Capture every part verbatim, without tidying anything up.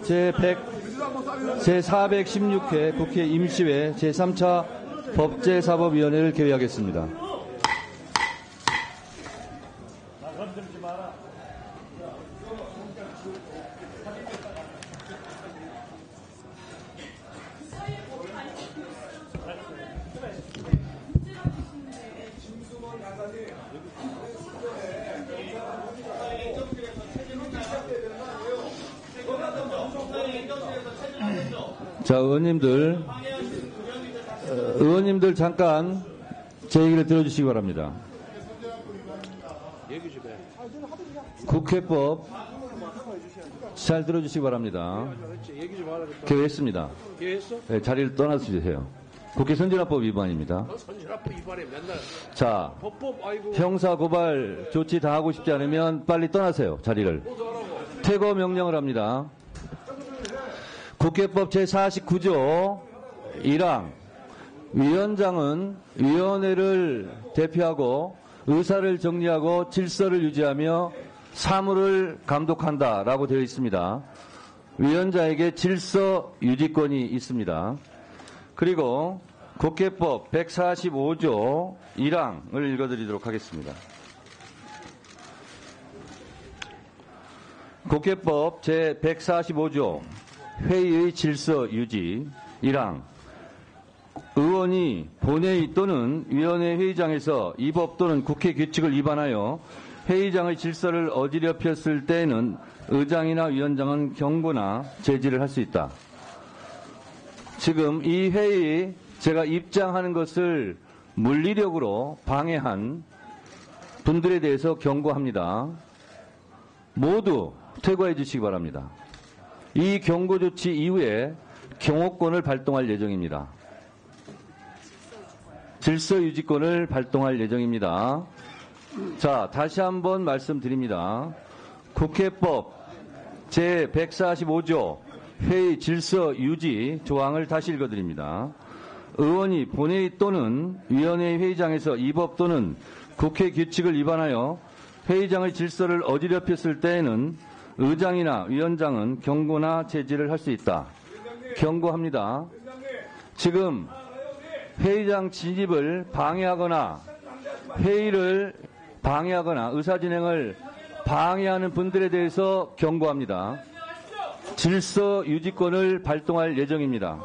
제백, 제사백십육 회 국회 임시회 제삼 차 법제사법위원회를 개회하겠습니다. 자, 의원님들, 의원님들 잠깐 제 얘기를 들어주시기 바랍니다. 국회법 잘 들어주시기 바랍니다. 개회했습니다. 네, 자리를 떠나서 주세요. 국회 선진화법 위반입니다. 선진화법 위반에 맨날 자, 형사 고발 조치 다 하고 싶지 않으면 빨리 떠나세요. 자리를. 퇴거 명령을 합니다. 국회법 제사십구 조 일 항 위원장은 위원회를 대표하고 의사를 정리하고 질서를 유지하며 사무를 감독한다라고 되어 있습니다. 위원장에게 질서 유지권이 있습니다. 그리고 국회법 백사십오 조 일 항을 읽어드리도록 하겠습니다. 국회법 제백사십오 조 회의의 질서 유지 일 항 의원이 본회의 또는 위원회 회의장에서 이 법 또는 국회 규칙을 위반하여 회의장의 질서를 어지럽혔을 때에는 의장이나 위원장은 경고나 제지를 할 수 있다. 지금 이 회의 제가 입장하는 것을 물리력으로 방해한 분들에 대해서 경고합니다. 모두 퇴거해 주시기 바랍니다. 이 경고 조치 이후에 경호권을 발동할 예정입니다. 질서 유지권을 발동할 예정입니다. 자, 다시 한번 말씀드립니다. 국회법 제백사십오 조 회의 질서 유지 조항을 다시 읽어드립니다. 의원이 본회의 또는 위원회 회의장에서 이 법 또는 국회 규칙을 위반하여 회의장의 질서를 어지럽혔을 때에는 의장이나 위원장은 경고나 제지를 할 수 있다. 경고합니다. 지금 회의장 진입을 방해하거나 회의를 방해하거나 의사진행을 방해하는 분들에 대해서 경고합니다. 질서 유지권을 발동할 예정입니다.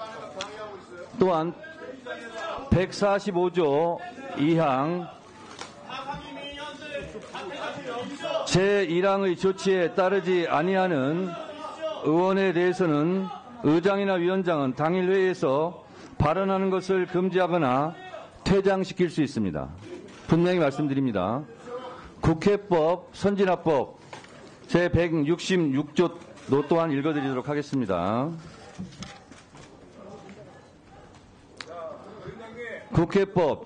또한 백사십오 조 이 항 제일 항의 조치에 따르지 아니하는 의원에 대해서는 의장이나 위원장은 당일 회의에서 발언하는 것을 금지하거나 퇴장시킬 수 있습니다. 분명히 말씀드립니다. 국회법 선진화법 제백육십육 조도 또한 읽어드리도록 하겠습니다. 국회법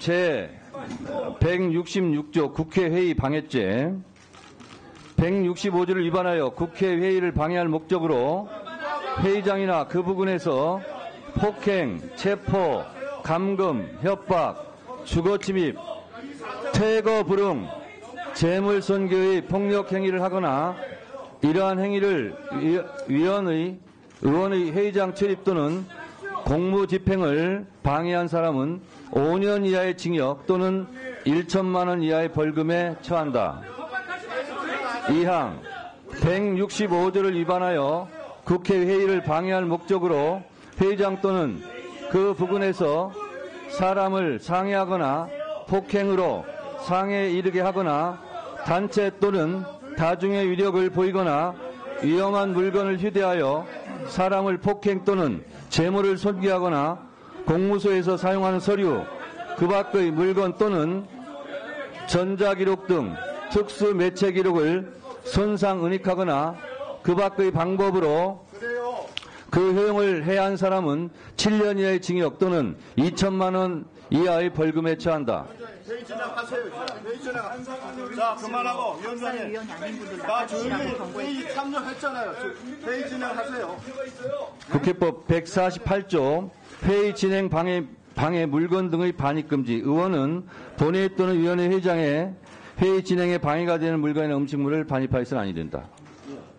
제백육십육 조 국회회의 방해죄 백육십오 조를 위반하여 국회회의를 방해할 목적으로 회의장이나 그 부근에서 폭행, 체포, 감금, 협박, 주거침입, 퇴거 불응, 재물손괴의 폭력행위를 하거나 이러한 행위를 위원의, 의원의 회의장 출입 또는 공무집행을 방해한 사람은 오 년 이하의 징역 또는 천만 원 이하의 벌금에 처한다. 이 항 백육십오 조를 위반하여 국회 회의를 방해할 목적으로 회의장 또는 그 부근에서 사람을 상해하거나 폭행으로 상해에 이르게 하거나 단체 또는 다중의 위력을 보이거나 위험한 물건을 휴대하여 사람을 폭행 또는 재물을 손괴하거나 공무소에서 사용하는 서류, 그 밖의 물건 또는 전자기록 등 특수 매체 기록을 손상 은닉하거나 그 밖의 방법으로 그 효용을 해한 사람은 칠 년 이하의 징역 또는 이천만 원 이하의 벌금에 처한다. 회의 진행하세요. 회의 진행. 자, 그만하고 위원장님. 나 조용히 회의 참여했잖아요. 회의 진행하세요. 국회법 백사십팔 조 회의 진행 방해, 방해 물건 등의 반입금지. 의원은 본회의 또는 위원회 회장에 회의 진행에 방해가 되는 물건이나 음식물을 반입하여서는 아니 된다.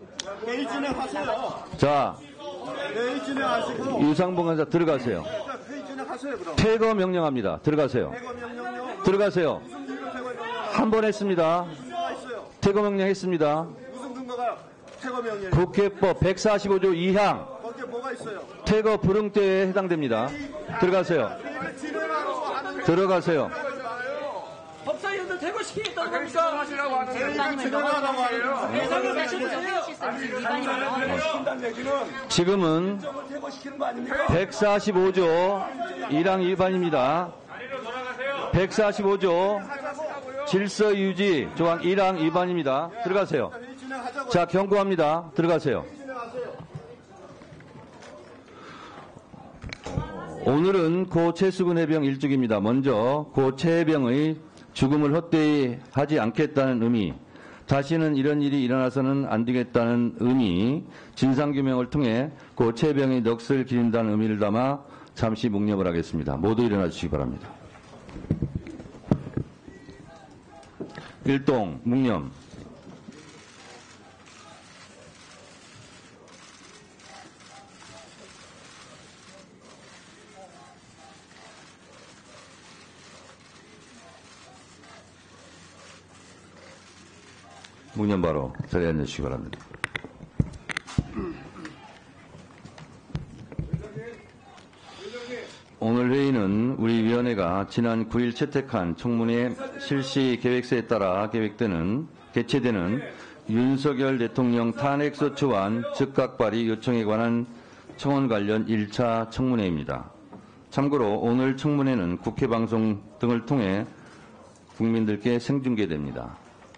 회의 진행하세요. 자, 회의 진행하시고. 유상봉 간사 들어가세요. 자, 회의 진행하세요, 그럼. 퇴거 명령합니다. 들어가세요. 퇴거 명령요. 들어가세요. 무슨 이유로 퇴거 명령? 한 번 했습니다. 근거가 있어요. 퇴거 명령했습니다. 무슨 근거가 퇴거 명령? 국회법 백사십오 조 이 항 거기에 뭐가 있어요? 퇴거 불응죄에 해당됩니다. 들어가세요. 회의를 진행하라고 하는 들어가세요. 법사위원들 퇴거시키겠다고 그러니까 하시라고 하는 회의를 진행하라고 하는 대상을 가시죠. 시킨다는 얘기는 지금은 퇴거시키는 거 아닙니까? 백사십오 조 일 항 위반입니다. 백사십오 조 질서 유지 조항 일 항 위반입니다. 들어가세요. 회의 진행하자고. 자, 경고합니다. 들어가세요. 진행하세요. 오늘은 고 최수근 해병 일주기입니다. 먼저 고 최 해병의 죽음을 헛되이 하지 않겠다는 의미, 다시는 이런 일이 일어나서는 안 되겠다는 의미, 진상규명을 통해 고 최 해병의 넋을 기린다는 의미를 담아 잠시 묵념을 하겠습니다. 모두 일어나 주시기 바랍니다. 일동 묵념. 묵념 바로 자리에 앉으시기 바랍니다. 오늘 회의는 우리 위원회가 지난 구 일 채택한 청문회 실시 계획서에 따라 계획되는 개최되는 윤석열 대통령 탄핵소추안 즉각 발의 요청에 관한 청원 관련 일 차 청문회입니다. 참고로 오늘 청문회는 국회방송 등을 통해 국민들께 생중계됩니다.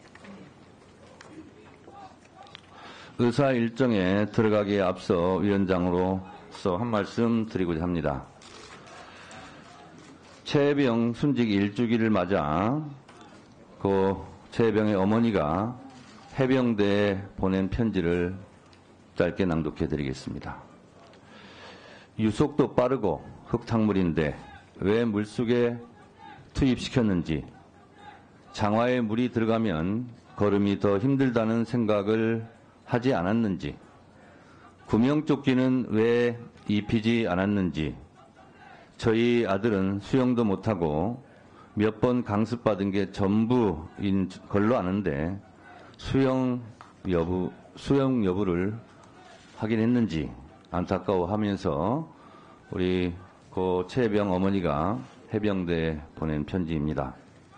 의사 일정에 들어가기에 앞서 위원장으로서 한 말씀 드리고자 합니다. 최 해병 순직 일주기를 맞아 그 최 해병의 어머니가 해병대에 보낸 편지를 짧게 낭독해 드리겠습니다. 유속도 빠르고 흙탕물인데 왜 물속에 투입시켰는지, 장화에 물이 들어가면 걸음이 더 힘들다는 생각을 하지 않았는지, 구명조끼는 왜 입히지 않았는지, 저희 아들은 수영도 못하고 몇 번 강습받은 게 전부인 걸로 아는데 수영 여부, 수영 여부를 확인했는지 안타까워하면서 우리 고 최해병 어머니가 해병대에 보낸 편지입니다.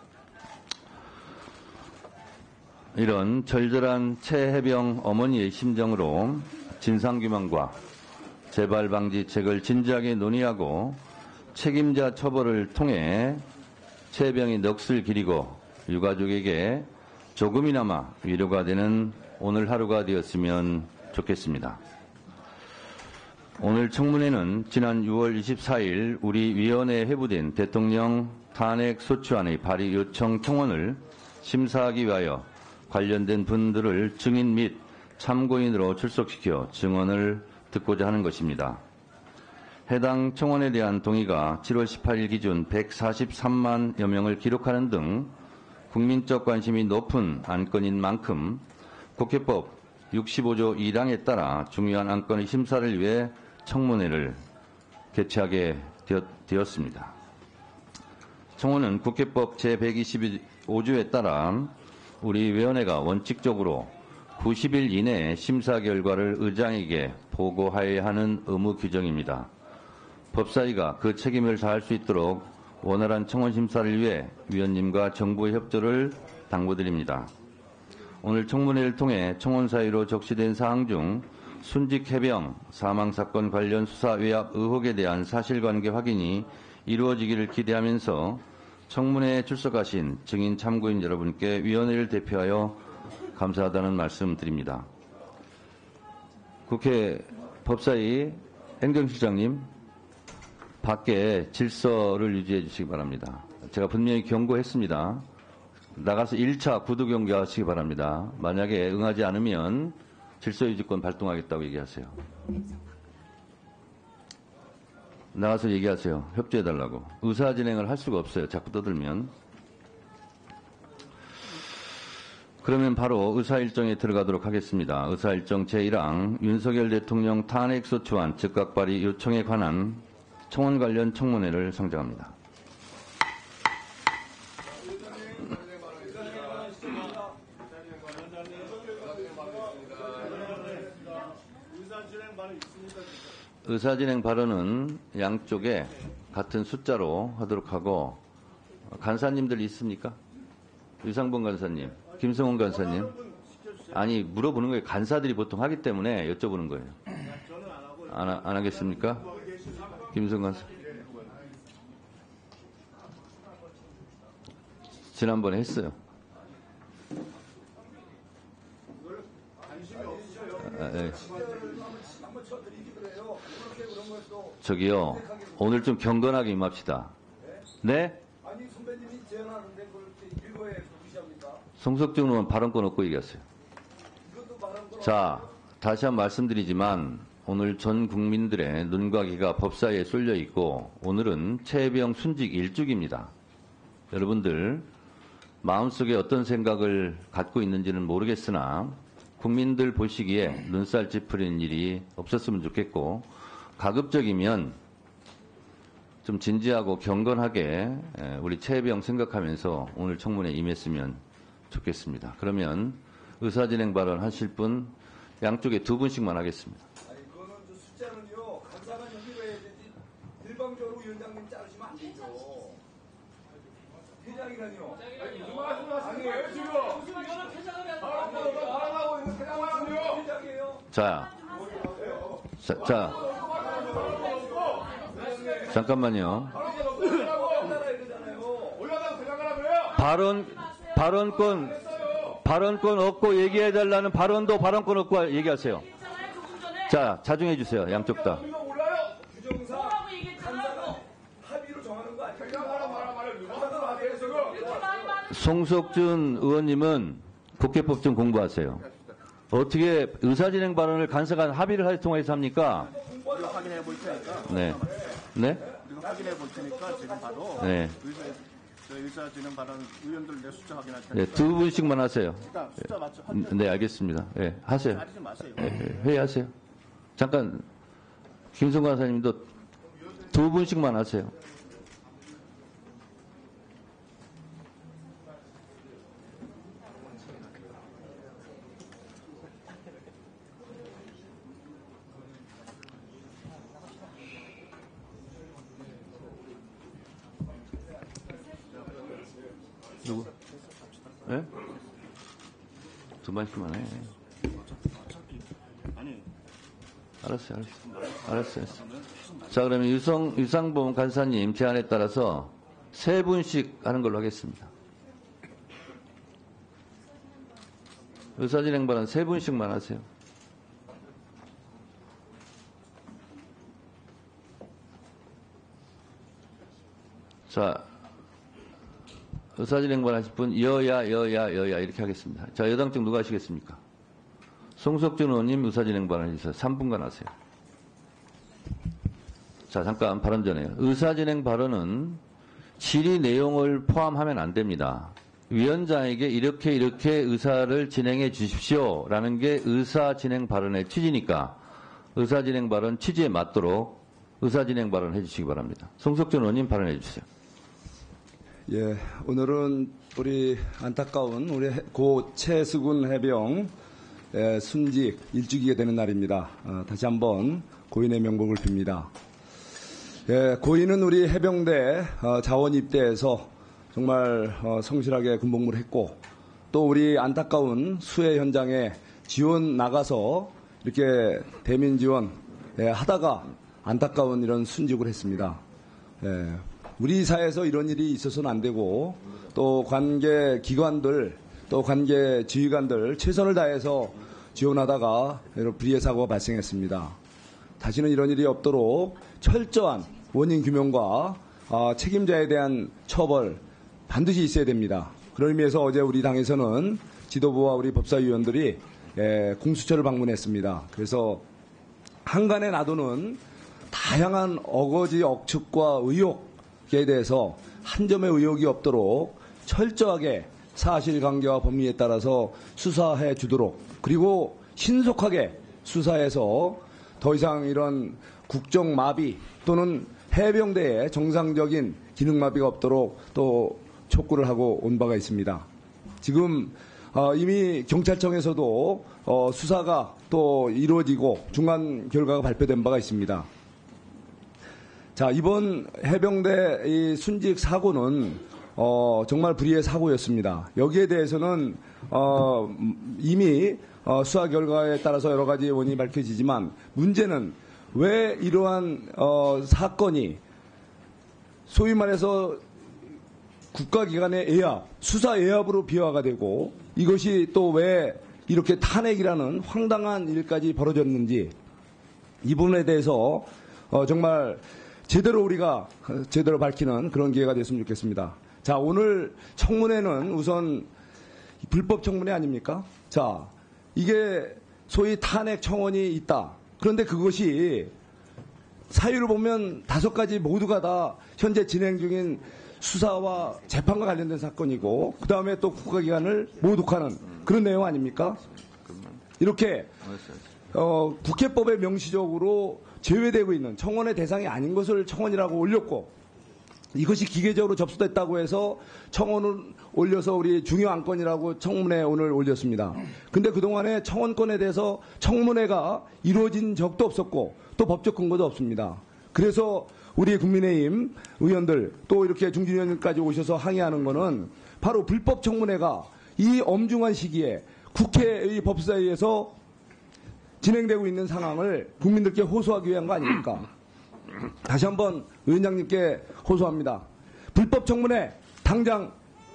이런 절절한 최 해병 어머니의 심정으로 진상규명과 재발방지책을 진지하게 논의하고 책임자 처벌을 통해 최 해병의 넋을 기리고 유가족에게 조금이나마 위로가 되는 오늘 하루가 되었으면 좋겠습니다. 오늘 청문회는 지난 유월 이십사일 우리 위원회에 회부된 대통령 탄핵소추안의 발의 요청 청원을 심사하기 위하여 관련된 분들을 증인 및 참고인으로 출석시켜 증언을 듣고자 하는 것입니다. 해당 청원에 대한 동의가 칠월 십팔일 기준 백사십삼만여 명을 기록하는 등 국민적 관심이 높은 안건인 만큼 국회법 육십오 조 일 항에 따라 중요한 안건의 심사를 위해 청문회를 개최하게 되었습니다. 청원은 국회법 제백이십오 조에 따라 우리 위원회가 원칙적으로 구십 일 이내에 심사 결과를 의장에게 보고하여야 하는 의무 규정입니다. 법사위가 그 책임을 다할 수 있도록 원활한 청원 심사를 위해 위원님과 정부의 협조를 당부드립니다. 오늘 청문회를 통해 청원 사유로 적시된 사항 중 순직 해병 사망사건 관련 수사 외압 의혹에 대한 사실관계 확인이 이루어지기를 기대하면서 청문회에 출석하신 증인 참고인 여러분께 위원회를 대표하여 감사하다는 말씀 드립니다. 국회 법사위 행정실장님, 밖에 질서를 유지해 주시기 바랍니다. 제가 분명히 경고했습니다. 나가서 일 차 구두 경고하시기 바랍니다. 만약에 응하지 않으면 질서유지권 발동하겠다고 얘기하세요. 나가서 얘기하세요. 협조해달라고. 의사진행을 할 수가 없어요. 자꾸 떠들면. 그러면 바로 의사일정에 들어가도록 하겠습니다. 의사일정 제일 항 윤석열 대통령 탄핵소추안 즉각 발의 요청에 관한 청원 관련 청문회를 상정합니다. 의사진행 발언은 양쪽에 같은 숫자로 하도록 하고, 간사님들 있습니까? 유상봉 간사님, 김성훈 간사님. 아니, 물어보는 거예요. 간사들이 보통 하기 때문에 여쭤보는 거예요. 안, 하, 안 하겠습니까? 김성훈 간사. 지난번에 했어요. 아, 네. 저기요, 오늘 좀 경건하게 임합시다. 네? 아니 선배님이 제안하는데 그걸 일거에 무시합니까? 송석준 의원 발언권 없고 얘기했어요. 자, 다시 한번 말씀드리지만 오늘 전 국민들의 눈과 귀가 법사위에 쏠려 있고 오늘은 최혜병 순직 일주기입니다. 여러분들 마음속에 어떤 생각을 갖고 있는지는 모르겠으나 국민들 보시기에 눈살 찌푸리는 일이 없었으면 좋겠고, 가급적이면 좀 진지하고 경건하게 우리 최혜병 생각하면서 오늘 청문회에 임했으면 좋겠습니다. 그러면 의사진행 발언 하실 분 양쪽에 두 분씩만 하겠습니다. 아니 그거는 저 숫자는요 간사만 여기로 해야 되지 일방적으로 위원장님 자르시면 안 되죠. 회장이라니요. 아니 무슨 말씀하시는 지금? 무슨 위원은 회장을 해야 바람하고 있는 회장을 하고요. 회장이에요. 자, 자, 자, 잠깐만요. 발언, 발언권, 발언권 없고 얘기해달라는 발언도 발언권 없고 얘기하세요. 자, 자중해 주세요. 양쪽 다. 송석준 의원님은 국회법 좀 공부하세요. 어떻게 의사진행 발언을 간사가 합의를 할 통해서 합니까? 우리가 확인해 볼 테니까. 네. 네? 우리가 확인해 볼 테니까 지금 봐도 네. 의사, 저 의사 진행 발언 의원들 내 숫자 확인할 테니까. 네, 두 분씩만 하세요. 일단 숫자 맞춰. 네, 알겠습니다. 네, 하세요. 가리지 마세요. 네, 회의하세요. 잠깐, 김성관 간사님도 두 분씩만 하세요. 누구? 예? 두 번씩만 해. 아니, 알았어요, 알았어요. 알았어요. 자, 그러면 유성, 유상범 간사님 제안에 따라서 세 분씩 하는 걸로 하겠습니다. 의사진행 발언 세 분씩만 하세요. 자, 의사진행 발언 하실 분, 여야, 여야, 여야, 이렇게 하겠습니다. 자, 여당 쪽 누가 하시겠습니까? 송석준 의원님 의사진행 발언 해주세요. 삼 분간 하세요. 자, 잠깐 발언 전에요. 의사진행 발언은 질의 내용을 포함하면 안 됩니다. 위원장에게 이렇게 이렇게 의사를 진행해 주십시오라는 게 의사진행 발언의 취지니까 의사진행 발언 취지에 맞도록 의사진행 발언 해주시기 바랍니다. 송석준 의원님 발언해 주세요. 예, 오늘은 우리 안타까운 우리 고 최수근 해병 예, 순직 일주기가 되는 날입니다. 어, 다시 한번 고인의 명복을 빕니다. 예, 고인은 우리 해병대 어, 자원 입대에서 정말 어, 성실하게 군복무를 했고 또 우리 안타까운 수해 현장에 지원 나가서 이렇게 대민 지원 예, 하다가 안타까운 이런 순직을 했습니다. 예, 우리 사회에서 이런 일이 있어서는 안 되고 또 관계 기관들 또 관계 지휘관들 최선을 다해서 지원하다가 이런 불의의 사고가 발생했습니다. 다시는 이런 일이 없도록 철저한 원인 규명과 아, 책임자에 대한 처벌 반드시 있어야 됩니다. 그런 의미에서 어제 우리 당에서는 지도부와 우리 법사위원들이 예, 공수처를 방문했습니다. 그래서 한간에 놔두는 다양한 어거지 억측과 의혹에 대해서 한 점의 의혹이 없도록 철저하게 사실관계와 법리에 따라서 수사해 주도록, 그리고 신속하게 수사해서 더 이상 이런 국정마비 또는 해병대의 정상적인 기능마비가 없도록 또 촉구를 하고 온 바가 있습니다. 지금 어, 이미 경찰청에서도 어, 수사가 또 이루어지고 중간 결과가 발표된 바가 있습니다. 자, 이번 해병대 이 순직 사고는 어, 정말 불의의 사고였습니다. 여기에 대해서는 어, 이미 어, 수사 결과에 따라서 여러 가지 원인이 밝혀지지만, 문제는 왜 이러한 어, 사건이 소위 말해서 국가기관의 애압, 수사 애압으로 비화가 되고, 이것이 또 왜 이렇게 탄핵이라는 황당한 일까지 벌어졌는지, 이 부분에 대해서 어, 정말 제대로 우리가 제대로 밝히는 그런 기회가 됐으면 좋겠습니다. 자, 오늘 청문회는 우선 불법 청문회 아닙니까? 자, 이게 소위 탄핵 청원이 있다. 그런데 그것이 사유를 보면 다섯 가지 모두가 다 현재 진행 중인 수사와 재판과 관련된 사건이고, 그 다음에 또 국가기관을 모독하는 그런 내용 아닙니까? 이렇게 어, 국회법에 명시적으로 제외되고 있는 청원의 대상이 아닌 것을 청원이라고 올렸고, 이것이 기계적으로 접수됐다고 해서 청원을 올려서 우리 중요 안건이라고 청문회 오늘 올렸습니다. 근데 그동안에 청원권에 대해서 청문회가 이루어진 적도 없었고 또 법적 근거도 없습니다. 그래서 우리 국민의힘 의원들 또 이렇게 중진위원님까지 오셔서 항의하는 것은 바로 불법 청문회가 이 엄중한 시기에 국회의 법사위에서 진행되고 있는 상황을 국민들께 호소하기 위한 거 아닙니까? 다시 한번 위원장님께 호소합니다. 불법 청문회 당장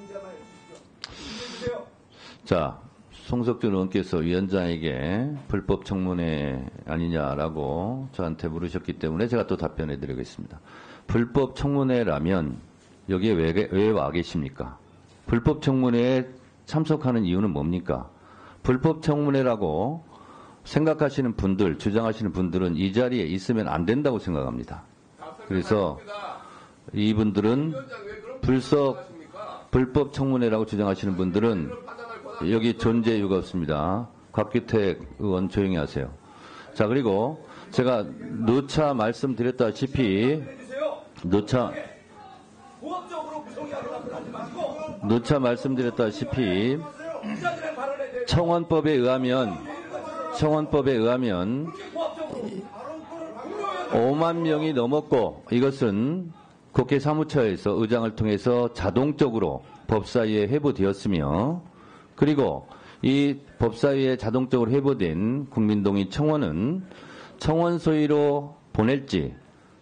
주세요. 자, 송석준 의원께서 위원장에게 불법 청문회 아니냐라고 저한테 물으셨기 때문에 제가 또 답변해 드리겠습니다. 불법 청문회라면 여기에 왜, 왜 와 계십니까? 불법 청문회에 참석하는 이유는 뭡니까? 불법 청문회라고 생각하시는 분들, 주장하시는 분들은 이 자리에 있으면 안 된다고 생각합니다. 그래서 이분들은 불석, 불법 청문회라고 주장하시는 분들은 여기 존재 이유가 없습니다. 곽규택 의원 조용히 하세요. 자, 그리고 제가 누차 말씀드렸다시피 누차 누차 말씀드렸다시피 청원법에 의하면 청원법에 의하면 오만 명이 넘었고, 이것은 국회 사무처에서 의장을 통해서 자동적으로 법사위에 회부되었으며, 그리고 이 법사위에 자동적으로 회부된 국민동의 청원은 청원 소위로 보낼지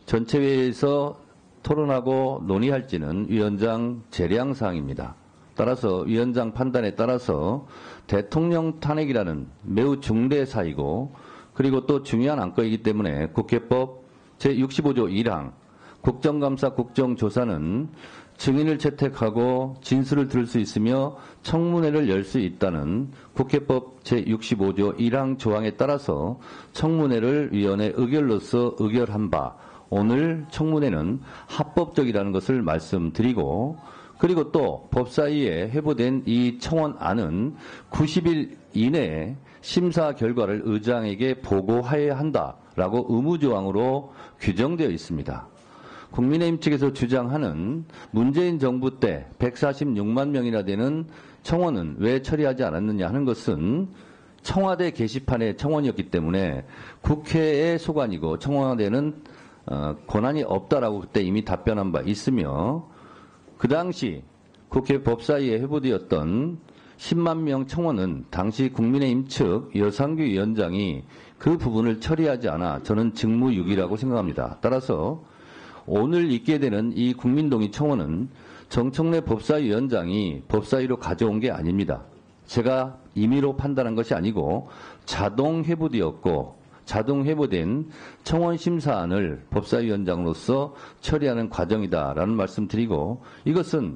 전체회의에서 토론하고 논의할지는 위원장 재량 사항입니다. 따라서 위원장 판단에 따라서 대통령 탄핵이라는 매우 중대 사이고, 그리고 또 중요한 안건이기 때문에 국회법 제육십오조 일항 국정감사 국정조사는 증인을 채택하고 진술을 들을 수 있으며 청문회를 열 수 있다는 국회법 제육십오조 일항 조항에 따라서 청문회를 위원회 의결로서 의결한 바, 오늘 청문회는 합법적이라는 것을 말씀드리고, 그리고 또 법사위에 회부된 이 청원안은 구십 일 이내에 심사 결과를 의장에게 보고해야 한다라고 의무조항으로 규정되어 있습니다. 국민의힘 측에서 주장하는 문재인 정부 때 백사십육만 명이나 되는 청원은 왜 처리하지 않았느냐 하는 것은 청와대 게시판의 청원이었기 때문에 국회의 소관이고 청와대는 어, 권한이 없다라고 그때 이미 답변한 바 있으며, 그 당시 국회 법사위에 회부되었던 십만 명 청원은 당시 국민의힘 측 여상규 위원장이 그 부분을 처리하지 않아 저는 직무유기라고 생각합니다. 따라서 오늘 있게 되는 이 국민동의 청원은 정청래 법사위원장이 법사위로 가져온 게 아닙니다. 제가 임의로 판단한 것이 아니고 자동 회부되었고 자동 회부된 청원 심사안을 법사위원장으로서 처리하는 과정이다라는 말씀드리고, 이것은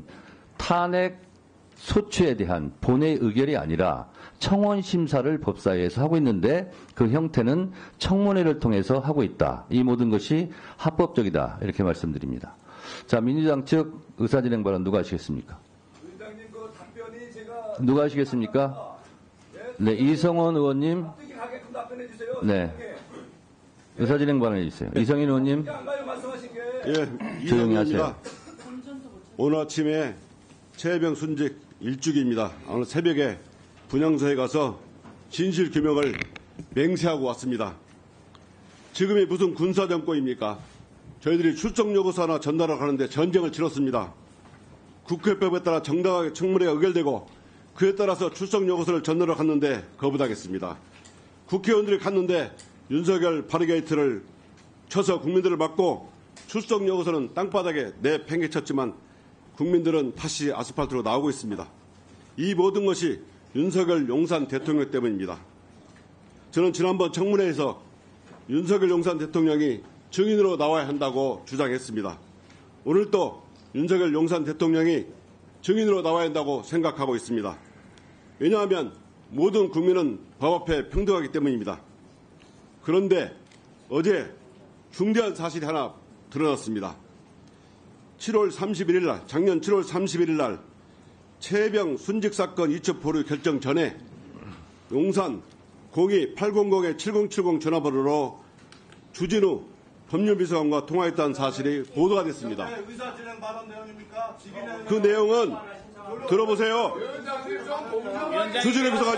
탄핵 소추에 대한 본회의 의결이 아니라 청원 심사를 법사위에서 하고 있는데 그 형태는 청문회를 통해서 하고 있다. 이 모든 것이 합법적이다. 이렇게 말씀드립니다. 자, 민주당 측 의사진행 발언 누가 하시겠습니까? 위원장님 그 답변이 제 누가 하시겠습니까? 네, 이성원 의원님. 가게끔 답변해 주세요. 네. 의사진행 발언해 주세요. 이성인 의원님. 안 가요 말씀하신 게. 예, 조용히 이성입니다. 오늘 아침에 최해병 순직 일주기입니다. 오늘 새벽에 분향소에 가서 진실 규명을 맹세하고 왔습니다. 지금이 무슨 군사정권입니까? 저희들이 출석 요구서 하나 전달을 하는데 전쟁을 치렀습니다. 국회법에 따라 정당하게 청문회가 의결되고 그에 따라서 출석 요구서를 전달을 갔는데 거부당했습니다. 국회의원들이 갔는데 윤석열 바리게이트를 쳐서 국민들을 막고 출석 요구서는 땅바닥에 내팽개쳤지만 국민들은 다시 아스팔트로 나오고 있습니다. 이 모든 것이 윤석열 용산 대통령 때문입니다. 저는 지난번 청문회에서 윤석열 용산 대통령이 증인으로 나와야 한다고 주장했습니다. 오늘 또 윤석열 용산 대통령이 증인으로 나와야 한다고 생각하고 있습니다. 왜냐하면 모든 국민은 법 앞에 평등하기 때문입니다. 그런데 어제 중대한 사실이 하나 드러났습니다. 칠월 삼십일일 날, 작년 칠월 삼십일일 날 최해병 순직 사건 이첩 보류 결정 전에 용산 공이 팔공공 칠공칠공 전화번호로 주진우 법률비서관과 통화했다는 사실이 보도가 됐습니다. 의사진행 발언 내용입니까? 그 내용은 들어보세요. 주진우 비서관이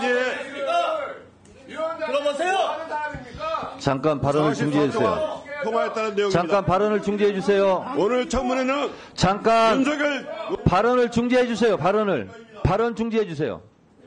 들어보세요. 잠깐 발언을 중지해 주세요. 통화했다는 내용입니다. 잠깐 발언을 중지해 주세요. 오늘 청문회는 잠깐 윤석열 발언을 중지해 주세요. 발언을. 발언 중지해 주세요.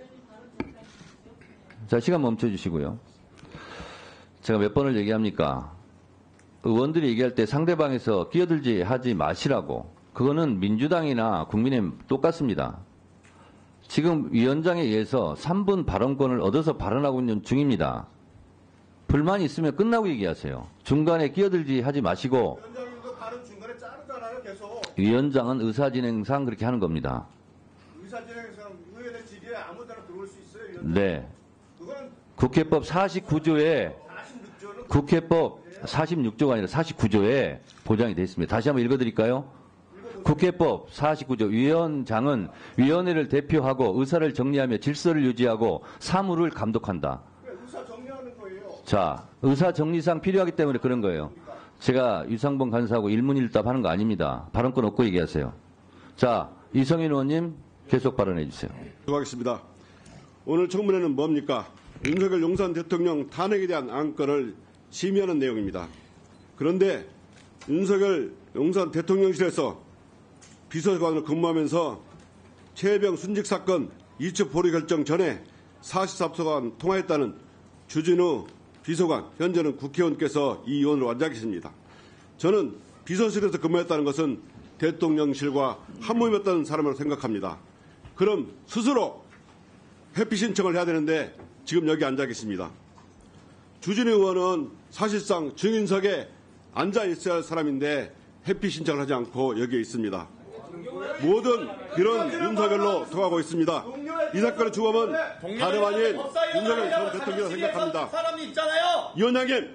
자, 시간 멈춰 주시고요. 제가 몇 번을 얘기합니까? 의원들이 얘기할 때 상대방에서 끼어들지 하지 마시라고. 그거는 민주당이나 국민의힘 똑같습니다. 지금 위원장에 의해서 삼 분 발언권을 얻어서 발언하고 있는 중입니다. 불만이 있으면 끝나고 얘기하세요. 중간에 끼어들지 하지 마시고. 위원장님도 발언 중간에 자르잖아요, 계속. 위원장은 의사진행상 그렇게 하는 겁니다. 의사진행상 의원의 질의에 아무 데나 들어올 수 있어요, 위원장. 네. 그건 국회법 사십구 조에 사십육 조는 국회법 사십육 조가 아니라 사십구 조에 보장이 되어 있습니다. 다시 한번 읽어드릴까요? 국회법 사십구 조 위원장은 위원회를 대표하고 의사를 정리하며 질서를 유지하고 사무를 감독한다. 의사 정리하는 거예요. 자, 의사 정리상 필요하기 때문에 그런 거예요. 제가 유상범 간사하고 일문일답 하는 거 아닙니다. 발언권 없고 얘기하세요. 자, 이성인 의원님 계속 발언해 주세요. 수고하겠습니다. 오늘 청문회는 뭡니까? 윤석열 용산 대통령 탄핵에 대한 안건을 심의하는 내용입니다. 그런데 윤석열 용산 대통령실에서 비서관으로 근무하면서 최해병 순직 사건 이첩 보류 결정 전에 사십사 소간 통화했다는 주진우 비서관, 현재는 국회의원께서 이 의원을 완주하겠습니다. 저는 비서실에서 근무했다는 것은 대통령실과 한몸이었다는 사람으로 생각합니다. 그럼 스스로 회피 신청을 해야 되는데 지금 여기 앉아 계십니다. 주진우 의원은 사실상 증인석에 앉아 있어야 할 사람인데 회피 신청을 하지 않고 여기에 있습니다. 모든 이런 윤석열로 통하고 있습니다. 이 사건의 주범은 다름 아닌 윤석열 전 대통령이라고 생각합니다. 사람이 있잖아요. 위원장님,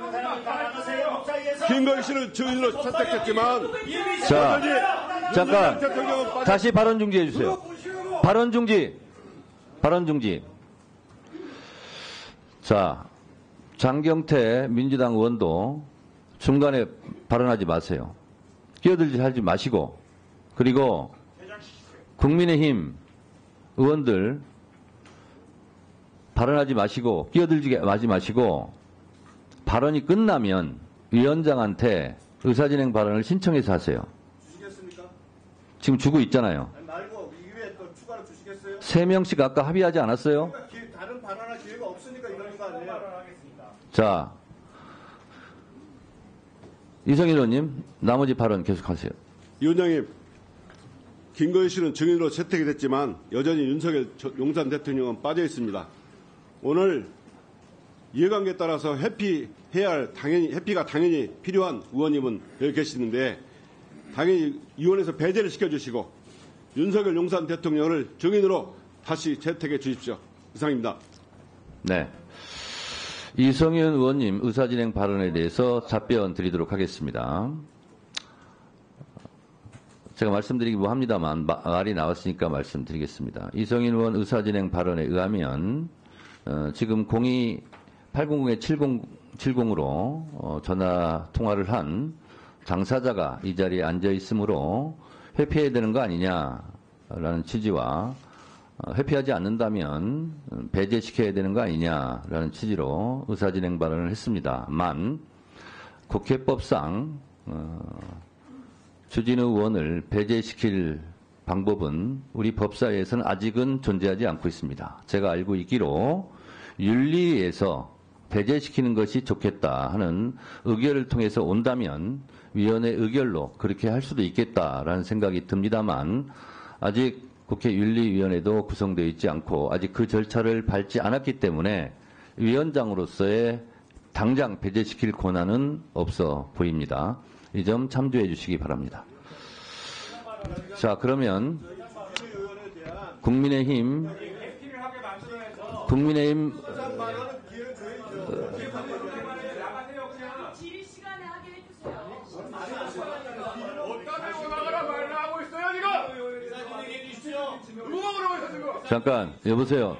김건희 씨는 증인으로 채택했지만 자, 잠깐 다시 발언 중지해 주세요. 발언 중지. 발언 중지. 자, 장경태 민주당 의원도 중간에 발언하지 마세요. 끼어들지 하지 마시고, 그리고 국민의힘 의원들 발언하지 마시고 끼어들지 하지 마시고, 발언이 끝나면 위원장한테 의사진행 발언을 신청해서 하세요. 주시겠습니까? 지금 주고 있잖아요. 아니 말고 이후에 또 추가로 주시겠어요? 세 명씩 아까 합의하지 않았어요? 그러니까 기- 다른 발언할 기회가 없으니까 이러는 거 아니에요? 자, 이성일 의원님 나머지 발언 계속하세요. 위원장님, 김건희 씨는 증인으로 채택이 됐지만 여전히 윤석열 용산 대통령은 빠져 있습니다. 오늘 이해관계에 따라서 회피해야 할 당연히 회피가 당연히 필요한 의원님은 여기 계시는데 당연히 위원회에서 배제를 시켜주시고 윤석열 용산 대통령을 증인으로 다시 채택해 주십시오. 이상입니다. 네. 이성윤 의원님 의사진행 발언에 대해서 답변 드리도록 하겠습니다. 제가 말씀드리기 뭐 합니다만 말이 나왔으니까 말씀드리겠습니다. 이성인 의원 의사진행 발언에 의하면 어, 지금 공이 팔공공에 칠공으로 어, 전화 통화를 한 당사자가 이 자리에 앉아 있으므로 회피해야 되는 거 아니냐라는 취지와 어, 회피하지 않는다면 배제시켜야 되는 거 아니냐라는 취지로 의사진행 발언을 했습니다만 국회법상 어, 추진우 의원을 배제시킬 방법은 우리 법사위에서는 아직은 존재하지 않고 있습니다. 제가 알고 있기로 윤리위에서 배제시키는 것이 좋겠다 하는 의결을 통해서 온다면 위원회 의결로 그렇게 할 수도 있겠다라는 생각이 듭니다만 아직 국회 윤리위원회도 구성되어 있지 않고 아직 그 절차를 밟지 않았기 때문에 위원장으로서의 당장 배제시킬 권한은 없어 보입니다. 이 점 참조해 주시기 바랍니다. 자, 그러면 국민의힘 국민의힘 잠깐 여보세요.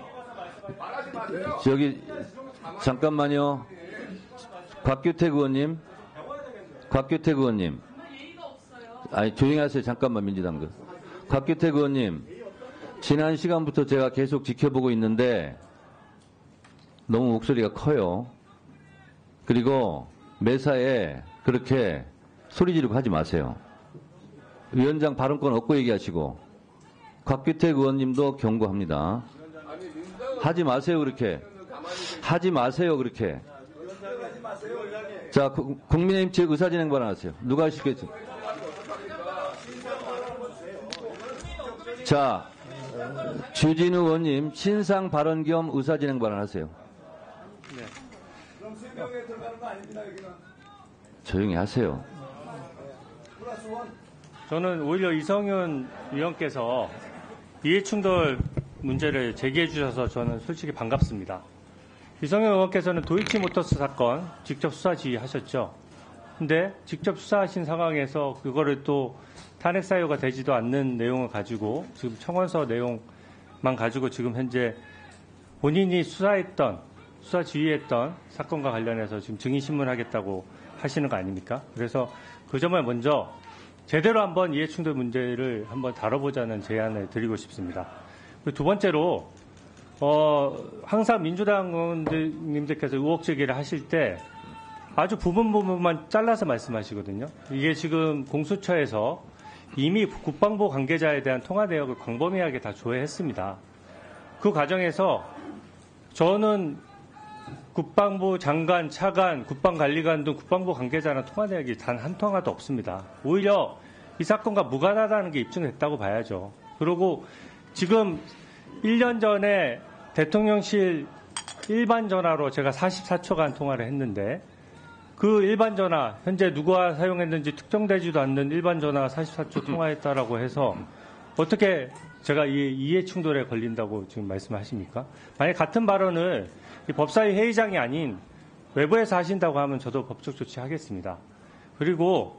저기 잠깐만요. 곽규택 의원님, 곽규택 의원님. 아니 조용히 하세요. 잠깐만 민주당들. 곽규택 의원님, 지난 시간부터 제가 계속 지켜보고 있는데 너무 목소리가 커요. 그리고 매사에 그렇게 소리 지르고 하지 마세요. 위원장 발언권 없고 얘기하시고 곽규택 의원님도 경고합니다. 하지 마세요 그렇게. 하지 마세요 그렇게. 자, 국민의힘 측 의사진행 발언하세요. 누가 하시겠죠? 자, 주진우 의원님 신상 발언 겸 의사진행 발언하세요. 조용히 하세요. 저는 오히려 이성윤 의원께서 이해충돌 문제를 제기해 주셔서 저는 솔직히 반갑습니다. 이성윤 의원께서는 도이치모터스 사건 직접 수사 지휘하셨죠. 근데 직접 수사하신 상황에서 그거를 또 탄핵 사유가 되지도 않는 내용을 가지고 지금 청원서 내용만 가지고 지금 현재 본인이 수사했던 수사 지휘했던 사건과 관련해서 지금 증인신문하겠다고 하시는 거 아닙니까? 그래서 그 점을 먼저 제대로 한번 이해충돌 문제를 한번 다뤄보자는 제안을 드리고 싶습니다. 두 번째로 어, 항상 민주당 의원님들께서 의혹 제기를 하실 때 아주 부분 부분만 잘라서 말씀하시거든요. 이게 지금 공수처에서 이미 국방부 관계자에 대한 통화 내역을 광범위하게 다 조회했습니다. 그 과정에서 저는 국방부 장관, 차관, 국방관리관 등 국방부 관계자나 통화 내역이 단 한 통화도 없습니다. 오히려 이 사건과 무관하다는 게 입증됐다고 봐야죠. 그리고 지금 일 년 전에 대통령실 일반 전화로 제가 사십사 초간 통화를 했는데 그 일반 전화, 현재 누가 사용했는지 특정되지도 않는 일반 전화 사십사 초 통화했다라고 해서 어떻게 제가 이 이해 충돌에 걸린다고 지금 말씀하십니까? 만약 같은 발언을 이 법사위 회의장이 아닌 외부에서 하신다고 하면 저도 법적 조치하겠습니다. 그리고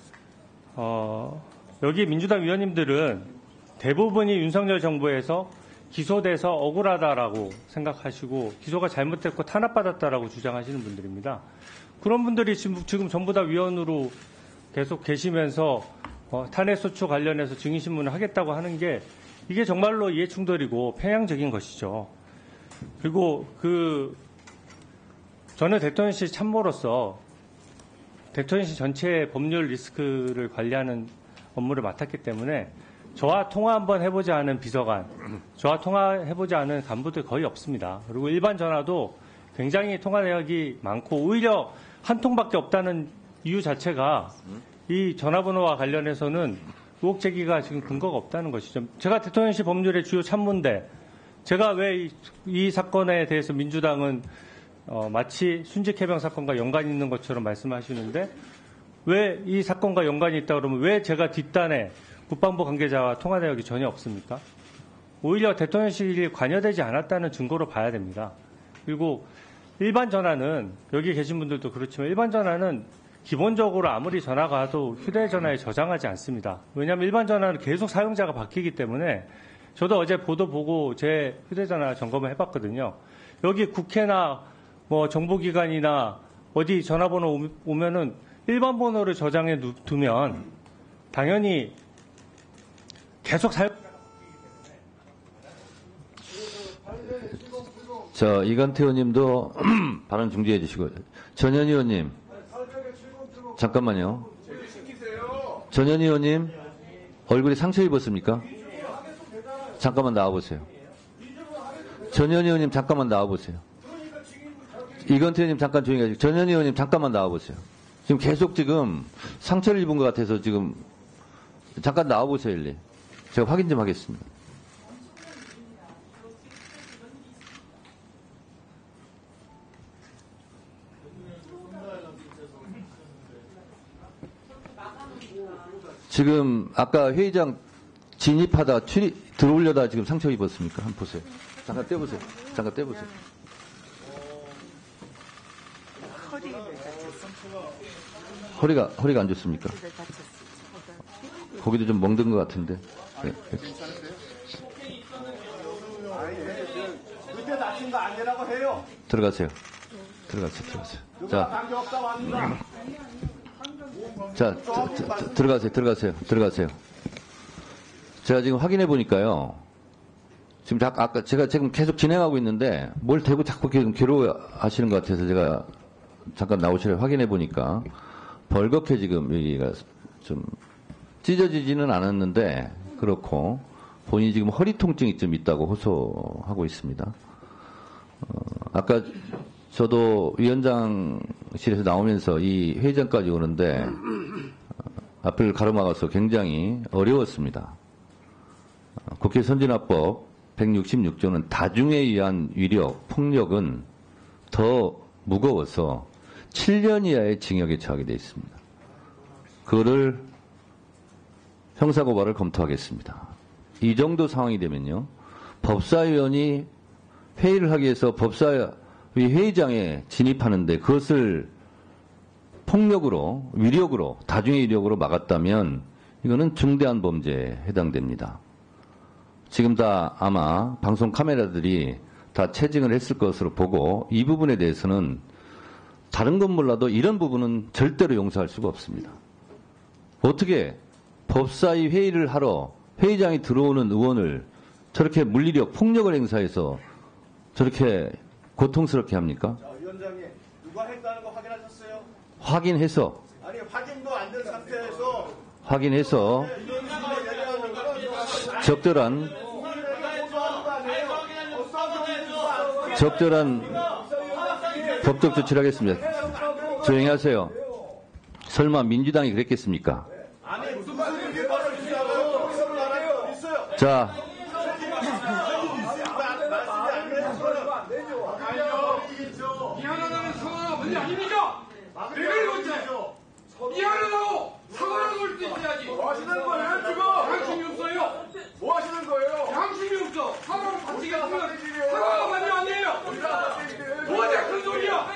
어, 여기 민주당 위원님들은 대부분이 윤석열 정부에서 기소돼서 억울하다라고 생각하시고 기소가 잘못됐고 탄압받았다라고 주장하시는 분들입니다. 그런 분들이 지금, 지금 전부 다 위원으로 계속 계시면서 어, 탄핵소추 관련해서 증인신문을 하겠다고 하는 게 이게 정말로 이해충돌이고 편향적인 것이죠. 그리고 그 저는 대통령실 참모로서 대통령실 전체의 법률 리스크를 관리하는 업무를 맡았기 때문에 저와 통화 한번 해보지 않은 비서관, 저와 통화해보지 않은 간부들 거의 없습니다. 그리고 일반 전화도 굉장히 통화 내역이 많고 오히려 한 통밖에 없다는 이유 자체가 이 전화번호와 관련해서는 의혹 제기가 지금 근거가 없다는 것이죠. 제가 대통령실 법률의 주요 참모인데 제가 왜 이 이 사건에 대해서 민주당은 어, 마치 순직해병 사건과 연관이 있는 것처럼 말씀하시는데 왜 이 사건과 연관이 있다 그러면 왜 제가 뒷단에 국방부 관계자와 통화 내역이 전혀 없습니까? 오히려 대통령실이 관여되지 않았다는 증거로 봐야 됩니다. 그리고 일반 전화는 여기 계신 분들도 그렇지만 일반 전화는 기본적으로 아무리 전화가 와도 휴대전화에 저장하지 않습니다. 왜냐하면 일반 전화는 계속 사용자가 바뀌기 때문에 저도 어제 보도 보고 제 휴대전화 점검을 해봤거든요. 여기 국회나 뭐 정보기관이나 어디 전화번호 오면은 일반 번호를 저장해 두면 당연히 계속 사용. 자, 이건태 의원님도 발언 중지해 주시고. 전현희 의원님. 잠깐만요. 전현희 의원님, 얼굴에 상처 입었습니까? 잠깐만 나와보세요. 전현희 의원님, 잠깐만 나와보세요. 이건태 의원님, 잠깐 조용히 하시고. 전현희 의원님, 잠깐만 나와보세요. 지금 계속 지금 상처를 입은 것 같아서 지금 잠깐 나와보세요, 일리. 제가 확인 좀 하겠습니다. 지금 아까 회의장 진입하다 출입 들어오려다 지금 상처 입었습니까? 한번 보세요. 잠깐 떼보세요. 잠깐 떼보세요. 허리가 허리가 안 좋습니까? 거기도 좀 멍든 것 같은데. 네. 그때 다친 거 아니라고 해요. 들어가세요. 들어가세요. 들어가세요. 자, 자, 자, 자, 들어가세요. 들어가세요. 들어가세요. 제가 지금 확인해 보니까요. 지금 자, 아까 제가 지금 계속 진행하고 있는데 뭘 대고 자꾸 지금 괴로워하시는 것 같아서 제가 잠깐 나오시려 확인해 보니까 벌겋게 지금 여기가 좀 찢어지지는 않았는데 그렇고 본인이 지금 허리 통증이 좀 있다고 호소하고 있습니다. 어, 아까 저도 위원장실에서 나오면서 이 회의장까지 오는데 어, 앞을 가로막아서 굉장히 어려웠습니다. 어, 국회 선진화법 백육십육 조는 다중에 의한 위력, 폭력은 더 무거워서 칠 년 이하의 징역에 처하게 되어 있습니다. 그거를 형사고발을 검토하겠습니다. 이 정도 상황이 되면요. 법사위원이 회의를 하기 위해서 법사위 회의장에 진입하는데 그것을 폭력으로, 위력으로, 다중의 위력으로 막았다면 이거는 중대한 범죄에 해당됩니다. 지금 다 아마 방송 카메라들이 다 체증을 했을 것으로 보고 이 부분에 대해서는 다른 건 몰라도 이런 부분은 절대로 용서할 수가 없습니다. 어떻게 법사위 회의를 하러 회의장에 들어오는 의원을 저렇게 물리력, 폭력을 행사해서 저렇게 고통스럽게 합니까? 자, 위원장님, 누가 했다는 거 확인하셨어요? 확인해서 아니, 확인도 안 된 상태에서 확인해서 적절한 적절한 법적 조치를 하겠습니다. 조용히 하세요. 설마 민주당이 그랬겠습니까? 자, 미안하다는 사과가 문제 아닙니까? 왜 그런 건지 미안하다고 사과를 걸 수 있어야지. 뭐 하시는 거예요, 지금? 양심이 없어요. 뭐 하시는 거예요? 양심이 없어. 사과를 받치겠으면 사과가 맞는 아니에요. 뭐하냐 큰 소리야.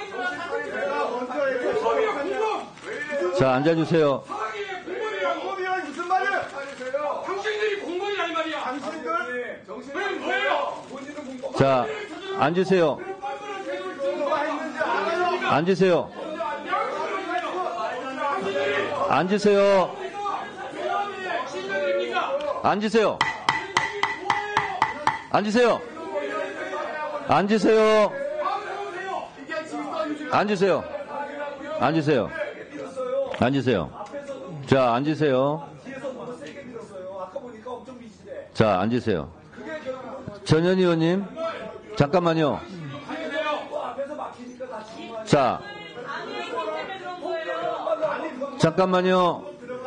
공범이야 공범. 자 앉아주세요. 사과기에 공범이라고. 공범이란 무슨 말이에요? 당신들이 공범이라는 말이야. 당신들? 왜 뭐예요? 자 앉으세요. 앉으세요. 앉으세요. 앉으세요. 앉으세요. 앉으세요. 앉으세요. 앉으세요. 앉으세요. 자, 앉으세요. 자, 앉으세요. 전현희 의원님, 잠깐만요. 자, 잠깐만요.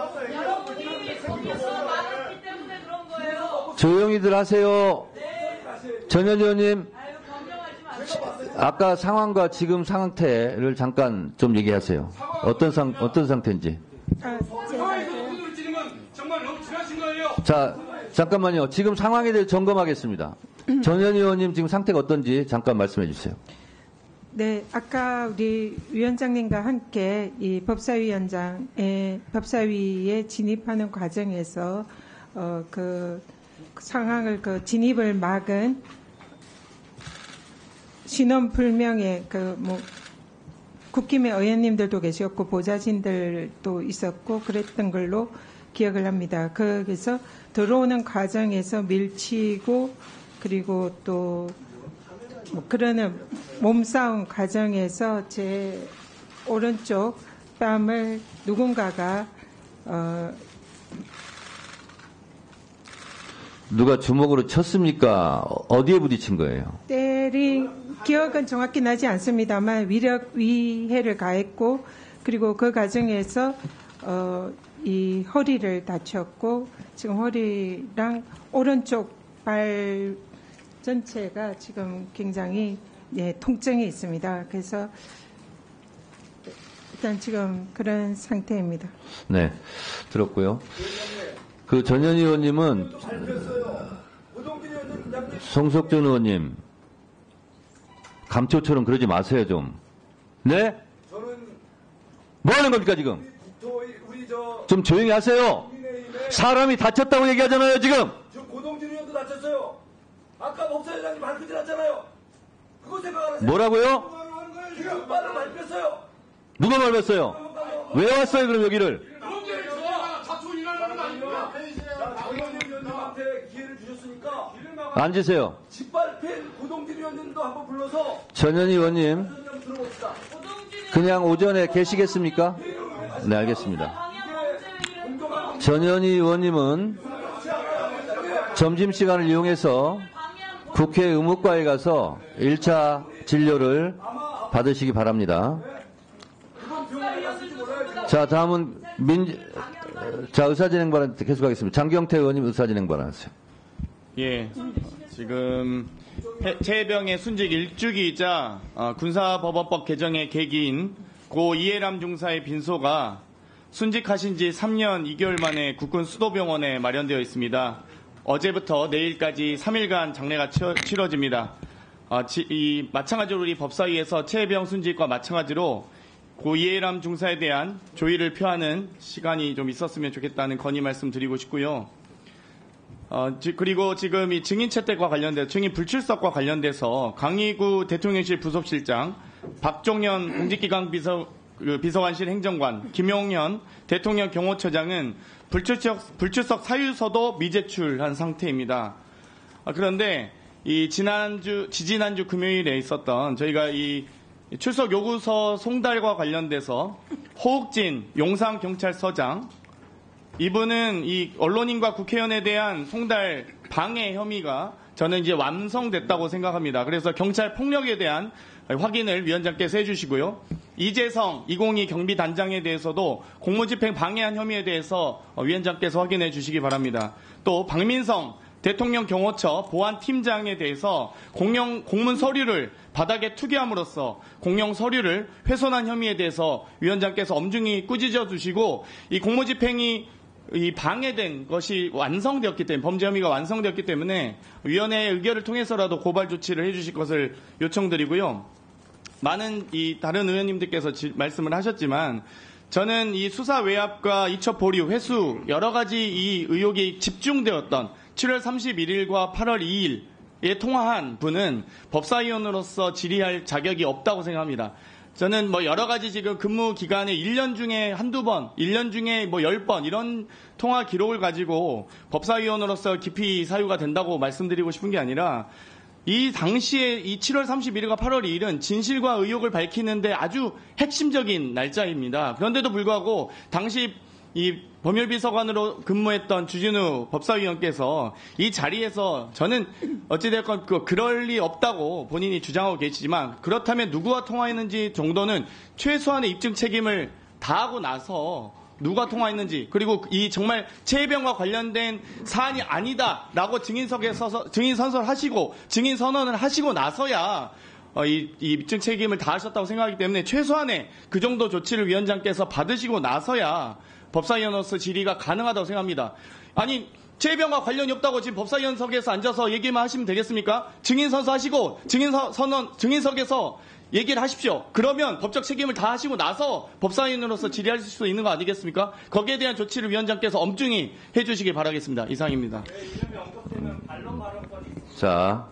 조용히들 하세요. 전현희 의원님, 아까 상황과 지금 상태를 잠깐 좀 얘기하세요. 어떤 상, 어떤 상태인지. 자, 잠깐만요. 지금 상황에 대해 점검하겠습니다. 전현희 의원님 지금 상태가 어떤지 잠깐 말씀해 주세요. 네, 아까 우리 위원장님과 함께 이 법사위원장의 법사위에 진입하는 과정에서 어, 그 상황을 그 진입을 막은 신원 불명의 그 뭐 국힘의 의원님들도 계셨고 보좌진들도 있었고 그랬던 걸로 기억을 합니다. 그래서 들어오는 과정에서 밀치고 그리고 또 뭐 그러는 몸싸움 과정에서 제 오른쪽 뺨을 누군가가 어 누가 주먹으로 쳤습니까? 어디에 부딪힌 거예요? 때린 기억은 정확히 나지 않습니다만 위력 위해를 가했고 그리고 그 과정에서 어, 이 허리를 다쳤고 지금 허리랑 오른쪽 발 전체가 지금 굉장히 예, 통증이 있습니다. 그래서 일단 지금 그런 상태입니다. 네, 들었고요. 그 전현희 의원님은 송석준 의원님 감초처럼 그러지 마세요 좀. 네? 뭐 하는 겁니까 지금? 좀 조용히 하세요. 사람이 다쳤다고 얘기하잖아요 지금. 지금 고동진 의원도 다쳤어요. 아까 법사위원장님 발표질 했잖아요. 그거 생각 안 하세요? 뭐라고요? 지금 발을 밟혔어요. 누가 밟았어요? 왜 왔어요 그럼 여기를? 장관님한테 기회를 주셨으니까 앉으세요. 짓밟힌 고동진 의원님도 한번 불러서 전현희 의원님 들어봅시다. 그냥 오전에 계시겠습니까? 네 알겠습니다. 전현희 의원님은 점심시간을 이용해서 국회 의무과에 가서 일 차 진료를 받으시기 바랍니다. 자, 다음은 민, 자, 의사진행 발언 계속하겠습니다. 장경태 의원님 의사진행 발언하세요. 예. 지금 최혜병의 순직 일주기이자 어, 군사법원법 개정의 계기인 고 이해람 중사의 빈소가 순직하신 지 삼 년 이 개월 만에 국군 수도병원에 마련되어 있습니다. 어제부터 내일까지 삼 일간 장례가 치러집니다. 어, 지, 이, 마찬가지로 우리 법사위에서 최혜병 순직과 마찬가지로 고 이해람 중사에 대한 조의를 표하는 시간이 좀 있었으면 좋겠다는 건의 말씀드리고 싶고요. 어, 지, 그리고 지금 이 증인 채택과 관련돼서 증인 불출석과 관련돼서 강의구 대통령실 부속실장, 박종현 공직기강 비서, 그 비서관실 행정관, 김용현 대통령 경호처장은 불출석, 불출석 사유서도 미제출한 상태입니다. 아, 그런데 이 지난주, 지지난주 금요일에 있었던 저희가 이 출석 요구서 송달과 관련돼서 호욱진 용산경찰서장, 이분은 이 언론인과 국회의원에 대한 송달 방해 혐의가 저는 이제 완성됐다고 생각합니다. 그래서 경찰 폭력에 대한 확인을 위원장께서 해주시고요. 이재성 이공이 경비단장에 대해서도 공무집행 방해한 혐의에 대해서 위원장께서 확인해 주시기 바랍니다. 또 박민성 대통령 경호처 보안팀장에 대해서 공영 공문 서류를 바닥에 투기함으로써 공영 서류를 훼손한 혐의에 대해서 위원장께서 엄중히 꾸짖어 주시고 이 공무집행이 이 방해된 것이 완성되었기 때문에 범죄 혐의가 완성되었기 때문에 위원회의 의결을 통해서라도 고발 조치를 해주실 것을 요청드리고요. 많은 이 다른 의원님들께서 지, 말씀을 하셨지만 저는 이 수사 외압과 이첩 보류, 회수 여러 가지 이 의혹이 집중되었던 칠월 삼십일일과 팔월 이일에 통화한 분은 법사위원으로서 질의할 자격이 없다고 생각합니다. 저는 뭐 여러 가지 지금 근무 기간에 일 년 중에 한두 번, 일 년 중에 뭐 열 번 이런 통화 기록을 가지고 법사위원으로서 깊이 사유가 된다고 말씀드리고 싶은 게 아니라 이 당시에 이 칠월 삼십일일과 팔월 이일은 진실과 의혹을 밝히는데 아주 핵심적인 날짜입니다. 그런데도 불구하고 당시 이 법률비서관으로 근무했던 주진우 법사위원께서 이 자리에서 저는 어찌됐건 그 그럴 리 없다고 본인이 주장하고 계시지만 그렇다면 누구와 통화했는지 정도는 최소한의 입증 책임을 다하고 나서 누가 통화했는지 그리고 이 정말 최혜병과 관련된 사안이 아니다라고 증인석에 서서 증인 선서하시고 증인 선언을 하시고 나서야 어, 이, 이 입증 책임을 다하셨다고 생각하기 때문에 최소한의 그 정도 조치를 위원장께서 받으시고 나서야 법사위원으로서 질의가 가능하다고 생각합니다. 아니 최혜병과 관련이 없다고 지금 법사위원석에서 앉아서 얘기만 하시면 되겠습니까? 증인 선서하시고 증인 선언 증인석에서 얘기를 하십시오. 그러면 법적 책임을 다 하시고 나서 법사위원으로서 질의하실 수 있는 거 아니겠습니까? 거기에 대한 조치를 위원장께서 엄중히 해주시길 바라겠습니다. 이상입니다. 자,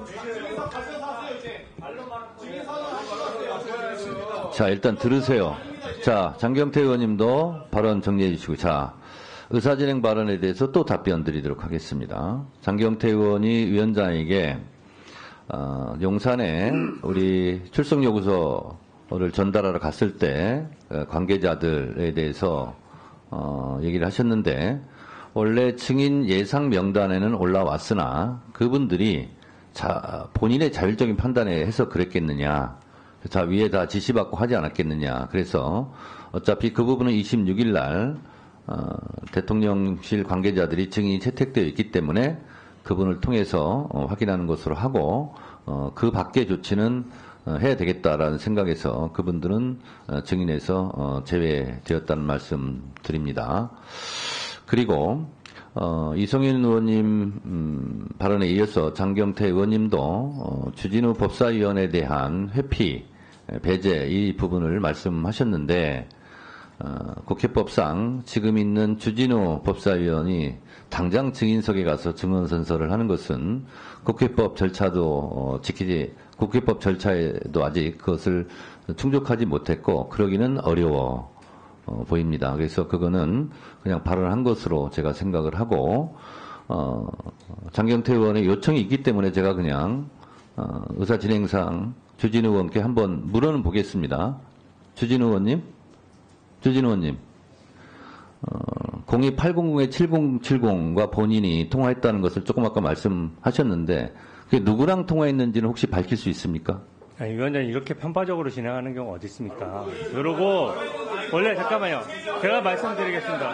자 일단 들으세요. 자, 장경태 의원님도 발언 정리해 주시고, 자, 의사진행 발언에 대해서 또 답변 드리도록 하겠습니다. 장경태 의원이 위원장에게 어, 용산에 우리 출석 요구서를 전달하러 갔을 때 관계자들에 대해서 어, 얘기를 하셨는데, 원래 증인 예상 명단에는 올라왔으나 그분들이 자, 본인의 자율적인 판단에 해서 그랬겠느냐, 자 위에 다 지시받고 하지 않았겠느냐. 그래서 어차피 그 부분은 이십육 일 날 어, 대통령실 관계자들이 증인이 채택되어 있기 때문에 그분을 통해서 어, 확인하는 것으로 하고 어, 그 밖의 조치는 어, 해야 되겠다라는 생각에서 그분들은 어, 증인에서 어, 제외되었다는 말씀 드립니다. 그리고 어, 이성윤 의원님 음, 발언에 이어서 장경태 의원님도 어, 주진우 법사위원에 대한 회피, 배제 이 부분을 말씀하셨는데, 어, 국회법상 지금 있는 주진우 법사위원이 당장 증인석에 가서 증언선서를 하는 것은 국회법 절차도 어, 지키지, 국회법 절차에도 아직 그것을 충족하지 못했고 그러기는 어려워 어, 보입니다. 그래서 그거는 그냥 발언한 것으로 제가 생각을 하고, 어, 장경태 의원의 요청이 있기 때문에 제가 그냥 어, 의사진행상 주진우 의원께 한번 물어는 보겠습니다. 주진우 의원님, 주진우 의원님, 어, 공이 팔공공에 칠공칠공과 본인이 통화했다는 것을 조금 아까 말씀하셨는데, 그게 누구랑 통화했는지는 혹시 밝힐 수 있습니까? 아니, 위원장님 이렇게 편파적으로 진행하는 경우가 어디 있습니까? 그러고 원래 잠깐만요. 제가 말씀드리겠습니다.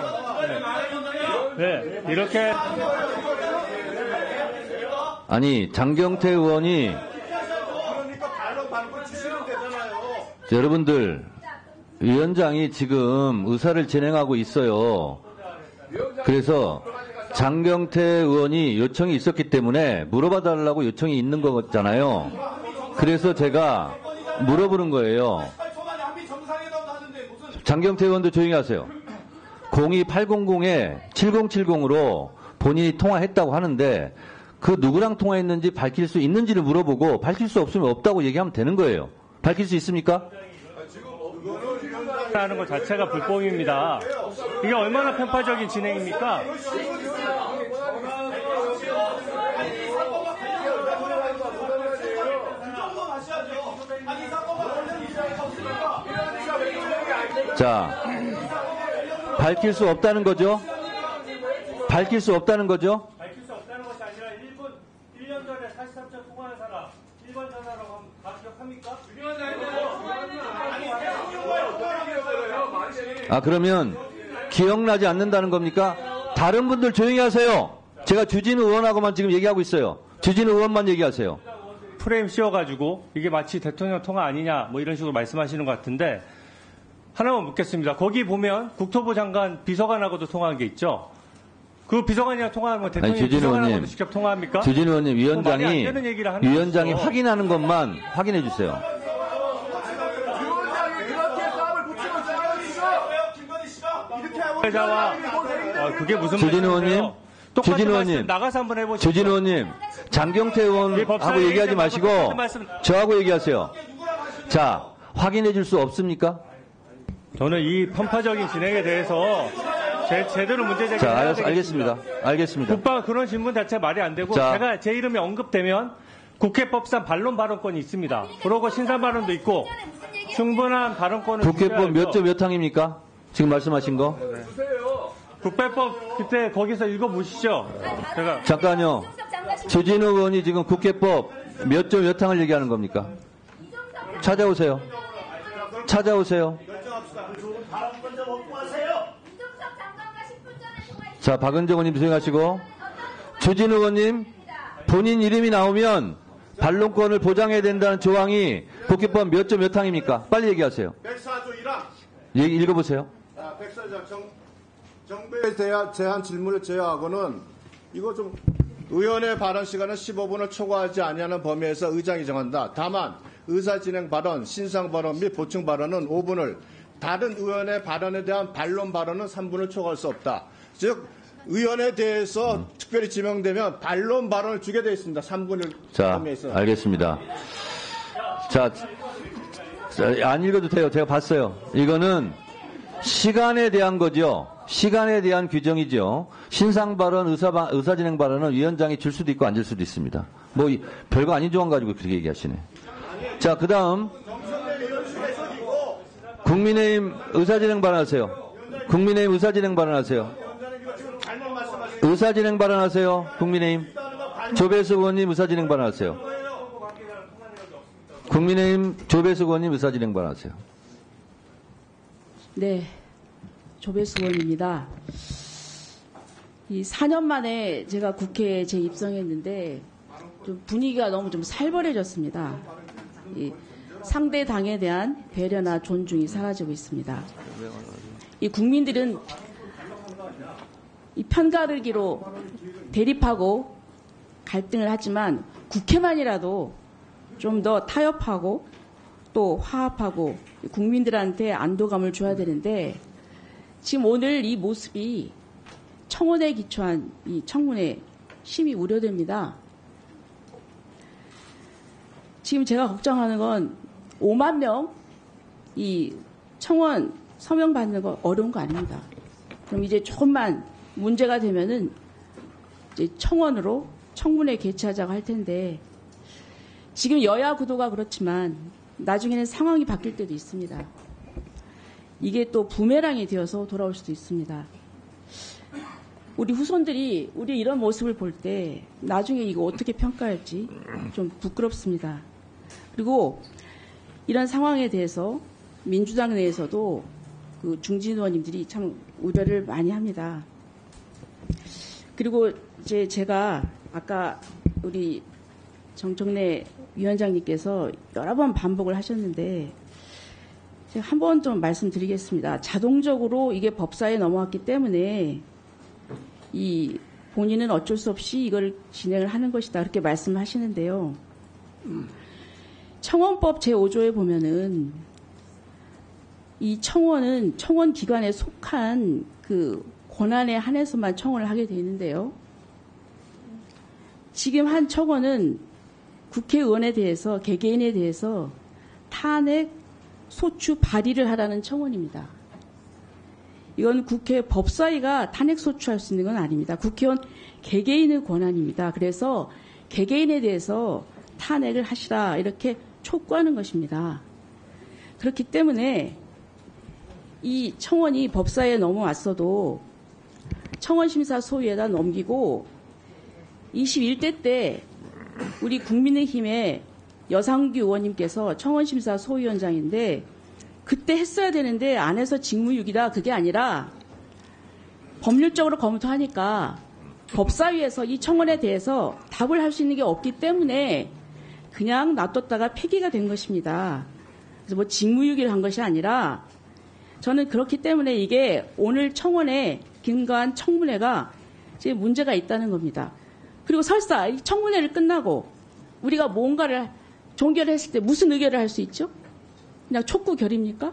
네, 네 이렇게 아니 장경태 의원이 여러분들 위원장이 지금 의사를 진행하고 있어요. 그래서 장경태 의원이 요청이 있었기 때문에 물어봐달라고 요청이 있는 거잖아요. 그래서 제가 물어보는 거예요. 장경태 의원도 조용히 하세요. 공이 팔공공에 칠공칠공으로 본인이 통화했다고 하는데 그 누구랑 통화했는지 밝힐 수 있는지를 물어보고 밝힐 수 없으면 없다고 얘기하면 되는 거예요. 밝힐 수 있습니까? 하는 것 자체가 불법입니다. 이게 얼마나 편파적인 진행입니까? 자, 밝힐 수 없다는 거죠? 밝힐 수 없다는 거죠? 밝힐 수 없다는 것이 아니라 일 분, 일 년 전에 사십삼 초 통화한 사람, 일 번 전화라고 하면 다 기억합니까? 아, 그러면 기억나지 않는다는 겁니까? 다른 분들 조용히 하세요. 제가 주진우 의원하고만 지금 얘기하고 있어요. 주진우 의원만 얘기하세요. 프레임 씌워가지고 이게 마치 대통령 통화 아니냐 뭐 이런 식으로 말씀하시는 것 같은데, 하나만 묻겠습니다. 거기 보면 국토부 장관 비서관하고도 통화한 게 있죠. 그 비서관이랑 통화하면 대통령 주진우 비서관하고도 의원님, 직접 통화합니까? 주진우 의원님, 위원장이 말이 안 되는 얘기를 하는 위원장이 거죠. 확인하는 것만 확인해 주세요. 자와 아, 그게 무슨 주진우 의원님, 말씀이세요? 똑같은 주진우 말씀 의원님, 나가서 한번 해보시죠. 주진우 의원님, 장경태 의원하고 얘기하지 마시고 저하고 얘기하세요. 자, 확인해 줄 수 없습니까? 저는 이 편파적인 진행에 대해서 제, 제대로 문제 제기를 자, 해야 알겠, 되겠습니다. 알겠습니다. 알겠습니다. 국방 그런 질문 자체가 말이 안 되고, 자. 제가 제 이름이 언급되면 국회법상 반론 발언권이 있습니다. 그러고 신상 발언도 있고 충분한 발언권을 국회법 몇 주셔야죠. 조 몇 항입니까? 지금 말씀하신 거? 국회법 그때 거기서 읽어보시죠. 제가 잠깐요. 주진우 의원이 지금 국회법 몇 조 몇 항을 얘기하는 겁니까? 찾아오세요. 찾아오세요. 자, 박은정 의원님 수행하시고, 주진우 의원님, 본인 이름이 나오면 반론권을 보장해야 된다는 조항이 국회법 몇 조 몇 항입니까? 빨리 얘기하세요. 백사 조 일 항. 얘기 읽어보세요. 백사 조 정, 정부에 대한 제한 질문을 제어하고는 이거 좀 의원의 발언 시간은 십오 분을 초과하지 아니하는 범위에서 의장이 정한다. 다만 의사진행 발언, 신상 발언 및 보충 발언은 오 분을, 다른 의원의 발언에 대한 반론 발언은 삼 분을 초과할 수 없다. 즉 의원에 대해서 음. 특별히 지명되면 반론 발언을 주게 되어 있습니다. 삼 분을 자, 포함해서. 알겠습니다. 자, 자, 안 읽어도 돼요. 제가 봤어요. 이거는 시간에 대한 거죠. 시간에 대한 규정이죠. 신상 발언, 의사, 의사진행 발언은 위원장이 줄 수도 있고 안 줄 수도 있습니다. 뭐 별거 아닌 조항 가지고 그렇게 얘기하시네. 자, 그 다음 국민의힘 의사진행 발언하세요. 국민의힘 의사진행 발언하세요. 의사진행 발언하세요. 국민의힘 조배수 의원님 의사진행 발언하세요. 국민의힘 조배수 의원님 의사진행 발언하세요. 네, 조배수 의원입니다. 이 사 년 만에 제가 국회에 재입성했는데 좀 분위기가 너무 좀 살벌해졌습니다. 이 상대 당에 대한 배려나 존중이 사라지고 있습니다. 이 국민들은 이 편가르기로 대립하고 갈등을 하지만 국회만이라도 좀 더 타협하고 또 화합하고 국민들한테 안도감을 줘야 되는데 지금 오늘 이 모습이 청원에 기초한 이 청문회 심히 우려됩니다. 지금 제가 걱정하는 건 오만 명 이 청원 서명 받는 거 어려운 거 아닙니다. 그럼 이제 조금만 문제가 되면은 이제 청원으로 청문회 개최하자고 할 텐데 지금 여야 구도가 그렇지만 나중에는 상황이 바뀔 때도 있습니다. 이게 또 부메랑이 되어서 돌아올 수도 있습니다. 우리 후손들이 우리 이런 모습을 볼 때 나중에 이거 어떻게 평가할지 좀 부끄럽습니다. 그리고 이런 상황에 대해서 민주당 내에서도 그 중진 의원님들이 참 우려를 많이 합니다. 그리고 이제 제가 아까 우리 정청래 위원장님께서 여러 번 반복을 하셨는데 제가 한 번 좀 말씀드리겠습니다. 자동적으로 이게 법사에 넘어왔기 때문에 이 본인은 어쩔 수 없이 이걸 진행을 하는 것이다 그렇게 말씀을 하시는데요. 청원법 제오 조에 보면은 이 청원은 청원 기관에 속한 그 권한에 한해서만 청원을 하게 되어 있는데요. 지금 한 청원은 국회의원에 대해서 개개인에 대해서 탄핵 소추 발의를 하라는 청원입니다. 이건 국회 법사위가 탄핵 소추할 수 있는 건 아닙니다. 국회의원 개개인의 권한입니다. 그래서 개개인에 대해서 탄핵을 하시라 이렇게 촉구하는 것입니다. 그렇기 때문에 이 청원이 법사위에 넘어왔어도 청원심사 소위에다 넘기고 이십일 대 때 우리 국민의힘의 여상규 의원님께서 청원심사 소위원장인데 그때 했어야 되는데 안 해서 직무유기다 그게 아니라 법률적으로 검토하니까 법사위에서 이 청원에 대해서 답을 할 수 있는 게 없기 때문에 그냥 놔뒀다가 폐기가 된 것입니다. 그래서 뭐 직무유기를 한 것이 아니라 저는 그렇기 때문에 이게 오늘 청원에 근거한 청문회가 이제 문제가 있다는 겁니다. 그리고 설사 이 청문회를 끝나고 우리가 뭔가를 종결했을 때 무슨 의결을 할 수 있죠? 그냥 촉구 결입니까?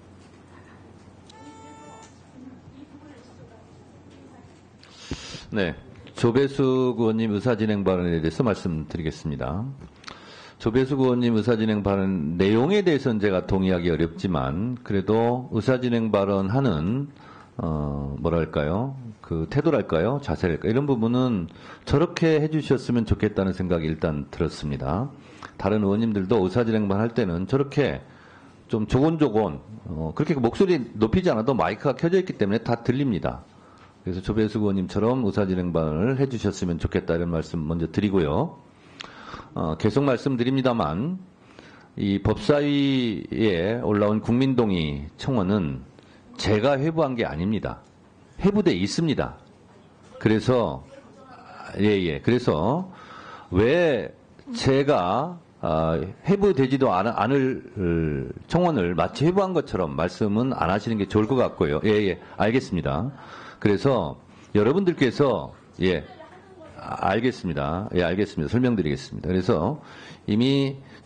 네, 조배수 의원님 의사진행 발언에 대해서 말씀드리겠습니다. 조배수 의원님 의사진행 발언 내용에 대해서는 제가 동의하기 어렵지만 그래도 의사진행 발언하는 어 뭐랄까요 그 태도랄까요 자세랄까요 이런 부분은 저렇게 해주셨으면 좋겠다는 생각이 일단 들었습니다. 다른 의원님들도 의사진행 발언할 때는 저렇게 좀 조곤조곤 어 그렇게 목소리 높이지 않아도 마이크가 켜져 있기 때문에 다 들립니다. 그래서 조배수 의원님처럼 의사진행 발언을 해주셨으면 좋겠다 이런 말씀 먼저 드리고요. 어, 계속 말씀드립니다만 이 법사위에 올라온 국민동의 청원은 제가 회부한 게 아닙니다. 회부돼 있습니다. 그래서 예예 예. 그래서 왜 제가 아, 회부되지도 않, 않을 청원을 마치 회부한 것처럼 말씀은 안 하시는 게 좋을 것 같고요. 예예 예. 알겠습니다. 그래서 여러분들께서 예. 알겠습니다. 예, 알겠습니다. 설명드리겠습니다. 그래서 이미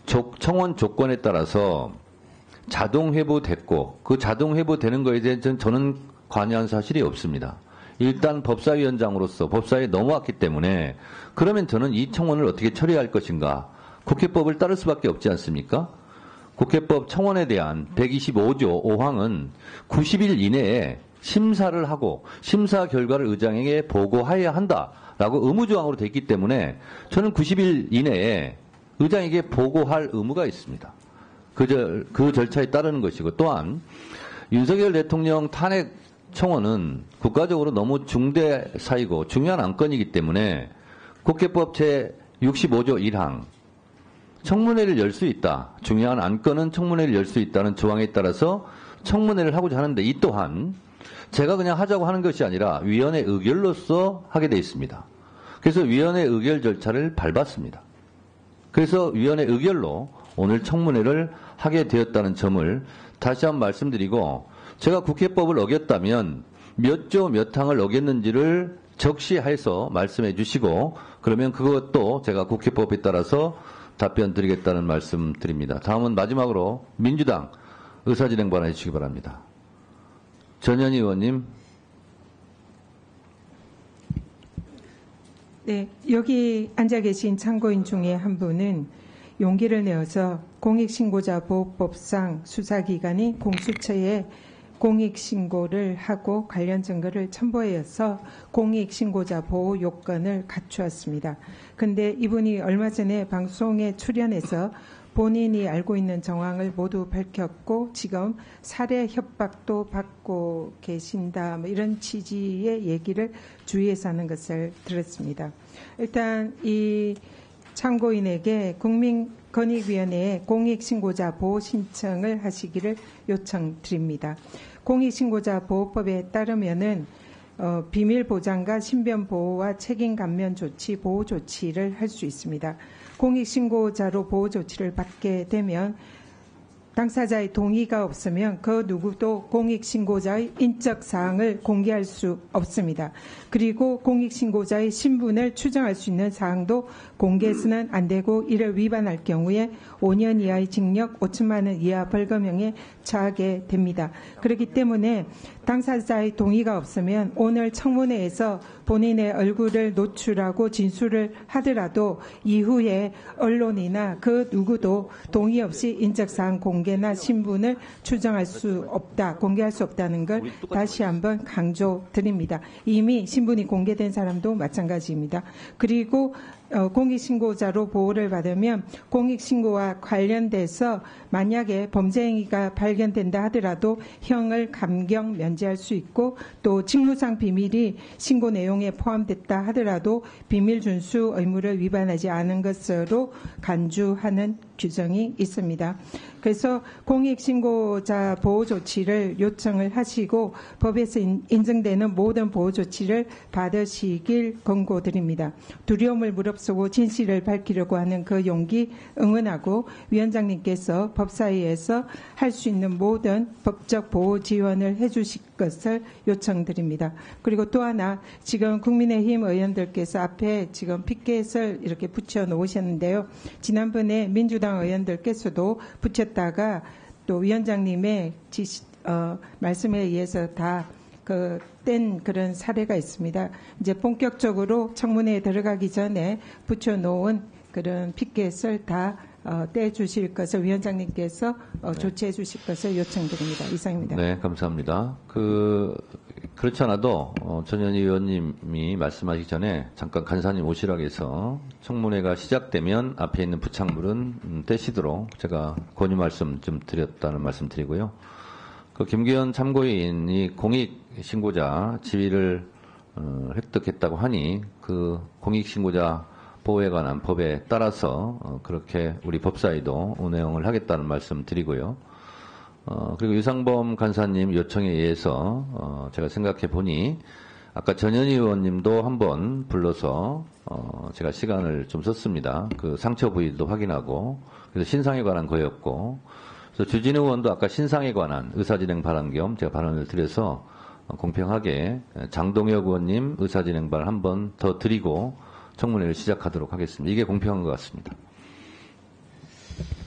청원 조건에 따라서 자동 회부됐고 그 자동 회부되는 거에 대해서 저는 관여한 사실이 없습니다. 일단 법사위원장으로서 법사위에 넘어왔기 때문에 그러면 저는 이 청원을 어떻게 처리할 것인가? 국회법을 따를 수밖에 없지 않습니까? 국회법 청원에 대한 백이십오조 오항은 구십 일 이내에 심사를 하고 심사 결과를 의장에게 보고해야 한다라고 의무조항으로 되어 있기 때문에 저는 구십 일 이내에 의장에게 보고할 의무가 있습니다. 그, 절, 그 절차에 따르는 것이고 또한 윤석열 대통령 탄핵 청원은 국가적으로 너무 중대 사이고 중요한 안건이기 때문에 국회법 제육십오조 일항 청문회를 열 수 있다. 중요한 안건은 청문회를 열 수 있다는 조항에 따라서 청문회를 하고자 하는데 이 또한 제가 그냥 하자고 하는 것이 아니라 위원회 의결로서 하게 되어 있습니다. 그래서 위원회 의결 절차를 밟았습니다. 그래서 위원회 의결로 오늘 청문회를 하게 되었다는 점을 다시 한번 말씀드리고 제가 국회법을 어겼다면 몇 조 몇 항을 어겼는지를 적시해서 말씀해 주시고 그러면 그것도 제가 국회법에 따라서 답변 드리겠다는 말씀 드립니다. 다음은 마지막으로 민주당 의사진행 발언해 주시기 바랍니다. 전현희 의원님. 네, 여기 앉아 계신 참고인 중에 한 분은 용기를 내어서 공익신고자 보호법상 수사기관인 공수처에 공익신고를 하고 관련 증거를 첨부하여서 공익신고자 보호 요건을 갖추었습니다. 그런데 이분이 얼마 전에 방송에 출연해서 본인이 알고 있는 정황을 모두 밝혔고 지금 살해 협박도 받고 계신다 뭐 이런 취지의 얘기를 주위에서 하는 것을 들었습니다. 일단 이 참고인에게 국민권익위원회에 공익신고자 보호 신청을 하시기를 요청드립니다. 공익신고자 보호법에 따르면은 어, 비밀 보장과 신변 보호와 책임 감면 조치, 보호 조치를 할 수 있습니다. 공익신고자로 보호 조치를 받게 되면 당사자의 동의가 없으면 그 누구도 공익신고자의 인적 사항을 공개할 수 없습니다. 그리고 공익신고자의 신분을 추정할 수 있는 사항도 공개해서는 안 되고 이를 위반할 경우에 오 년 이하의 징역 오천만 원 이하 벌금형에 처하게 됩니다. 그렇기 때문에 당사자의 동의가 없으면 오늘 청문회에서 본인의 얼굴을 노출하고 진술을 하더라도 이후에 언론이나 그 누구도 동의 없이 인적사항 공개나 신분을 추정할 수 없다, 공개할 수 없다는 걸 다시 한번 강조드립니다. 이미 신분이 공개된 사람도 마찬가지입니다. 그리고 어, 공익신고자로 보호를 받으면 공익신고와 관련돼서 만약에 범죄 행위가 발견된다 하더라도 형을 감경 면제할 수 있고 또 직무상 비밀이 신고 내용에 포함됐다 하더라도 비밀 준수 의무를 위반하지 않은 것으로 간주하는 규정이 있습니다. 그래서 공익신고자 보호 조치를 요청을 하시고 법에서 인정되는 모든 보호 조치를 받으시길 권고드립니다. 두려움을 무릅쓰고 진실을 밝히려고 하는 그 용기 응원하고 위원장님께서 법사위에서 할 수 있는 모든 법적 보호 지원을 해주실 것을 요청드립니다. 그리고 또 하나 지금 국민의힘 의원들께서 앞에 지금 피켓을 이렇게 붙여 놓으셨는데요. 지난번에 민주당 의원들께서도 붙였다가 또 위원장님의 지시, 어, 말씀에 의해서 다 그 뗀 그런 사례가 있습니다. 이제 본격적으로 청문회에 들어가기 전에 붙여놓은 그런 피켓을 다 어, 떼주실 것을 위원장님께서 어, 네. 조치해 주실 것을 요청드립니다. 이상입니다. 네, 감사합니다. 그 그렇지 않아도 어, 전현희 의원님이 말씀하시기 전에 잠깐 간사님 오시라고 해서 청문회가 시작되면 앞에 있는 부착물은 음, 떼시도록 제가 권유 말씀 좀 드렸다는 말씀 드리고요. 그 김기현 참고인이 공익신고자 지위를 어, 획득했다고 하니 그 공익신고자 보호에 관한 법에 따라서 어, 그렇게 우리 법사위도 운영을 하겠다는 말씀 드리고요. 어, 그리고 유상범 간사님 요청에 의해서 어, 제가 생각해 보니 아까 전현희 의원님도 한번 불러서 어, 제가 시간을 좀 썼습니다. 그 상처 부위도 확인하고 그래서 신상에 관한 거였고 그래서 주진우 의원도 아까 신상에 관한 의사진행 발언 겸 제가 발언을 드려서 어, 공평하게 장동혁 의원님 의사진행 발언 한 번 더 드리고 청문회를 시작하도록 하겠습니다. 이게 공평한 것 같습니다.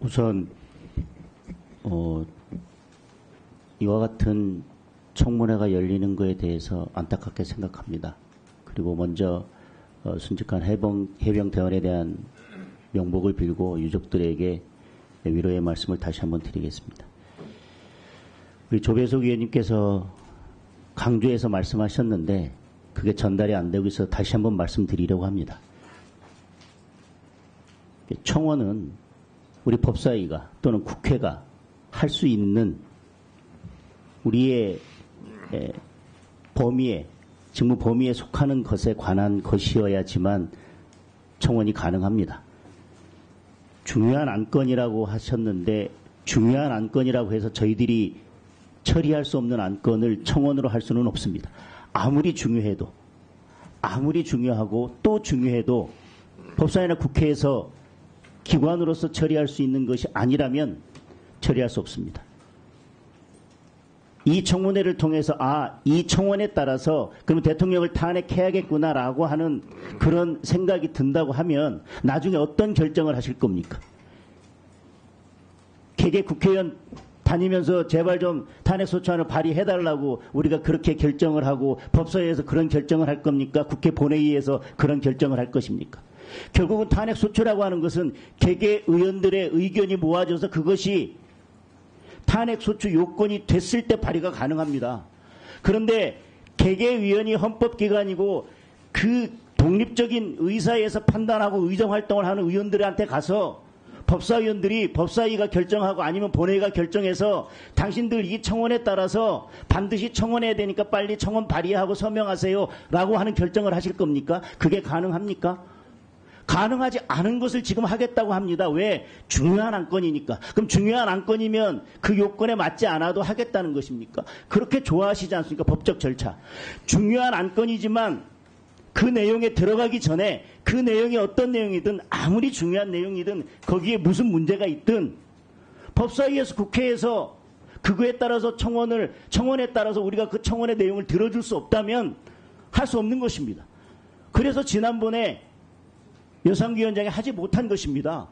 우선 어, 이와 같은 청문회가 열리는 것에 대해서 안타깝게 생각합니다. 그리고 먼저 어, 순직한 해병, 해병대원에 대한 명복을 빌고 유족들에게 위로의 말씀을 다시 한번 드리겠습니다. 우리 조배석 의원님께서 강조해서 말씀하셨는데 그게 전달이 안 되고 있어서 다시 한번 말씀드리려고 합니다. 청원은 우리 법사위가 또는 국회가 할 수 있는 우리의 범위에, 직무 범위에 속하는 것에 관한 것이어야지만 청원이 가능합니다. 중요한 안건이라고 하셨는데 중요한 안건이라고 해서 저희들이 처리할 수 없는 안건을 청원으로 할 수는 없습니다. 아무리 중요해도 아무리 중요하고 또 중요해도 법사위나 국회에서 기관으로서 처리할 수 있는 것이 아니라면 처리할 수 없습니다. 이 청문회를 통해서 아, 이 청원에 따라서 그럼 대통령을 탄핵해야겠구나라고 하는 그런 생각이 든다고 하면 나중에 어떤 결정을 하실 겁니까? 개개 국회의원 다니면서 제발 좀 탄핵소추안을 발의해달라고 우리가 그렇게 결정을 하고 법사위에서 그런 결정을 할 겁니까? 국회 본회의에서 그런 결정을 할 것입니까? 결국은 탄핵소추라고 하는 것은 개개 의원들의 의견이 모아져서 그것이 탄핵소추 요건이 됐을 때 발의가 가능합니다. 그런데 개개위원이 헌법기관이고 그 독립적인 의사에서 판단하고 의정활동을 하는 의원들한테 가서 법사위원들이 법사위가 결정하고 아니면 본회의가 결정해서 당신들 이 청원에 따라서 반드시 청원해야 되니까 빨리 청원 발의하고 서명하세요 라고 하는 결정을 하실 겁니까? 그게 가능합니까? 가능하지 않은 것을 지금 하겠다고 합니다. 왜? 중요한 안건이니까. 그럼 중요한 안건이면 그 요건에 맞지 않아도 하겠다는 것입니까? 그렇게 좋아하시지 않습니까? 법적 절차. 중요한 안건이지만 그 내용에 들어가기 전에 그 내용이 어떤 내용이든 아무리 중요한 내용이든 거기에 무슨 문제가 있든 법사위에서 국회에서 그거에 따라서 청원을 청원에 따라서 우리가 그 청원의 내용을 들어줄 수 없다면 할 수 없는 것입니다. 그래서 지난번에 여상위원장이 하지 못한 것입니다.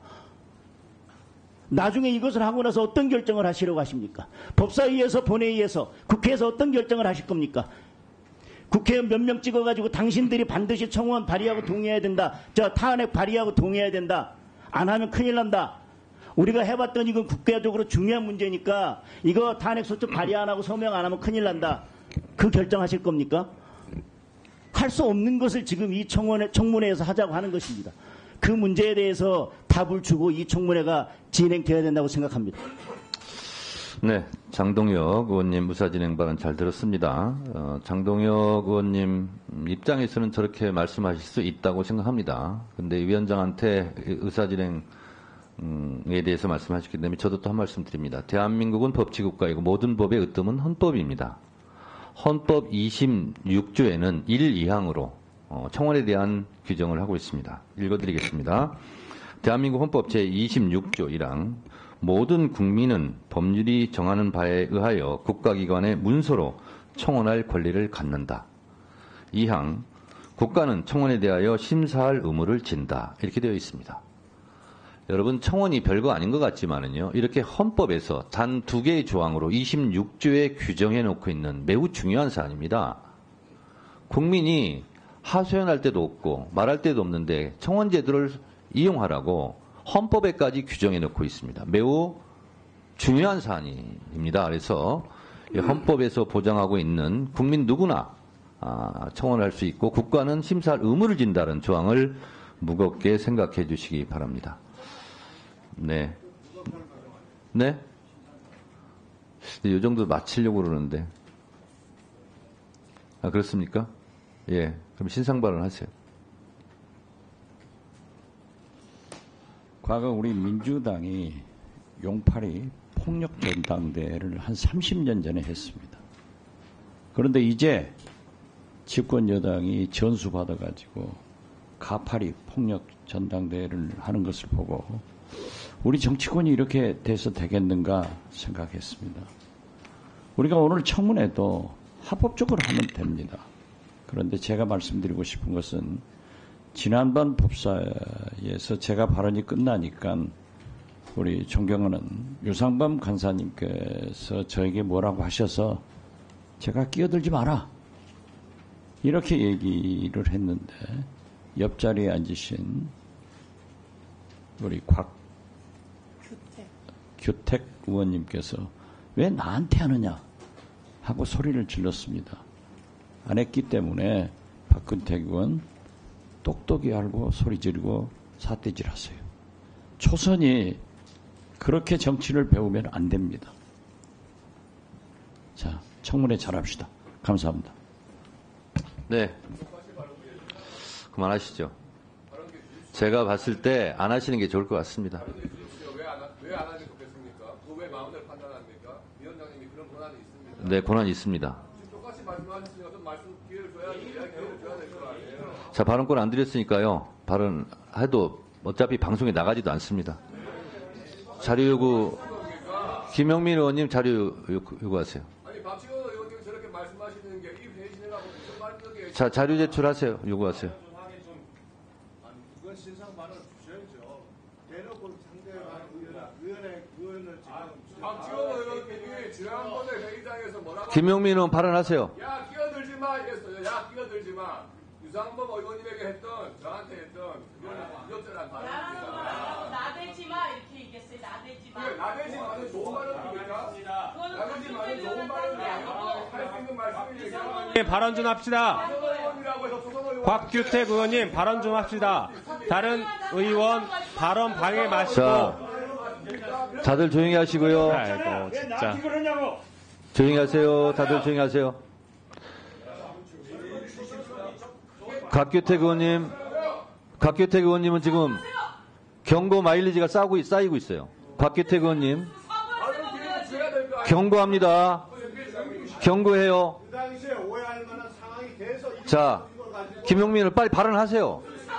나중에 이것을 하고 나서 어떤 결정을 하시려고 하십니까? 법사위에서 본회의에서 국회에서 어떤 결정을 하실 겁니까? 국회의원 몇 명 찍어가지고 당신들이 반드시 청원 발의하고 동의해야 된다. 저 탄핵 발의하고 동의해야 된다. 안 하면 큰일 난다. 우리가 해봤더니 이건 국가적으로 중요한 문제니까 이거 탄핵소추 발의 안 하고 서명 안 하면 큰일 난다. 그 결정하실 겁니까? 할 수 없는 것을 지금 이 청원회, 청문회에서 하자고 하는 것입니다. 그 문제에 대해서 답을 주고 이 청문회가 진행되어야 된다고 생각합니다. 네, 장동혁 의원님 무사진행 발언 잘 들었습니다. 어, 장동혁 의원님 입장에서는 저렇게 말씀하실 수 있다고 생각합니다. 그런데 위원장한테 의사진행에 대해서 말씀하셨기 때문에 저도 또 한 말씀 드립니다. 대한민국은 법치국가이고 모든 법의 으뜸은 헌법입니다. 헌법 이십육 조에는 일, 이 항으로 청원에 대한 규정을 하고 있습니다. 읽어드리겠습니다. 대한민국 헌법 제이십육 조 일 항 모든 국민은 법률이 정하는 바에 의하여 국가기관의 문서로 청원할 권리를 갖는다. 이 항 국가는 청원에 대하여 심사할 의무를 진다. 이렇게 되어 있습니다. 여러분 청원이 별거 아닌 것 같지만은요. 이렇게 헌법에서 단 두 개의 조항으로 이십육 조에 규정해 놓고 있는 매우 중요한 사안입니다. 국민이 하소연할 때도 없고 말할 때도 없는데 청원 제도를 이용하라고 헌법에까지 규정해 놓고 있습니다. 매우 중요한 사안입니다. 그래서 헌법에서 보장하고 있는 국민 누구나 청원할 수 있고 국가는 심사할 의무를 진다는 조항을 무겁게 생각해 주시기 바랍니다. 네. 네? 이 정도 마치려고 그러는데. 아, 그렇습니까? 예. 그럼 신상 발언하세요. 과거 우리 민주당이 용팔이 폭력전당대회를 한 삼십 년 전에 했습니다. 그런데 이제 집권 여당이 전수받아가지고 가파리 폭력전당대회를 하는 것을 보고 우리 정치권이 이렇게 돼서 되겠는가 생각했습니다. 우리가 오늘 청문회도 합법적으로 하면 됩니다. 그런데 제가 말씀드리고 싶은 것은 지난번 법사에서 제가 발언이 끝나니까 우리 존경하는 유상범 간사님께서 저에게 뭐라고 하셔서 제가 끼어들지 마라 이렇게 얘기를 했는데 옆자리에 앉으신 우리 곽 규택 의원님께서 왜 나한테 하느냐 하고 소리를 질렀습니다. 안 했기 때문에 박근택 의원 똑똑히 알고 소리 지르고 삿대질 하세요. 초선이 그렇게 정치를 배우면 안 됩니다. 자, 청문회 잘합시다. 감사합니다. 네. 그만하시죠. 제가 봤을 때 안 하시는 게 좋을 것 같습니다. 왜 안 하는 거겠습니까? 그거 왜 마음대로 판단합니까? 위원장님이 그런 권한이 있습니다. 네, 권한이 있습니다. 지금 똑같이 말씀하셨으니까 좀 말씀 기회를 줘야 기회를 줘야 될 거 아니에요. 자, 발언권 안 드렸으니까요. 발언해도 어차피 방송에 나가지도 않습니다. 자료 요구, 김영민 의원님 자료 요구, 요구하세요. 아니, 박지원 의원님 저렇게 말씀하시는 게 이 회의 진행하고 무슨 말인지. 자, 자료 제출하세요. 요구하세요. 그건 신상 발언 주셔야죠. 대놓고 상대방 의원, 의원의 의원을 지금. 박지원 의원님이 지난번에 회의장에서 뭐라고. 김영민 의원 발언하세요. 야, 끼어들지 마 이랬어요. 야, 끼어들지 마. 유상범 의원님에게 했던, 저한테 했던, 그거는 부적절한 발언입니다. 나대지 마 이렇게 얘기했어요. 나대지 마. 그래, 나대지 마는 좋은 발언입니까? 나대지 마는 좋은 발언이 아니고 할 수 있는 말씀입니까? 네, 발언 좀 합시다. 곽규택 의원님 발언 좀 합시다. 다른 의원 발언 방해 마시고. 자, 다들 조용히 하시고요. 아이고 진짜. 조용히 하세요. 다들 조용히 하세요. 곽규택 의원님, 곽규택 의원님은 지금 경고 마일리지가 쌓이고, 쌓이고 있어요. 곽규택 의원님, 경고합니다. 경고해요. 자, 김용민을 빨리 발언하세요.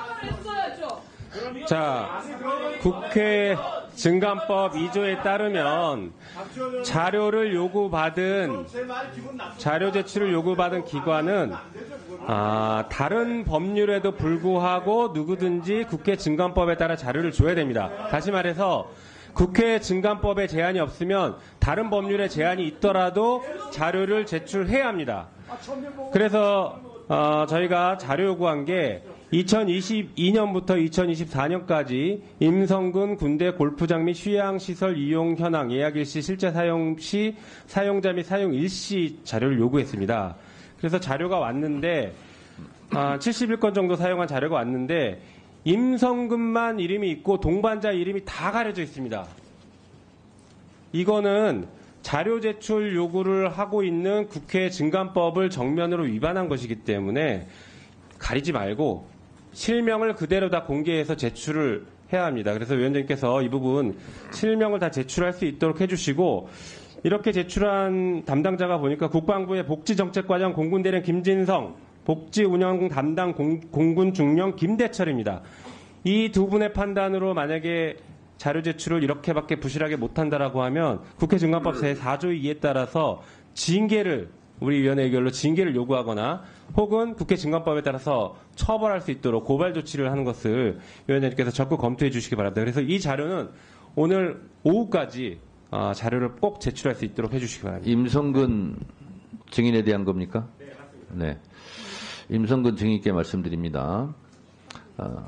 자, 국회 증감법 이 조에 따르면 자료를 요구받은 자료 제출을 요구받은 기관은 아, 다른 법률에도 불구하고 누구든지 국회 증감법에 따라 자료를 줘야 됩니다. 다시 말해서 국회 증감법에 제한이 없으면 다른 법률에 제한이 있더라도 자료를 제출해야 합니다. 그래서 어, 저희가 자료 요구한 게 이천이십이 년부터 이천이십사 년까지 임성근 군대 골프장 및 휴양시설 이용 현황 예약 일시 실제 사용 시 사용자 및 사용 일시 자료를 요구했습니다. 그래서 자료가 왔는데 아, 칠십일 건 정도 사용한 자료가 왔는데 임성근만 이름이 있고 동반자 이름이 다 가려져 있습니다. 이거는 자료 제출 요구를 하고 있는 국회 증감법을 정면으로 위반한 것이기 때문에 가리지 말고 실명을 그대로 다 공개해서 제출을 해야 합니다. 그래서 위원장님께서 이 부분 실명을 다 제출할 수 있도록 해주시고 이렇게 제출한 담당자가 보니까 국방부의 복지정책과장 공군대령 김진성, 복지운영 담당 공, 공군 중령 김대철입니다. 이 두 분의 판단으로 만약에 자료 제출을 이렇게밖에 부실하게 못한다라고 하면 국회 증감법 제사 조 이에 따라서 징계를 우리 위원회 의결로 징계를 요구하거나 혹은 국회 증감법에 따라서 처벌할 수 있도록 고발 조치를 하는 것을 위원장님께서 적극 검토해 주시기 바랍니다. 그래서 이 자료는 오늘 오후까지 자료를 꼭 제출할 수 있도록 해주시기 바랍니다. 임성근 증인에 대한 겁니까? 네, 맞습니다. 네. 임성근 증인께 말씀드립니다. 아,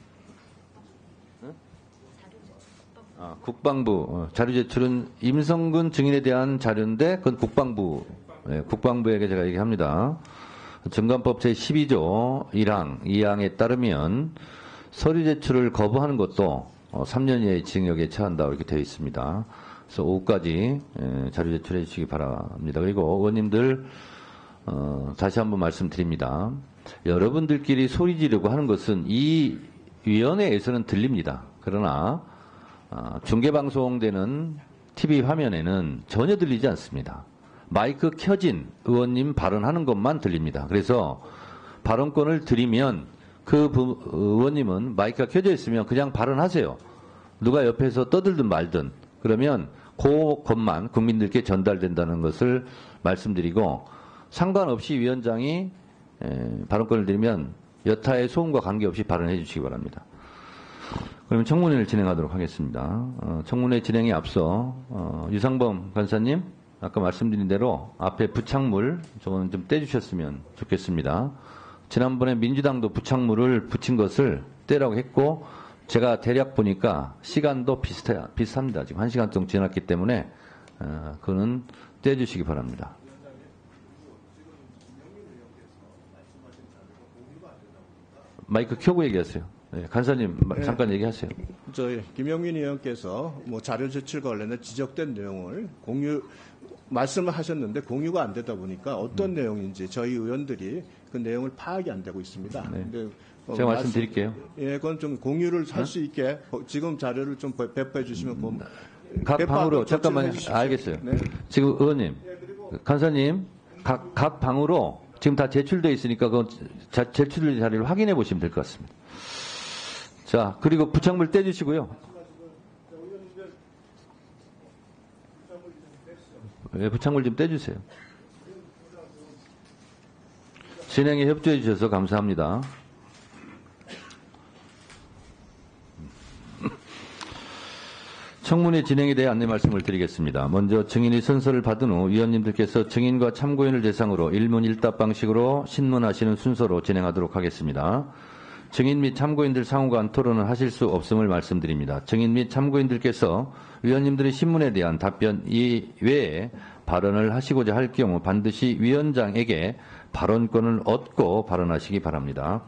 아, 국방부 자료 제출은 임성근 증인에 대한 자료인데 그건 국방부 네, 국방부에게 제가 얘기합니다. 증감법 제십이 조 일 항, 이 항에 따르면 서류 제출을 거부하는 것도 삼 년 이하의 징역에 처한다 이렇게 되어 있습니다. 그래서 오후까지 자료 제출해 주시기 바랍니다. 그리고 의원님들 어, 다시 한번 말씀드립니다. 여러분들끼리 소리 지르고 하는 것은 이 위원회에서는 들립니다. 그러나 어, 중계방송되는 티비 화면에는 전혀 들리지 않습니다. 마이크 켜진 의원님 발언하는 것만 들립니다. 그래서 발언권을 드리면 그 부, 의원님은 마이크가 켜져 있으면 그냥 발언하세요. 누가 옆에서 떠들든 말든 그러면 그 것만 국민들께 전달된다는 것을 말씀드리고 상관없이 위원장이 에, 발언권을 드리면 여타의 소음과 관계없이 발언해 주시기 바랍니다. 그러면 청문회를 진행하도록 하겠습니다. 어, 청문회 진행에 앞서 어, 유상범 간사님 아까 말씀드린 대로 앞에 부착물 저거는 좀 떼주셨으면 좋겠습니다. 지난번에 민주당도 부착물을 붙인 것을 떼라고 했고 제가 대략 보니까 시간도 비슷해, 비슷합니다. 지금 한 시간 정도 지났기 때문에 어, 그거는 떼주시기 바랍니다. 마이크 켜고 얘기하세요. 네, 간사님 네. 잠깐 얘기하세요. 저희 김영민 의원께서 뭐 자료 제출과 관련해 지적된 내용을 공유 말씀을 하셨는데 공유가 안 되다 보니까 어떤 음. 내용인지 저희 의원들이 그 내용을 파악이 안 되고 있습니다. 네. 근데 어, 제가 말씀, 말씀드릴게요. 예, 그건 좀 공유를 할 수 있게 지금 자료를 좀 배포해 주시면 음. 각 방으로 잠깐만요. 알겠어요. 네. 지금 의원님, 간사님 각, 각 방으로 지금 다 제출되어 있으니까 그 제출된 자료를 확인해 보시면 될 것 같습니다. 자, 그리고 부착물 떼주시고요. 네, 부착물 좀 떼주세요. 진행에 협조해 주셔서 감사합니다. 청문회 진행에 대해 안내 말씀을 드리겠습니다. 먼저 증인이 선서를 받은 후 위원님들께서 증인과 참고인을 대상으로 일문일답 방식으로 신문하시는 순서로 진행하도록 하겠습니다. 증인 및 참고인들 상호간 토론을 하실 수 없음을 말씀드립니다. 증인 및 참고인들께서 위원님들의 신문에 대한 답변 이외에 발언을 하시고자 할 경우 반드시 위원장에게 발언권을 얻고 발언하시기 바랍니다.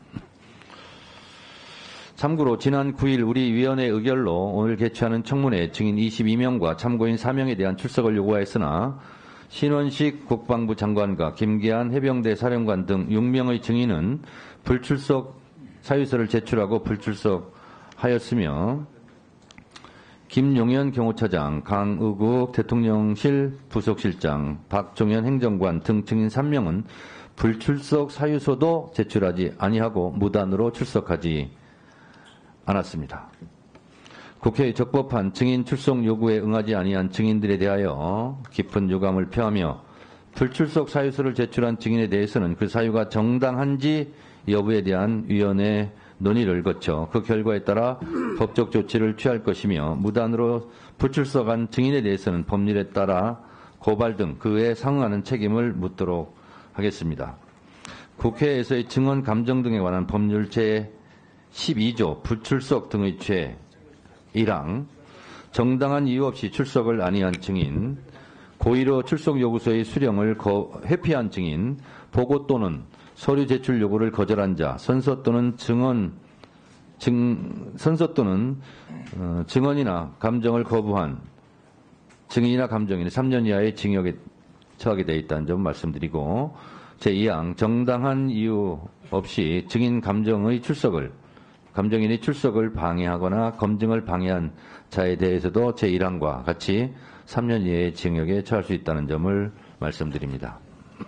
참고로 지난 구 일 우리 위원회 의결로 오늘 개최하는 청문회 증인 이십이 명과 참고인 사 명에 대한 출석을 요구하였으나 신원식 국방부 장관과 김계한 해병대 사령관 등 육 명의 증인은 불출석 사유서를 제출하고 불출석하였으며 김용현 경호처장, 강의국 대통령실 부속실장, 박종현 행정관 등 증인 삼 명은 불출석 사유서도 제출하지 아니하고 무단으로 출석하지 않았습니다. 국회의 적법한 증인 출석 요구에 응하지 아니한 증인들에 대하여 깊은 유감을 표하며 불출석 사유서를 제출한 증인에 대해서는 그 사유가 정당한지 여부에 대한 위원회 논의를 거쳐 그 결과에 따라 법적 조치를 취할 것이며 무단으로 불출석한 증인에 대해서는 법률에 따라 고발 등 그에 상응하는 책임을 묻도록 하겠습니다. 국회에서의 증언 감정 등에 관한 법률 제십이 조 불출석 등의 죄 일 항 정당한 이유 없이 출석을 아니한 증인, 고의로 출석 요구서의 수령을 거, 회피한 증인, 보고 또는 서류 제출 요구를 거절한 자, 선서 또는 증언, 증, 선서 또는 어, 증언이나 감정을 거부한 증인이나 감정인은 삼 년 이하의 징역에 처하게 되어 있다는 점 말씀드리고, 제이 항 정당한 이유 없이 증인 감정의 출석을 감정인의 출석을 방해하거나 검증을 방해한 자에 대해서도 제일 항과 같이 삼 년 이하의 징역에 처할 수 있다는 점을 말씀드립니다.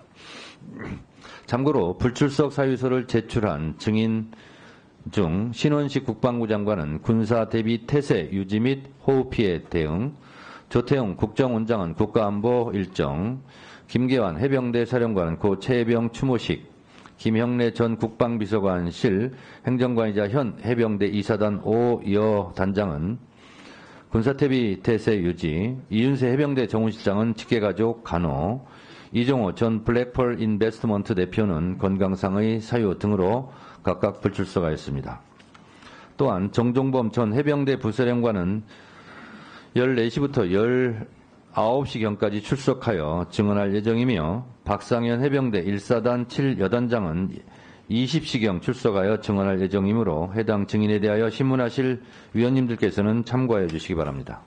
참고로 불출석 사유서를 제출한 증인 중 신원식 국방부 장관은 군사 대비 태세 유지 및 호우 피해 대응, 조태용 국정원장은 국가안보 일정, 김계환 해병대 사령관은 고 최해병 추모식, 김형래 전 국방비서관실 행정관이자 현 해병대 이사단 오여 단장은 군사태비 태세 유지, 이윤세 해병대 정훈실장은 직계가족 간호, 이종호 전 블랙펄 인베스트먼트 대표는 건강상의 사유 등으로 각각 불출석하였습니다. 또한 정종범 전 해병대 부사령관은 열네 시부터 열아홉 시경까지 출석하여 증언할 예정이며 박상현 해병대 일 사단 칠 여단장은 이십 시경 출석하여 증언할 예정이므로 해당 증인에 대하여 신문하실 위원님들께서는 참고하여 주시기 바랍니다.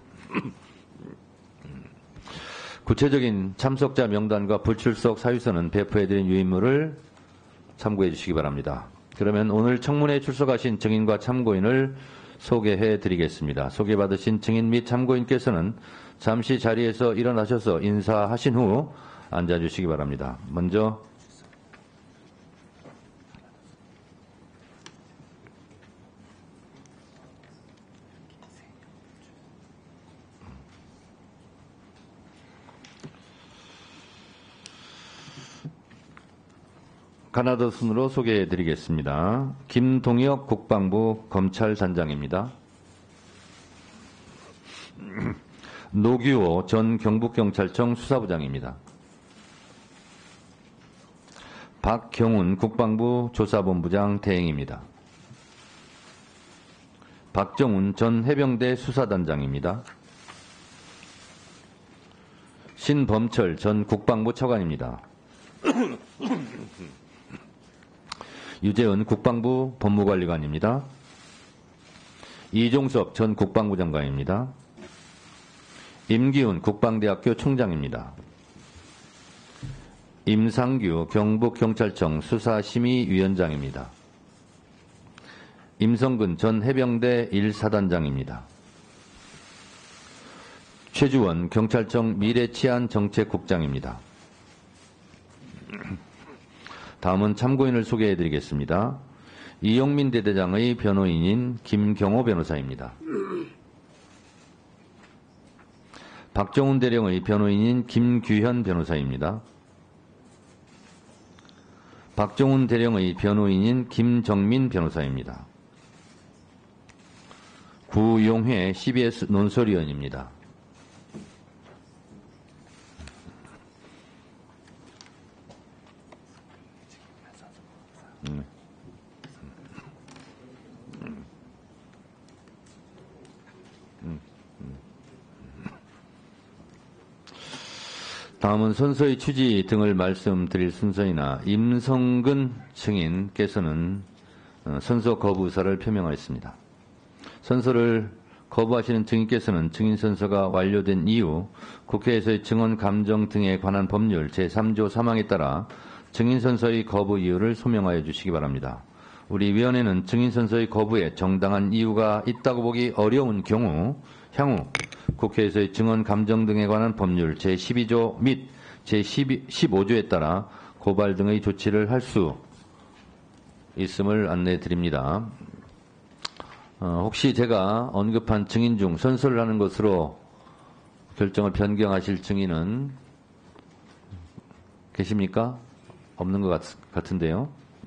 구체적인 참석자 명단과 불출석 사유서는 배포해드린 유인물을 참고해 주시기 바랍니다. 그러면 오늘 청문회에 출석하신 증인과 참고인을 소개해 드리겠습니다. 소개받으신 증인 및 참고인께서는 잠시 자리에서 일어나셔서 인사하신 후 앉아주시기 바랍니다. 먼저 가나다 순으로 소개해 드리겠습니다. 김동혁 국방부 검찰단장입니다. 노규호 전 경북경찰청 수사부장입니다. 박경훈 국방부 조사본부장 대행입니다. 박정훈 전 해병대 수사단장입니다. 신범철 전 국방부 차관입니다. 유재은 국방부 법무관리관입니다. 이종섭 전 국방부 장관입니다. 임기훈 국방대학교 총장입니다. 임상규 경북경찰청 수사심의위원장입니다. 임성근 전 해병대 일 사단장입니다. 최주원 경찰청 미래치안정책국장입니다. 다음은 참고인을 소개해 드리겠습니다. 이용민 대대장의 변호인인 김경호 변호사입니다. 박정훈 대령의 변호인인 김규현 변호사입니다. 박정훈 대령의 변호인인 김정민 변호사입니다. 구용회 씨비에스 논설위원입니다. 음. 음. 음. 다음은 선서의 취지 등을 말씀드릴 순서이나 임성근 증인께서는 선서 거부 의사를 표명하였습니다. 선서를 거부하시는 증인께서는 증인 선서가 완료된 이후 국회에서의 증언 감정 등에 관한 법률 제삼조 삼항에 따라 증인 선서의 거부 이유를 소명하여 주시기 바랍니다. 우리 위원회는 증인 선서의 거부에 정당한 이유가 있다고 보기 어려운 경우 향후 국회에서의 증언 감정 등에 관한 법률 제십이조 및 제십오조에 따라 고발 등의 조치를 할 수 있음을 안내해 드립니다. 어, 혹시 제가 언급한 증인 중 선서를 하는 것으로 결정을 변경하실 증인은 계십니까? 없는 것 같, 같은데요.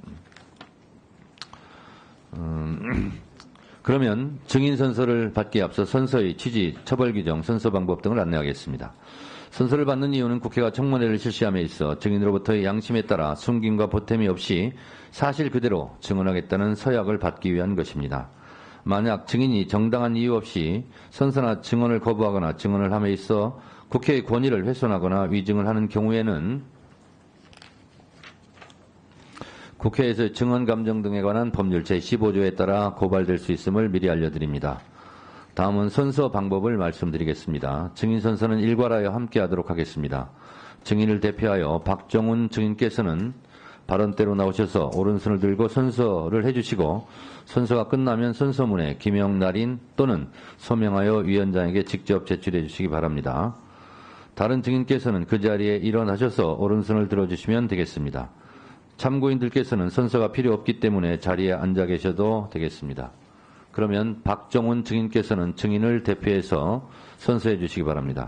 음, 그러면 증인 선서를 받기에 앞서 선서의 취지, 처벌 규정, 선서 방법 등을 안내하겠습니다. 선서를 받는 이유는 국회가 청문회를 실시함에 있어 증인으로부터의 양심에 따라 숨김과 보탬이 없이 사실 그대로 증언하겠다는 서약을 받기 위한 것입니다. 만약 증인이 정당한 이유 없이 선서나 증언을 거부하거나 증언을 함에 있어 국회의 권위를 훼손하거나 위증을 하는 경우에는 국회에서 증언 감정 등에 관한 법률 제십오조에 따라 고발될 수 있음을 미리 알려드립니다. 다음은 선서 방법을 말씀드리겠습니다. 증인 선서는 일괄하여 함께하도록 하겠습니다. 증인을 대표하여 박정훈 증인께서는 발언대로 나오셔서 오른손을 들고 선서를 해주시고 선서가 끝나면 선서문에 기명 날인 또는 서명하여 위원장에게 직접 제출해 주시기 바랍니다. 다른 증인께서는 그 자리에 일어나셔서 오른손을 들어주시면 되겠습니다. 참고인들께서는 선서가 필요 없기 때문에 자리에 앉아 계셔도 되겠습니다. 그러면 박정훈 증인께서는 증인을 대표해서 선서해 주시기 바랍니다.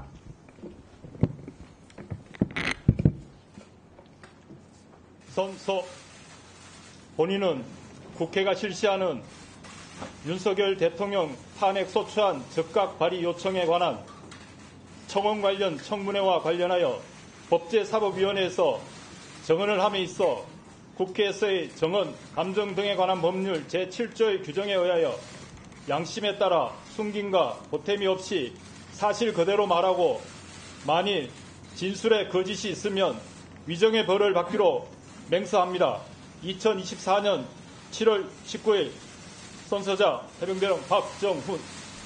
선서. 본인은 국회가 실시하는 윤석열 대통령 탄핵 소추안 즉각 발의 요청에 관한 청원 관련 청문회와 관련하여 법제사법위원회에서 정언을 함에 있어 국회에서의 정언, 감정 등에 관한 법률 제칠조의 규정에 의하여 양심에 따라 숨김과 보탬이 없이 사실 그대로 말하고 만일 진술에 거짓이 있으면 위정의 벌을 받기로 맹세합니다. 이천이십사년 칠월 십구일 선서자 해병대령 박정훈.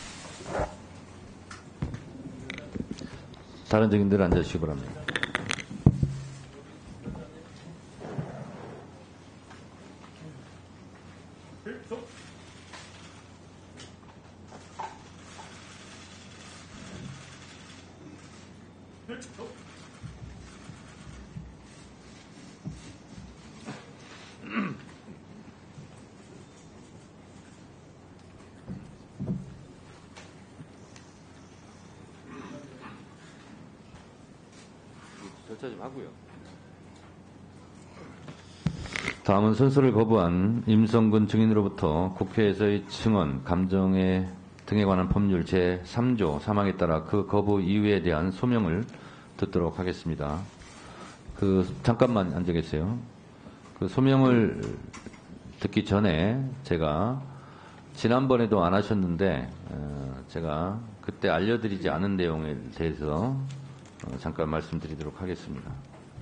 다른 증인들 앉아주시기 바랍니다. 절차 좀 하고요. 다음은 선서를 거부한 임성근 증인으로부터 국회에서의 증언, 감정의 등에 관한 법률 제삼 조 삼 항에 따라 그 거부 이유에 대한 소명을 듣도록 하겠습니다. 그 잠깐만 앉아 계세요. 그 소명을 듣기 전에 제가 지난번에도 안 하셨는데 어, 제가 그때 알려드리지 않은 내용에 대해서 어, 잠깐 말씀드리도록 하겠습니다.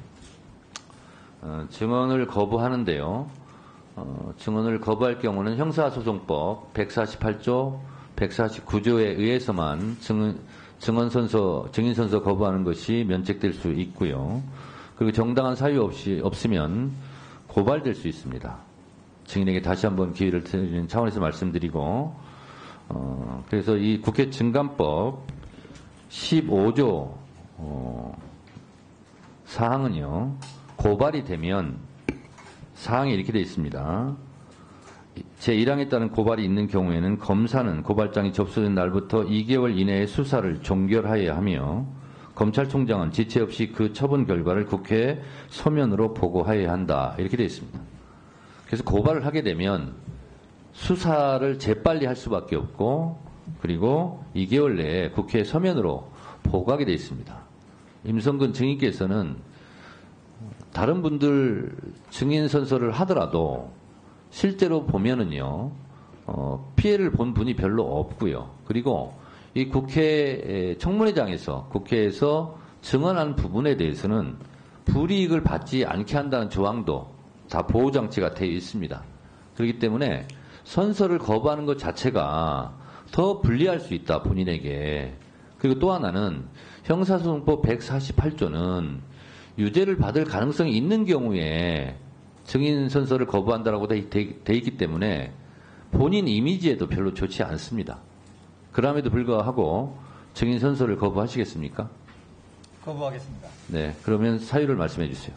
어, 증언을 거부하는데요. 어, 증언을 거부할 경우는 형사소송법 백사십팔 조, 백사십구 조에 의해서만 증언, 증언선서, 증인선서 거부하는 것이 면책될 수 있고요. 그리고 정당한 사유 없이 없으면 고발될 수 있습니다. 증인에게 다시 한번 기회를 드리는 차원에서 말씀드리고, 어, 그래서 이 국회 증감법 십오 조 어, 사항은요, 고발이 되면 사항이 이렇게 되어 있습니다. 제일 항에 따른 고발이 있는 경우에는 검사는 고발장이 접수된 날부터 이 개월 이내에 수사를 종결하여야 하며 검찰총장은 지체 없이 그 처분 결과를 국회에 서면으로 보고하여야 한다. 이렇게 되어 있습니다. 그래서 고발을 하게 되면 수사를 재빨리 할 수밖에 없고 그리고 이 개월 내에 국회에 서면으로 보고하게 되어 있습니다. 임성근 증인께서는 다른 분들 증인 선서를 하더라도 실제로 보면은요, 어, 피해를 본 분이 별로 없고요. 그리고 이 국회 청문회장에서 국회에서 증언한 부분에 대해서는 불이익을 받지 않게 한다는 조항도 다 보호장치가 되어 있습니다. 그렇기 때문에 선서를 거부하는 것 자체가 더 불리할 수 있다, 본인에게. 그리고 또 하나는 형사소송법 백사십팔 조는 유죄를 받을 가능성이 있는 경우에 증인 선서를 거부한다라고 돼, 돼, 돼 있기 때문에 본인 이미지에도 별로 좋지 않습니다. 그럼에도 불구하고 증인 선서를 거부하시겠습니까? 거부하겠습니다. 네, 그러면 사유를 말씀해 주세요.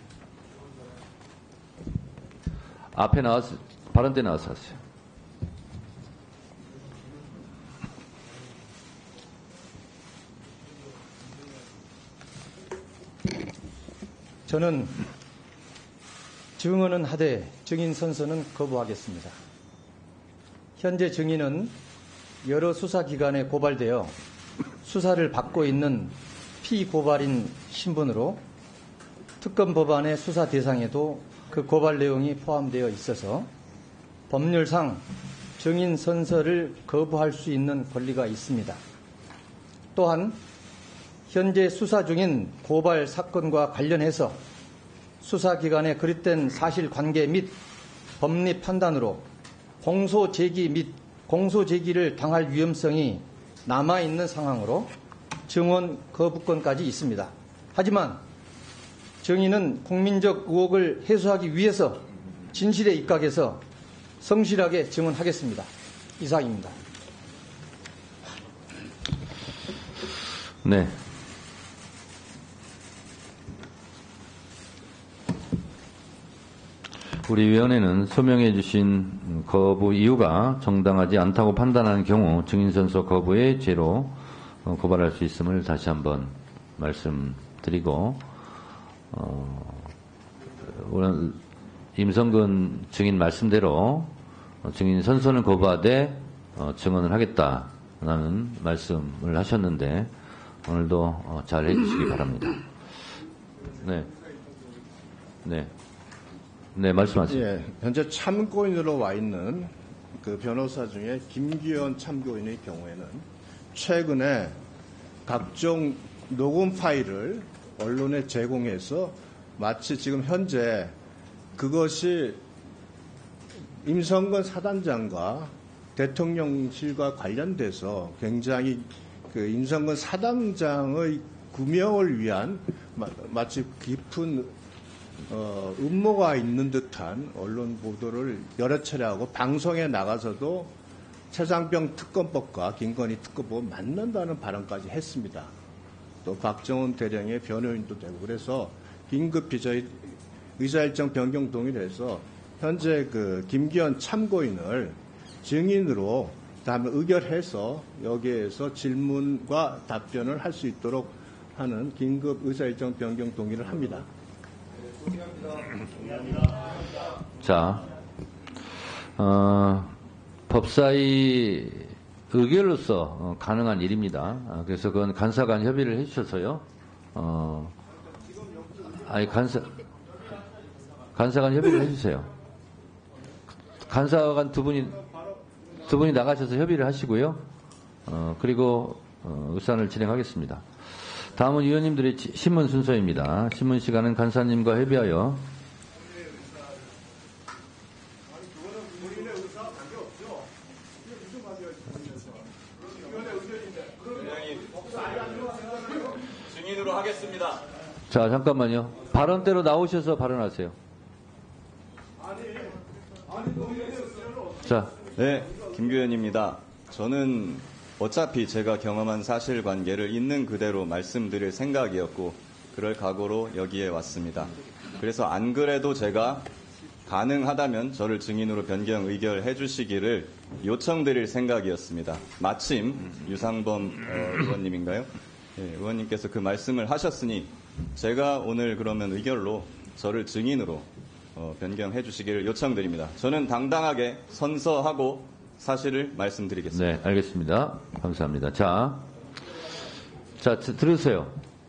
앞에 나와서 발언대 나와서 하세요. 저는 증언은 하되 증인 선서는 거부하겠습니다. 현재 증인은 여러 수사기관에 고발되어 수사를 받고 있는 피고발인 신분으로 특검 법안의 수사 대상에도 그 고발 내용이 포함되어 있어서 법률상 증인 선서를 거부할 수 있는 권리가 있습니다. 또한 현재 수사 중인 고발 사건과 관련해서 수사기관에 그릇된 사실관계 및 법리 판단으로 공소 제기 및 공소 제기를 당할 위험성이 남아있는 상황으로 증언 거부권까지 있습니다. 하지만 증인은 국민적 의혹을 해소하기 위해서 진실에 입각해서 성실하게 증언하겠습니다. 이상입니다. 네. 우리 위원회는 소명해 주신 거부 이유가 정당하지 않다고 판단하는 경우 증인선서 거부의 죄로 고발할 수 있음을 다시 한번 말씀드리고 어, 오늘 임성근 증인 말씀대로 증인 선서는 거부하되 어, 증언을 하겠다라는 말씀을 하셨는데 오늘도 어, 잘 해주시기 바랍니다. 네, 네. 네, 말씀하세요. 예, 현재 참고인으로 와 있는 그 변호사 중에 김기현 참고인의 경우에는 최근에 각종 녹음 파일을 언론에 제공해서 마치 지금 현재 그것이 임성근 사단장과 대통령실과 관련돼서 굉장히 그 임성근 사단장의 구명을 위한 마, 마치 깊은 어, 음모가 있는 듯한 언론 보도를 여러 차례 하고 방송에 나가서도 최상병 특검법과 김건희 특검법 맞는다는 발언까지 했습니다. 또 박정훈 대령의 변호인도 되고 그래서 긴급히 저희 의사일정 변경 동의를 해서 현재 그 김기현 참고인을 증인으로 다음에 의결해서 여기에서 질문과 답변을 할 수 있도록 하는 긴급 의사일정 변경 동의를 합니다. 자, 어, 법사위 의결로서 어, 가능한 일입니다. 아, 그래서 그건 간사 간 협의를 해주셔서요. 어, 아니 간사 간사 간 협의를 해주세요. 간사 간 두 분이 두 분이 나가셔서 협의를 하시고요. 어, 그리고 어, 의사를 진행하겠습니다. 다음은 위원님들의 신문 순서입니다. 신문 시간은 간사님과 협의하여 증인으로 하겠습니다. 자, 잠깐만요. 발언대로 나오셔서 발언하세요. 자, 네, 김규현입니다. 저는 어차피 제가 경험한 사실관계를 있는 그대로 말씀드릴 생각이었고 그럴 각오로 여기에 왔습니다. 그래서 안 그래도 제가 가능하다면 저를 증인으로 변경 의결해 주시기를 요청드릴 생각이었습니다. 마침 유상범 어, 의원님인가요? 네, 의원님께서 그 말씀을 하셨으니 제가 오늘 그러면 의결로 저를 증인으로 어, 변경해 주시기를 요청드립니다. 저는 당당하게 선서하고 사실을 말씀드리겠습니다. 네, 알겠습니다. 감사합니다. 자, 자, 들으세요.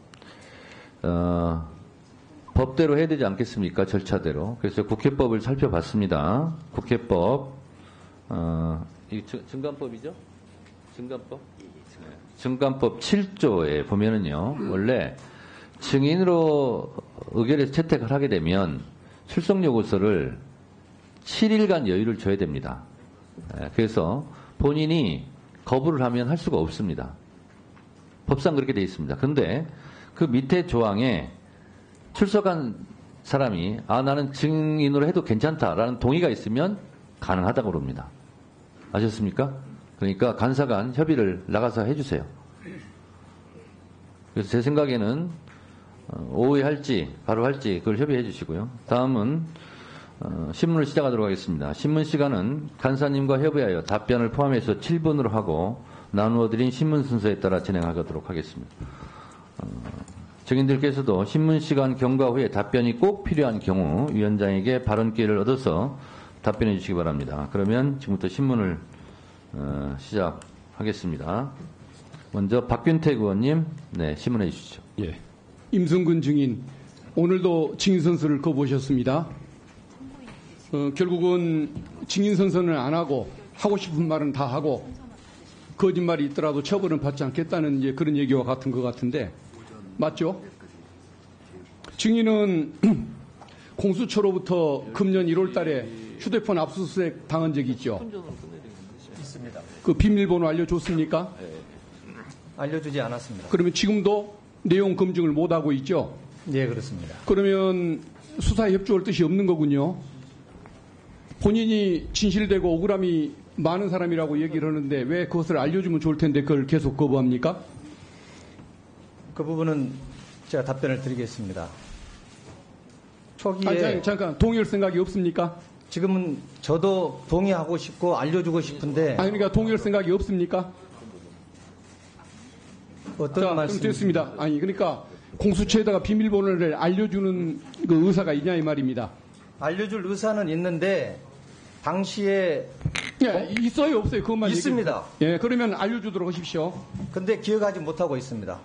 어, 법대로 해야 되지 않겠습니까? 절차대로. 그래서 국회법을 살펴봤습니다. 국회법, 어, 이 증감법이죠? 증감법? 증감법 칠 조에 보면은요, 원래 증인으로 의결에서 채택을 하게 되면 출석 요구서를 칠 일간 여유를 줘야 됩니다. 그래서 본인이 거부를 하면 할 수가 없습니다. 법상 그렇게 되어 있습니다. 그런데 그 밑에 조항에 출석한 사람이 아 나는 증인으로 해도 괜찮다라는 동의가 있으면 가능하다고 그럽니다. 아셨습니까? 그러니까 간사 간 협의를 나가서 해주세요. 그래서 제 생각에는 오후에 할지 바로 할지 그걸 협의해 주시고요. 다음은 어, 신문을 시작하도록 하겠습니다. 신문 시간은 간사님과 협의하여 답변을 포함해서 칠 분으로 하고 나누어 드린 신문 순서에 따라 진행하도록 하겠습니다. 어, 증인들께서도 신문 시간 경과 후에 답변이 꼭 필요한 경우 위원장에게 발언 기회를 얻어서 답변해 주시기 바랍니다. 그러면 지금부터 신문을 어, 시작하겠습니다. 먼저 박균택 의원님, 네, 신문해 주시죠. 예. 임성근 증인, 오늘도 증인 선서를 거부하셨습니다. 어, 결국은 증인 선서는 안 하고 하고 싶은 말은 다 하고 거짓말이 있더라도 처벌은 받지 않겠다는 이제 그런 얘기와 같은 것 같은데 맞죠? 증인은 공수처로부터 금년 일월 달에 휴대폰 압수수색 당한 적이 있죠? 있습니다. 그 비밀번호 알려줬습니까? 알려주지 않았습니다. 그러면 지금도 내용 검증을 못하고 있죠? 네, 그렇습니다. 그러면 수사에 협조할 뜻이 없는 거군요. 본인이 진실되고 억울함이 많은 사람이라고 얘기를 하는데 왜 그것을 알려주면 좋을 텐데 그걸 계속 거부합니까? 그 부분은 제가 답변을 드리겠습니다. 초기에 아니, 잠깐, 잠깐 동의할 생각이 없습니까? 지금은 저도 동의하고 싶고 알려주고 싶은데 아니 그러니까 동의할 생각이 없습니까? 어떤 자, 말씀? 그럼 됐습니다. 아니 그러니까 공수처에다가 비밀번호를 알려주는 그 의사가 있냐 이 말입니다. 알려줄 의사는 있는데 당시에 예, 있어요 없어요 그것만 있습니다. 얘기해. 예, 그러면 알려주도록 하십시오. 근데 기억하지 못하고 있습니다.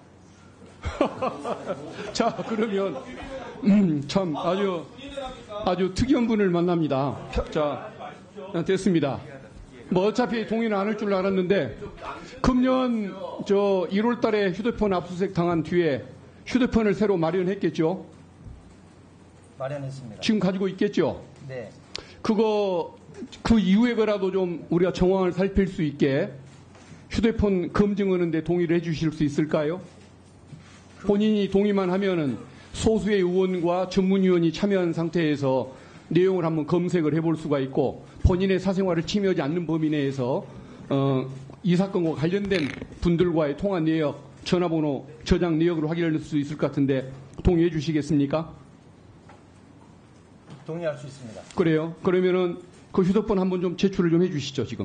자 그러면 음, 참 아주 아주 특이한 분을 만납니다. 자 됐습니다. 뭐 어차피 동의는 안 할 줄 알았는데 금년 저 일월 달에 휴대폰 압수수색 당한 뒤에 휴대폰을 새로 마련했겠죠? 마련했습니다. 지금 가지고 있겠죠? 네. 그거 그 이후에 거라도 좀 우리가 정황을 살필 수 있게 휴대폰 검증하는데 동의를 해주실 수 있을까요? 본인이 동의만 하면은 소수의 의원과 전문위원이 참여한 상태에서 내용을 한번 검색을 해볼 수가 있고 본인의 사생활을 침해하지 않는 범위 내에서 어, 이 사건과 관련된 분들과의 통화 내역, 전화번호, 저장 내역으로 확인할 수 있을 것 같은데 동의해 주시겠습니까? 동의할 수 있습니다. 그래요? 그러면은 그 휴대폰 한번 좀 제출을 좀 해주시죠 지금.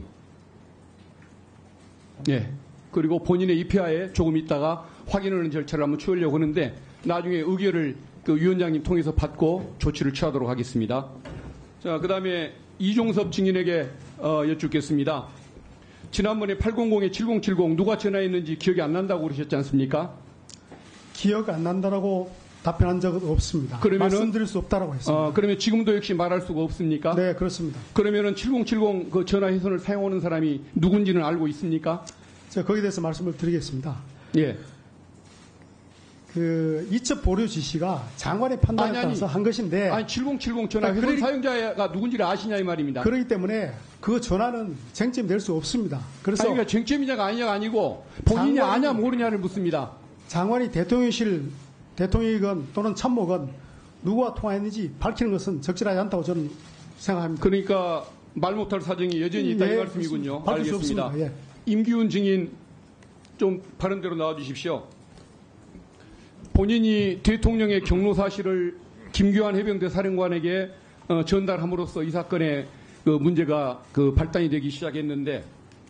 예. 그리고 본인의 이피아에 조금 있다가 확인하는 절차를 한번 취하려고 하는데 나중에 의결을 그 위원장님 통해서 받고 조치를 취하도록 하겠습니다. 자, 그 다음에 이종섭 증인에게 어, 여쭙겠습니다. 지난번에 팔공공에 칠공칠공 누가 전화했는지 기억이 안 난다고 그러셨지 않습니까? 기억 안 난다라고 답변한 적은 없습니다. 그러면은, 말씀드릴 수 없다라고 했습니다. 어, 그러면 지금도 역시 말할 수가 없습니까? 네, 그렇습니다. 그러면은 칠공칠공 그 전화해선을 사용하는 사람이 누군지는 알고 있습니까? 제가 거기에 대해서 말씀을 드리겠습니다. 예. 그 이첩 보류 지시가 장관의 판단에 아니, 아니. 따라서 한 것인데 아니 칠공칠공 전화 아니, 회선 그러니- 사용자가 누군지를 아시냐 이 말입니다. 그렇기 때문에 그 전화는 쟁점이 될 수 없습니다. 그래서 아니, 그러니까 쟁점이냐가 아니냐가 아니고 본인이 장관이- 아냐 모르냐를 묻습니다. 장관이 대통령실 대통령이건 또는 참모건 누구와 통화했는지 밝히는 것은 적절하지 않다고 저는 생각합니다. 그러니까 말 못할 사정이 여전히 있다 예, 이 말씀이군요. 밝힐 수 알겠습니다. 없습니다. 예. 임기훈 증인 좀 바른대로 나와 주십시오. 본인이 대통령의 경로 사실을 김규환 해병대 사령관에게 어, 전달함으로써 이 사건의 그 문제가 그 발단이 되기 시작했는데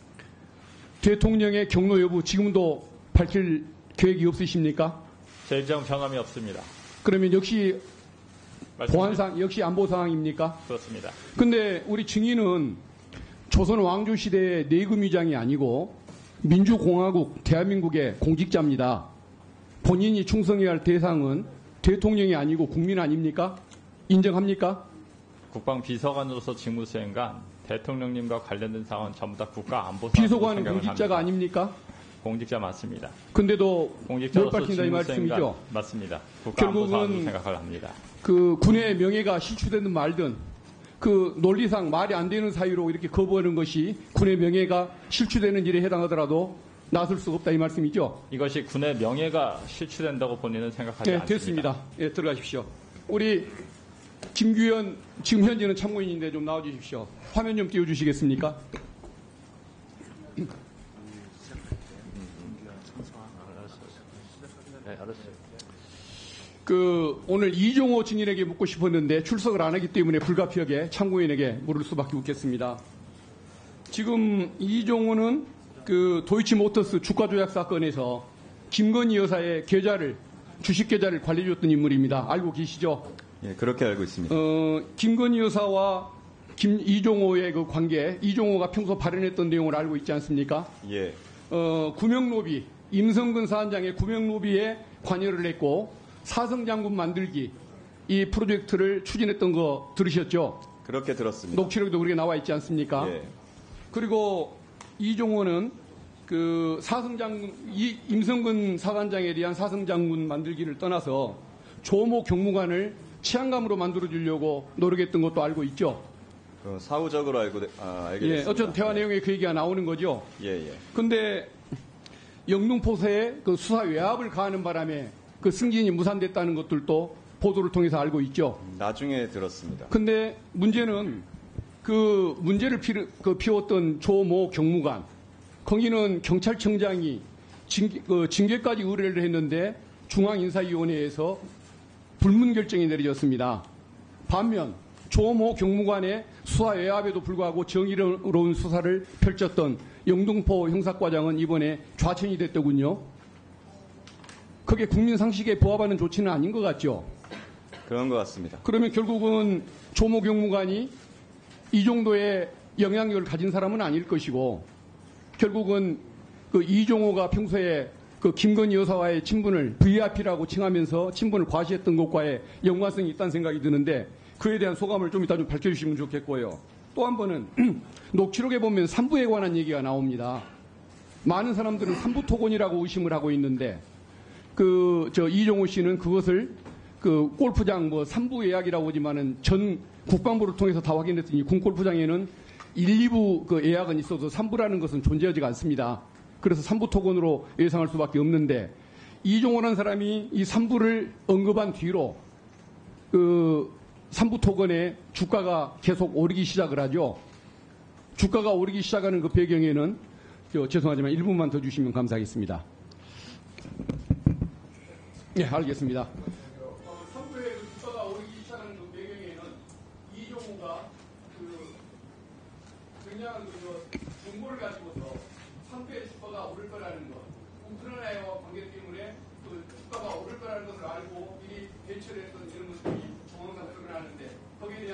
대통령의 경로 여부 지금도 밝힐 계획이 없으십니까? 제 입장 변함이 없습니다. 그러면 역시 말씀드리- 보안상 역시 안보 상황입니까? 그렇습니다. 근데 우리 증인은 조선 왕조 시대의 내금 위장이 아니고 민주공화국 대한민국의 공직자입니다. 본인이 충성해야 할 대상은 대통령이 아니고 국민 아닙니까? 인정합니까? 국방비서관으로서 직무 수행간 대통령님과 관련된 사항은 전부 다 국가안보 비서관은 공직자가 아닙니까? 공직자 맞습니다. 근데도 못 공직자로서 밝힌다 이 직무 수행간 말씀이죠? 맞습니다. 국가안보 사안으로 결국은 생각을 합니다. 그 군의 명예가 실추되든 말든 그 논리상 말이 안 되는 사유로 이렇게 거부하는 것이 군의 명예가 실추되는 일에 해당하더라도 나설 수가 없다 이 말씀이죠? 이것이 군의 명예가 실추된다고 본인은 생각하지 네, 않습니다. 됐습니다. 예, 들어가십시오. 우리 김규현 지금 현재는 참고인인데 좀 나와주십시오. 화면 좀 띄워주시겠습니까? 네, 알았어요. 그 오늘 이종호 증인에게 묻고 싶었는데 출석을 안 하기 때문에 불가피하게 참고인에게 물을 수밖에 없겠습니다. 지금 이종호는 그 도이치모터스 주가 조작 사건에서 김건희 여사의 계좌를 주식 계좌를 관리해줬던 인물입니다. 알고 계시죠? 예, 그렇게 알고 있습니다. 어, 김건희 여사와 김 이종호의 그 관계, 이종호가 평소 발언했던 내용을 알고 있지 않습니까? 예. 어, 구명로비, 임성근 사단장의 구명로비에 관여를 했고 사성장군 만들기 이 프로젝트를 추진했던 거 들으셨죠? 그렇게 들었습니다. 녹취록도 우리가 나와 있지 않습니까? 예. 그리고 이종호는 그 사성장군, 이 임성근 사단장에 대한 사성장군 만들기를 떠나서 조모 경무관을 치안감으로 만들어주려고 노력했던 것도 알고 있죠? 그 사후적으로 알고 아, 알게 예, 됐습니다. 어쨌든 대화 내용에 그 얘기가 나오는 거죠. 예, 예. 근데 영등포세에 그 수사 외압을 가하는 바람에 그 승진이 무산됐다는 것들도 보도를 통해서 알고 있죠. 나중에 들었습니다. 근데 문제는 그 문제를 피, 그 피웠던 조모 경무관, 거기는 경찰청장이 징계, 그 징계까지 의뢰를 했는데 중앙인사위원회에서 불문 결정이 내려졌습니다. 반면 조모 경무관의 수사 외압에도 불구하고 정의로운 수사를 펼쳤던 영등포 형사과장은 이번에 좌천이 됐더군요. 그게 국민 상식에 부합하는 조치는 아닌 것 같죠? 그런 것 같습니다. 그러면 결국은 조모 경무관이 이 정도의 영향력을 가진 사람은 아닐 것이고 결국은 그 이종호가 평소에 그 김건희 여사와의 친분을 브이아이피라고 칭하면서 친분을 과시했던 것과의 연관성이 있다는 생각이 드는데 그에 대한 소감을 좀 이따 좀 밝혀주시면 좋겠고요. 또 한 번은 녹취록에 보면 삼부에 관한 얘기가 나옵니다. 많은 사람들은 삼부 토건이라고 의심을 하고 있는데 그 저 이종호 씨는 그것을 그 골프장 뭐 삼부 예약이라고 하지만은 전 국방부를 통해서 다 확인했더니 군 골프장에는 일, 이부 그 예약은 있어도 삼부라는 것은 존재하지가 않습니다. 그래서 삼부 토건으로 예상할 수밖에 없는데 이종호라는 사람이 이 삼부를 언급한 뒤로 그 삼부 토건의 주가가 계속 오르기 시작을 하죠. 주가가 오르기 시작하는 그 배경에는 저, 죄송하지만 일 분만 더 주시면 감사하겠습니다. 네, 알겠습니다. 삼부의 그 주가가 오르기 시작하는 그 배경에는 이종호가 그 굉장한 그 정보를 가지고서 삼부의 주가가 오를 거라는 것, 우크라이나와 관계 때문에 그 주가가 오를 거라는 것을 알고 미리 대처를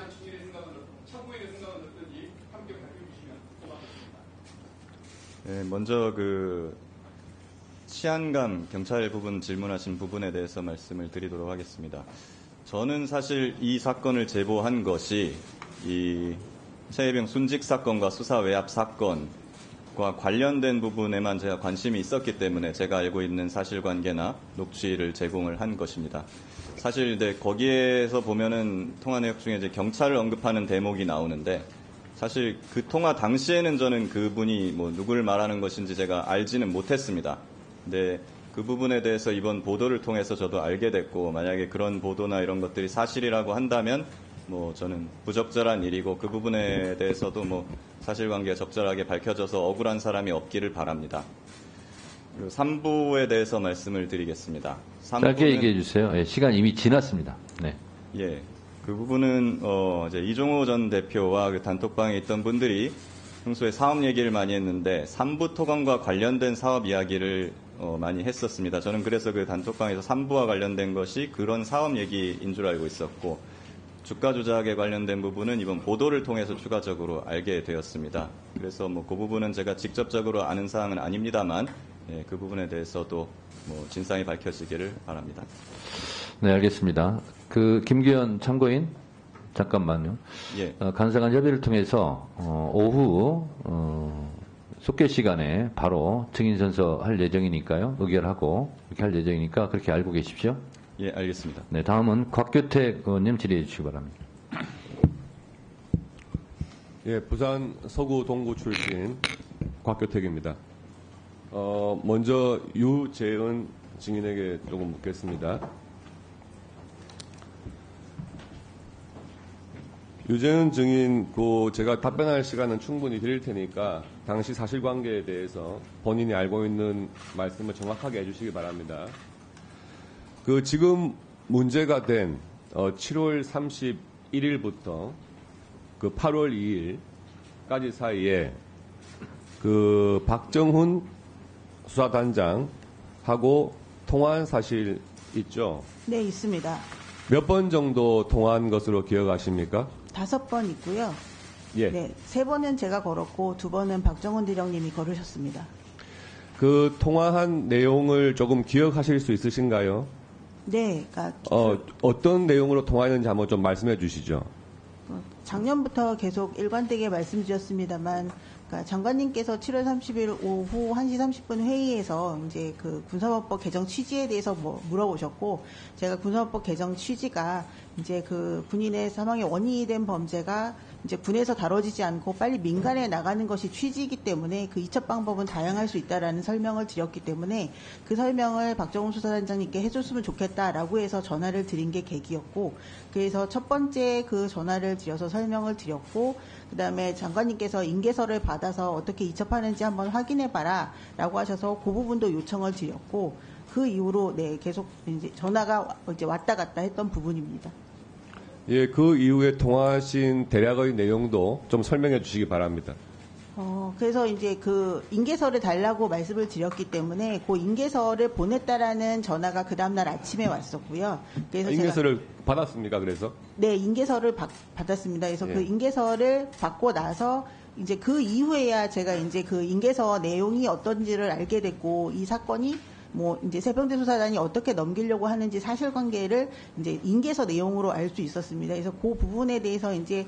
대한 증인의 생각은 참고인의 생각은 어떤지 함께 밝혀주시면 고맙겠습니다. 네, 먼저 그 치안감 경찰 부분 질문하신 부분에 대해서 말씀을 드리도록 하겠습니다. 저는 사실 이 사건을 제보한 것이 이 최혜병 순직 사건과 수사 외압 사건과 관련된 부분에만 제가 관심이 있었기 때문에 제가 알고 있는 사실관계나 녹취를 제공을 한 것입니다. 사실 이제 거기에서 보면은 통화 내역 중에 이제 경찰을 언급하는 대목이 나오는데 사실 그 통화 당시에는 저는 그분이 뭐 누구를 말하는 것인지 제가 알지는 못했습니다. 근데 그 부분에 대해서 이번 보도를 통해서 저도 알게 됐고 만약에 그런 보도나 이런 것들이 사실이라고 한다면 뭐 저는 부적절한 일이고 그 부분에 대해서도 뭐 사실관계가 적절하게 밝혀져서 억울한 사람이 없기를 바랍니다. 그리고 삼 부에 대해서 말씀을 드리겠습니다. 삼 부는 짧게 얘기해 주세요. 예, 시간 이미 지났습니다. 네. 예. 그 부분은 어 이제 이종호 전 대표와 그 단톡방에 있던 분들이 평소에 사업 얘기를 많이 했는데 삼부 토건과 관련된 사업 이야기를 어 많이 했었습니다. 저는 그래서 그 단톡방에서 삼부와 관련된 것이 그런 사업 얘기인 줄 알고 있었고 주가 조작에 관련된 부분은 이번 보도를 통해서 추가적으로 알게 되었습니다. 그래서 뭐 그 부분은 제가 직접적으로 아는 사항은 아닙니다만 예, 그 부분에 대해서도 뭐 진상이 밝혀지기를 바랍니다. 네, 알겠습니다. 그 김규현 참고인 잠깐만요. 예. 어, 간사간 협의를 통해서 어, 오후 어, 속개 시간에 바로 증인 선서할 예정이니까요. 의결하고 이렇게 할 예정이니까 그렇게 알고 계십시오. 예, 알겠습니다. 네, 다음은 곽규택 의원님 질의해 주시기 바랍니다. 예, 부산 서구 동구 출신 곽규택입니다. 어, 먼저 유재은 증인에게 조금 묻겠습니다. 유재은 증인, 그 제가 답변할 시간은 충분히 드릴 테니까 당시 사실관계에 대해서 본인이 알고 있는 말씀을 정확하게 해주시기 바랍니다. 그 지금 문제가 된 어, 칠월 삼십일일부터 그 팔월 이일까지 사이에 그 박정훈 수사단장하고 통화한 사실 있죠? 네, 있습니다. 몇 번 정도 통화한 것으로 기억하십니까? 다섯 번 있고요. 예. 네, 세 번은 제가 걸었고 두 번은 박정훈 대령님이 걸으셨습니다. 그 통화한 내용을 조금 기억하실 수 있으신가요? 네, 그러니까 어, 어떤 내용으로 통화했는지 한번 좀 말씀해 주시죠. 작년부터 계속 일관되게 말씀드렸습니다만, 그러니까 장관님께서 칠월 삼십일 오후 한 시 삼십 분 회의에서 이제 그 군사법법 개정 취지에 대해서 뭐 물어보셨고, 제가 군사법법 개정 취지가 이제 그 군인의 사망의 원인이 된 범죄가 이제 군에서 다뤄지지 않고 빨리 민간에 나가는 것이 취지이기 때문에 그 이첩 방법은 다양할 수 있다라는 설명을 드렸기 때문에 그 설명을 박정훈 수사단장님께 해줬으면 좋겠다라고 해서 전화를 드린 게 계기였고, 그래서 첫 번째 그 전화를 드려서 설명을 드렸고, 그 다음에 장관님께서 인계서를 받아서 어떻게 이첩하는지 한번 확인해봐라 라고 하셔서 그 부분도 요청을 드렸고, 그 이후로 네 계속 이제 전화가 이제 왔다 갔다 했던 부분입니다. 예, 그 이후에 통화하신 대략의 내용도 좀 설명해 주시기 바랍니다. 어, 그래서 이제 그 인계서를 달라고 말씀을 드렸기 때문에 그 인계서를 보냈다라는 전화가 그 다음날 아침에 왔었고요. 그래서 인계서를 제가, 받았습니까, 그래서? 네, 인계서를 받, 받았습니다. 그래서 예. 그 인계서를 받고 나서 이제 그 이후에야 제가 이제 그 인계서 내용이 어떤지를 알게 됐고, 이 사건이 뭐 이제 세병대 수사단이 어떻게 넘기려고 하는지 사실관계를 이제 인계서 내용으로 알 수 있었습니다. 그래서 그 부분에 대해서 이제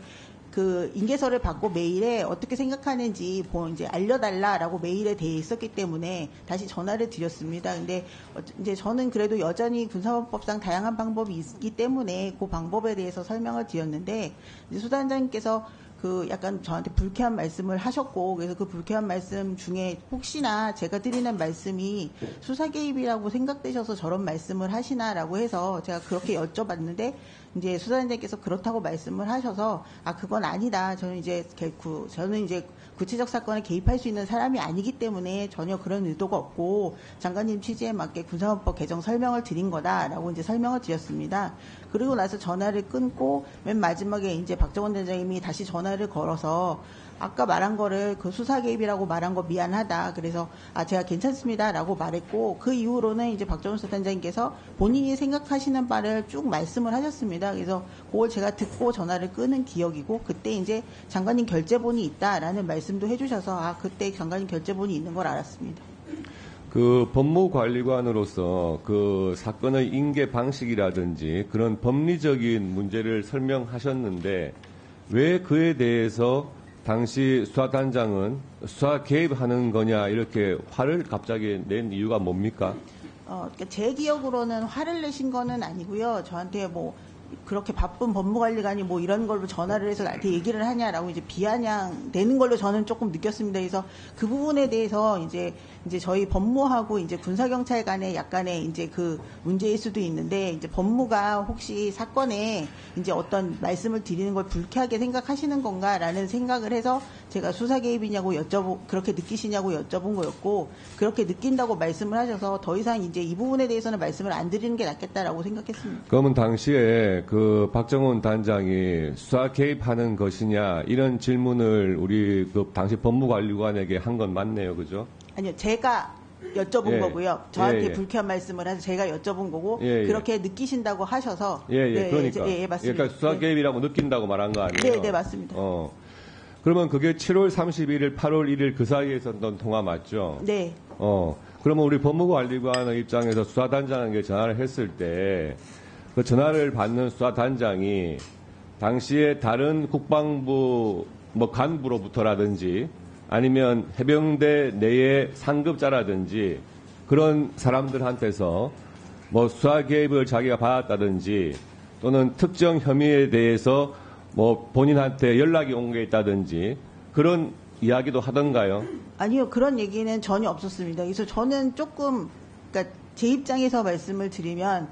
그 인계서를 받고 메일에 어떻게 생각하는지 뭐 이제 알려달라라고 메일에 돼 있었기 때문에 다시 전화를 드렸습니다. 근데 이제 저는 그래도 여전히 군사법상 다양한 방법이 있기 때문에 그 방법에 대해서 설명을 드렸는데, 이제 수단장님께서 그 약간 저한테 불쾌한 말씀을 하셨고, 그래서 그 불쾌한 말씀 중에 혹시나 제가 드리는 말씀이 수사 개입이라고 생각되셔서 저런 말씀을 하시나라고 해서 제가 그렇게 여쭤봤는데, 이제 수사단장님께서 그렇다고 말씀을 하셔서 아 그건 아니다. 저는 이제 결코 저는 이제 구체적 사건에 개입할 수 있는 사람이 아니기 때문에 전혀 그런 의도가 없고 장관님 취지에 맞게 군사법법 개정 설명을 드린 거다라고 이제 설명을 드렸습니다. 그리고 나서 전화를 끊고 맨 마지막에 이제 박정원 단장님이 다시 전화를 걸어서 아까 말한 거를 그 수사 개입이라고 말한 거 미안하다. 그래서 아 제가 괜찮습니다라고 말했고 그 이후로는 이제 박정훈 수사단장님께서 본인이 생각하시는 바를 쭉 말씀을 하셨습니다. 그래서 그걸 제가 듣고 전화를 끊은 기억이고 그때 이제 장관님 결재본이 있다라는 말씀도 해주셔서 아 그때 장관님 결재본이 있는 걸 알았습니다. 그 법무관리관으로서 그 사건의 인계 방식이라든지 그런 법리적인 문제를 설명하셨는데 왜 그에 대해서 당시 수사단장은 수사 개입하는 거냐 이렇게 화를 갑자기 낸 이유가 뭡니까? 어, 그러니까 제 기억으로는 화를 내신 거는 아니고요. 저한테 뭐 그렇게 바쁜 법무관리관이 뭐 이런 걸로 전화를 해서 나한테 얘기를 하냐라고 이제 비아냥되는 걸로 저는 조금 느꼈습니다. 그래서 그 부분에 대해서 이제 이제 저희 법무하고 이제 군사경찰 간의 약간의 이제 그 문제일 수도 있는데 이제 법무가 혹시 사건에 이제 어떤 말씀을 드리는 걸 불쾌하게 생각하시는 건가라는 생각을 해서 제가 수사 개입이냐고 여쭤보 그렇게 느끼시냐고 여쭤본 거였고 그렇게 느낀다고 말씀을 하셔서 더 이상 이제 이 부분에 대해서는 말씀을 안 드리는 게 낫겠다라고 생각했습니다. 그러면 당시에 그 박정훈 단장이 수사 개입하는 것이냐 이런 질문을 우리 그 당시 법무관리관에게 한 건 맞네요, 그죠? 아니요, 제가 여쭤본 예. 거고요. 저한테 예, 예. 불쾌한 말씀을 해서 제가 여쭤본 거고 예, 예. 그렇게 느끼신다고 하셔서 예, 예, 네, 그러니까. 예, 예, 맞습니다. 그러니까 수사 개입이라고 느낀다고 말한 거 아니에요? 네, 네, 맞습니다. 어. 그러면 그게 칠월 삼십일일, 팔월 일일 그 사이에 있었던 통화 맞죠? 네. 어. 그러면 우리 법무관리관의 입장에서 수사단장에게 전화를 했을 때 그 전화를 받는 수사단장이 당시에 다른 국방부 뭐 간부로부터라든지 아니면 해병대 내의 상급자라든지 그런 사람들한테서 뭐 수사 개입을 자기가 받았다든지 또는 특정 혐의에 대해서 뭐 본인한테 연락이 온 게 있다든지 그런 이야기도 하던가요? 아니요, 그런 얘기는 전혀 없었습니다. 그래서 저는 조금, 그러니까 제 입장에서 말씀을 드리면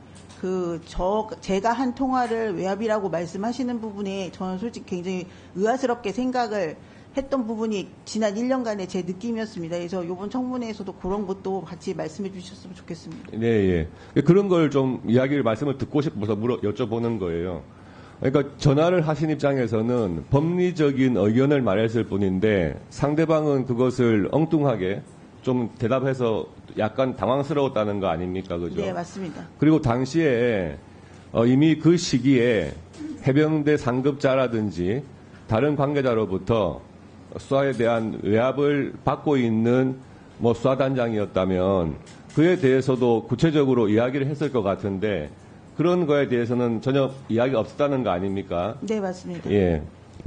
그 저 제가 한 통화를 외압이라고 말씀하시는 부분에 저는 솔직히 굉장히 의아스럽게 생각을 했던 부분이 지난 일 년간의 제 느낌이었습니다. 그래서 이번 청문회에서도 그런 것도 같이 말씀해 주셨으면 좋겠습니다. 네, 예. 그런 걸 좀 이야기를 말씀을 듣고 싶어서 물어 여쭤보는 거예요. 그러니까 전화를 하신 입장에서는 법리적인 의견을 말했을 뿐인데 상대방은 그것을 엉뚱하게 좀 대답해서 약간 당황스러웠다는 거 아닙니까? 그죠? 네, 맞습니다. 그리고 당시에 어, 이미 그 시기에 해병대 상급자라든지 다른 관계자로부터 수사에 대한 외압을 받고 있는 뭐 수사단장이었다면 그에 대해서도 구체적으로 이야기를 했을 것 같은데 그런 거에 대해서는 전혀 이야기가 없었다는 거 아닙니까? 네, 맞습니다. 예.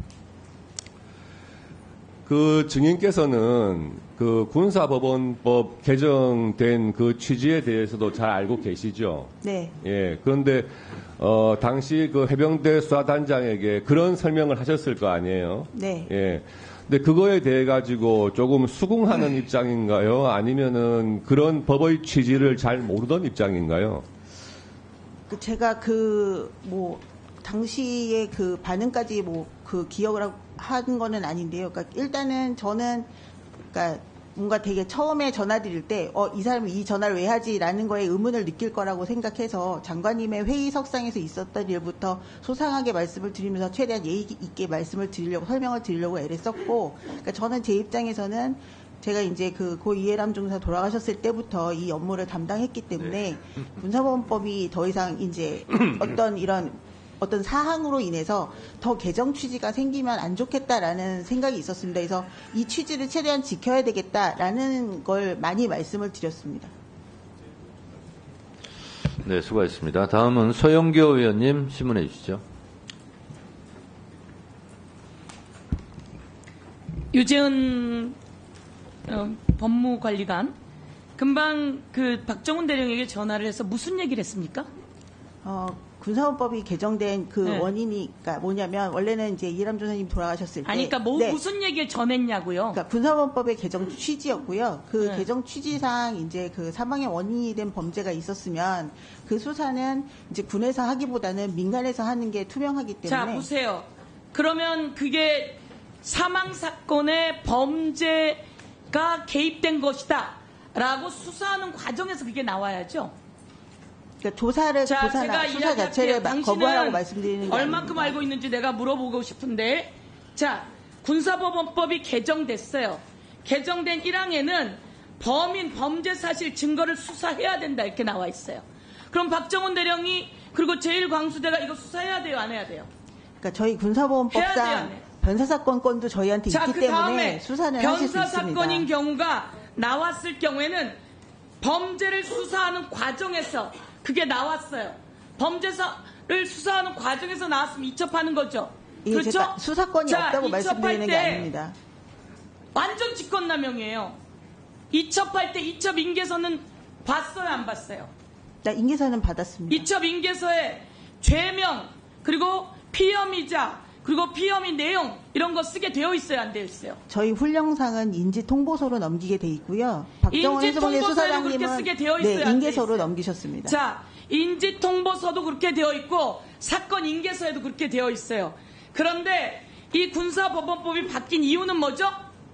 그 증인께서는 그 군사법원법 개정된 그 취지에 대해서도 잘 알고 계시죠? 네. 예. 그런데 어 당시 그 해병대 수사단장에게 그런 설명을 하셨을 거 아니에요? 네. 예. 근데 그거에 대해 가지고 조금 수긍하는 입장인가요? 아니면은 그런 법의 취지를 잘 모르던 입장인가요? 그 제가 그 뭐 당시에 그 반응까지 뭐 그 기억을 한 거는 아닌데요. 그러니까 일단은 저는 그러니까 뭔가 되게 처음에 전화 드릴 때 어 이 사람이 이 전화를 왜 하지라는 거에 의문을 느낄 거라고 생각해서 장관님의 회의석상에서 있었던 일부터 소상하게 말씀을 드리면서 최대한 예의 있게 말씀을 드리려고 설명을 드리려고 애를 썼고 그러니까 저는 제 입장에서는 제가 이제 그 고 이해람 중사 돌아가셨을 때부터 이 업무를 담당했기 때문에 군사법원법이 더 이상 이제 어떤 이런 어떤 사항으로 인해서 더 개정 취지가 생기면 안 좋겠다라는 생각이 있었습니다. 그래서 이 취지를 최대한 지켜야 되겠다라는 걸 많이 말씀을 드렸습니다. 네, 수고하셨습니다. 다음은 서영교 의원님 질문해 주시죠. 유재은 어, 법무관리관 금방 그 박정훈 대령에게 전화를 해서 무슨 얘기를 했습니까? 어, 군사법이 개정된 그 네. 원인이 그러니까 뭐냐면 원래는 이제 이해람 조사님 돌아가셨을 때 아니, 그러니까 뭐, 네. 무슨 얘기를 전했냐고요? 그러니까 군사법의 개정 취지였고요. 그 네. 개정 취지상 이제 그 사망의 원인이 된 범죄가 있었으면 그 수사는 이제 군에서 하기보다는 민간에서 하는 게 투명하기 때문에. 자, 보세요. 그러면 그게 사망 사건의 범죄가 개입된 것이다라고 수사하는 과정에서 그게 나와야죠. 그러니까 조사를 자, 조사나 제가 수사 자체를 당신은 거부하라고 말씀드리는 게 얼만큼 아닙니다. 알고 있는지 내가 물어보고 싶은데, 자, 군사법원법이 개정됐어요. 개정된 일 항에는 범인 범죄 사실 증거를 수사해야 된다 이렇게 나와 있어요. 그럼 박정훈 대령이 그리고 제일 광수대가 이거 수사해야 돼요, 안 해야 돼요? 그러니까 저희 해야 돼요, 군사보험법상 안 해요? 변사사건 건도 저희한테 자, 있기 그 때문에 다음에 수사는 하실 수 변사 있습니다. 사건인 경우가 나왔을 경우에는 범죄를 수사하는 과정에서 그게 나왔어요. 범죄를 수사하는 과정에서 나왔으면 이첩하는 거죠. 예, 그렇죠? 제가 수사권이 자, 없다고 이첩할 말씀드리는 게 때 아닙니다. 완전 직권남용이에요. 이첩할 때 이첩 인계서는 봤어요, 안 봤어요? 나 인계서는 받았습니다. 이첩 인계서에 죄명 그리고 피혐의자 그리고 피혐의 내용 이런 거 쓰게 되어 있어요, 안 되어 있어요? 저희 훈령상은 인지 통보서로 넘기게 돼 있고요. 박정원 인지 해수부의 통보서에도 그렇게 수사장님은 쓰게 되어 있어요, 네, 안 돼 인계서로 있어요? 넘기셨습니다. 자, 인지 통보서도 그렇게 되어 있고 사건 인계서에도 그렇게 되어 있어요. 그런데 이 군사법원법이 바뀐 이유는 뭐죠?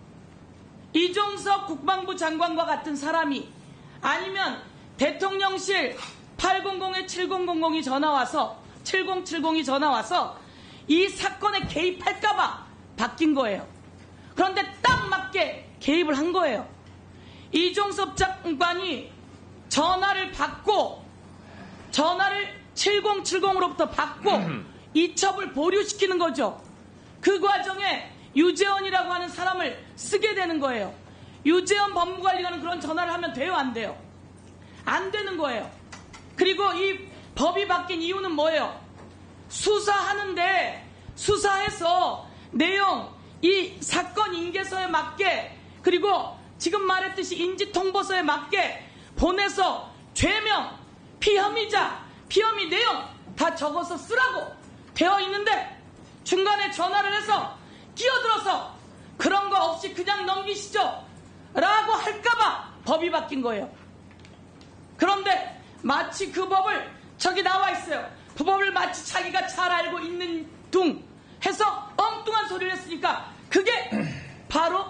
이종석 국방부 장관과 같은 사람이 아니면 대통령실 팔공공에 칠공공공이 전화와서 칠공칠공이 전화와서 이 사건에 개입할까봐 바뀐 거예요. 그런데 딱 맞게 개입을 한 거예요. 이종섭 장관이 전화를 받고 전화를 칠공칠공으로부터 받고 이첩을 보류시키는 거죠. 그 과정에 유재원이라고 하는 사람을 쓰게 되는 거예요. 유재원 법무관리관은 그런 전화를 하면 돼요, 안 돼요? 안 되는 거예요. 그리고 이 법이 바뀐 이유는 뭐예요? 수사하는데 수사해서 내용 이 사건 인계서에 맞게 그리고 지금 말했듯이 인지통보서에 맞게 보내서 죄명, 피혐의자, 피혐의 내용 다 적어서 쓰라고 되어 있는데 중간에 전화를 해서 끼어들어서 그런 거 없이 그냥 넘기시죠 라고 할까봐 법이 바뀐 거예요. 그런데 마치 그 법을 저기 나와 있어요. 그 법을 마치 자기가 잘 알고 있는 둥 해서 엉뚱한 소리를 했으니까 그게 바로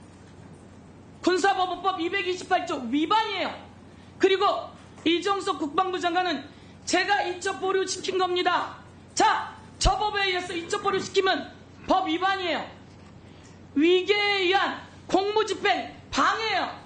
군사법원법 이백이십팔 조 위반이에요. 그리고 이종석 국방부 장관은 제가 이첩 보류시킨 겁니다. 자, 저 법에 의해서 이첩 보류시키면 법 위반이에요. 위계에 의한 공무집행 방해예요.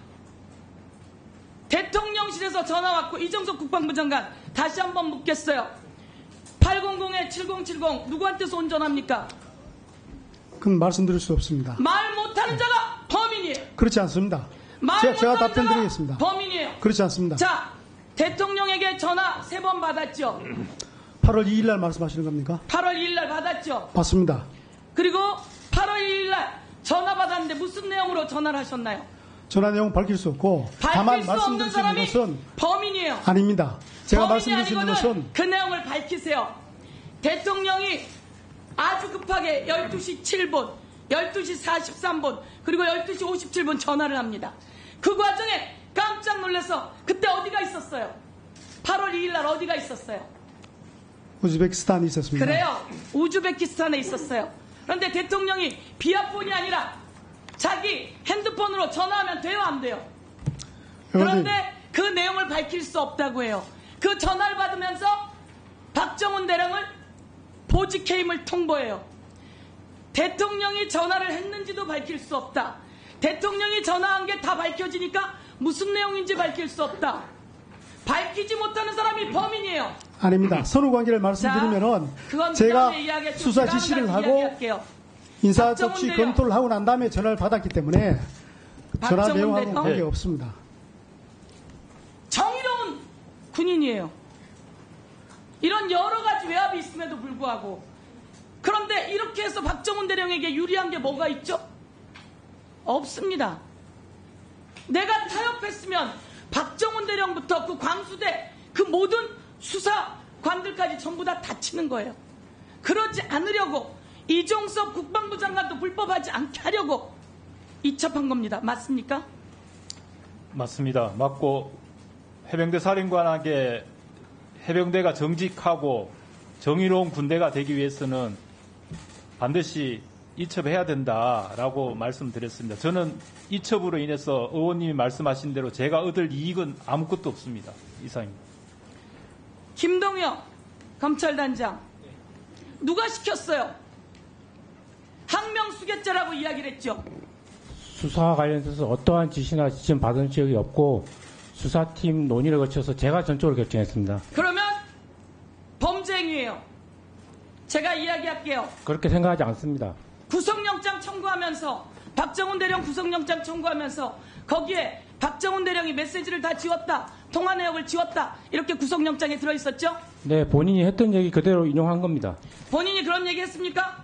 대통령실에서 전화 왔고 이종석 국방부 장관 다시 한번 묻겠어요. 팔공공에 칠공칠공 누구한테서 온전합니까? 그건 말씀드릴 수 없습니다. 말 못하는 자가 범인이에요. 그렇지 않습니다. 말 제가, 제가 못하는 답변 자가 드리겠습니다. 범인이에요. 그렇지 않습니다. 자, 대통령에게 전화 세 번 받았죠. 팔월 이일 날 말씀하시는 겁니까? 팔월 이일 날 받았죠. 맞습니다. 그리고 팔월 이일 날 전화 받았는데 무슨 내용으로 전화를 하셨나요? 전화 내용 밝힐 수 없고 밝힐 다만 수 없는 말씀드릴 수 사람이 있는 것은 범인이에요. 아닙니다. 제가 범인이 말씀드릴 수 있는 아니거든. 것은 그 내용을 밝히세요. 대통령이 아주 급하게 열두 시 칠 분, 열두 시 사십삼 분, 그리고 열두 시 오십칠 분 전화를 합니다. 그 과정에 깜짝 놀라서 그때 어디가 있었어요? 팔월 이일 날 어디가 있었어요? 우즈베키스탄이 있었습니다. 그래요. 우즈베키스탄에 있었어요. 그런데 대통령이 비아폰이 아니라 자기 핸드폰으로 전화하면 돼요, 안 돼요? 그런데 그 내용을 밝힐 수 없다고 해요. 그 전화를 받으면서 박정훈 대령을 보직해임을 통보해요. 대통령이 전화를 했는지도 밝힐 수 없다. 대통령이 전화한 게 다 밝혀지니까 무슨 내용인지 밝힐 수 없다. 밝히지 못하는 사람이 범인이에요. 아닙니다. 선후 관계를 말씀드리면은 그건 제가 그다음에 이야기했죠. 수사 그다음 지시를 다시 하고 이야기할게요. 인사 박정훈 조치 대령. 검토를 하고 난 다음에 전화를 받았기 때문에 전화 박정훈 내용하고 대령. 관계 네. 없습니다. 정의로운 군인이에요. 이런 여러 가지 외압이 있음에도 불구하고 그런데 이렇게 해서 박정훈 대령에게 유리한 게 뭐가 있죠? 없습니다. 내가 타협했으면 박정훈 대령부터 그 광수대 그 모든 수사관들까지 전부 다 다치는 거예요. 그러지 않으려고 이종섭 국방부 장관도 불법하지 않게 하려고 이첩한 겁니다. 맞습니까? 맞습니다. 맞고 해병대 사령관에게 해병대가 정직하고 정의로운 군대가 되기 위해서는 반드시 이첩해야 된다라고 말씀드렸습니다. 저는 이첩으로 인해서 의원님이 말씀하신 대로 제가 얻을 이익은 아무것도 없습니다. 이상입니다. 김동혁 검찰단장 누가 시켰어요? 항명수괴죄라고 이야기를 했죠. 수사와 관련해서 어떠한 지시나 지침 받은 적이 없고 수사팀 논의를 거쳐서 제가 전적으로 결정했습니다. 그러면 범죄 행위예요. 제가 이야기할게요. 그렇게 생각하지 않습니다. 구속영장 청구하면서 박정훈 대령 구속영장 청구하면서 거기에 박정훈 대령이 메시지를 다 지웠다. 통화 내역을 지웠다. 이렇게 구속영장에 들어있었죠? 네, 본인이 했던 얘기 그대로 인용한 겁니다. 본인이 그런 얘기 했습니까?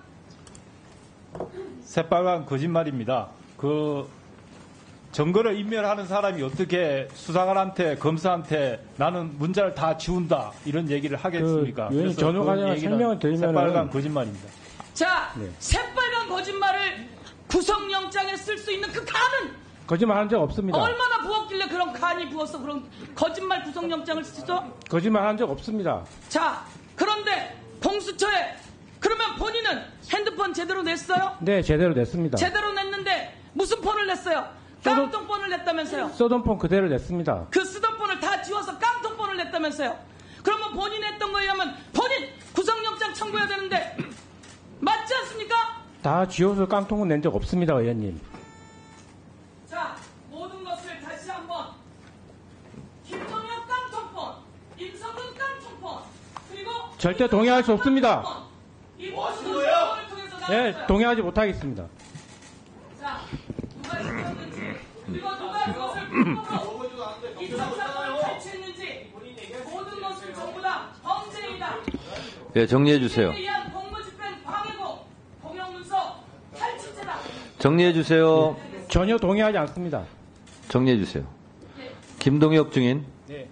새빨간 거짓말입니다. 그 증거를 인멸하는 사람이 어떻게 수사관한테 검사한테 나는 문자를 다 지운다 이런 얘기를 하겠습니까? 그 의원님 전후 과정을 설명을 드리면 새빨간 거짓말입니다. 자, 네. 새빨간 거짓말을 구속영장에 쓸 수 있는 그 칸은 거짓말한 적 없습니다. 얼마나 부었길래 그런 칸이 부어서 그런 거짓말 구속영장을 쓰죠? 거짓말한 적 없습니다. 자, 그런데 공수처에 그러면 본인은 핸드폰 제대로 냈어요? 네, 제대로 냈습니다. 제대로 냈는데 무슨 폰을 냈어요? 깡통폰을 냈다면서요? 쓰던 폰 그대로 냈습니다. 그 쓰던 폰을 다 지워서 깡통폰을 냈다면서요? 그러면 본인이 했던 거에 하면 본인 구속영장 청구해야 되는데 맞지 않습니까? 다 지워서 깡통은 낸 적 없습니다, 의원님. 자, 모든 것을 다시 한번 김종혁 깡통폰, 임성근 깡통폰, 그리고 절대 동의할 수 없습니다. 이 모든 것을 통해서 네, 나왔어요. 동의하지 못하겠습니다. 자, 누가 지켰는지 그리고 누가 그것을 불법으로 이 사건을 탈취했는지 모든 것을 전부 다 범죄이다. 예, 정리해 주세요. 의한 공무집행 방해고 공영문서 탈취죄다. 정리해 주세요. 전혀 동의하지 않습니다. 정리해 주세요. 김동혁 증인. 네.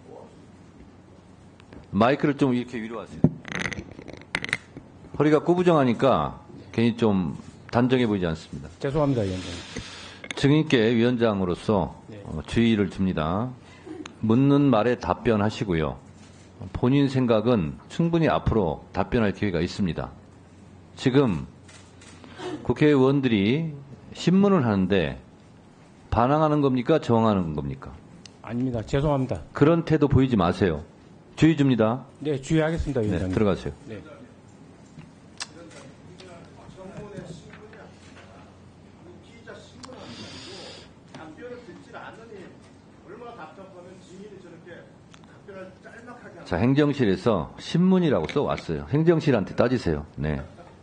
마이크를 좀 이렇게 위로 하세요. 허리가 구부정하니까 괜히 좀 단정해 보이지 않습니다. 죄송합니다, 위원장. 증인께 위원장으로서 어, 주의를 줍니다. 묻는 말에 답변하시고요. 본인 생각은 충분히 앞으로 답변할 기회가 있습니다. 지금 국회의원들이 신문을 하는데 반항하는 겁니까? 저항하는 겁니까? 아닙니다. 죄송합니다. 그런 태도 보이지 마세요. 주의 줍니다. 네, 주의하겠습니다, 위원장님. 네, 들어가세요. 네. 자, 행정실에서 신문이라고 써왔어요. 행정실한테 따지세요. 네.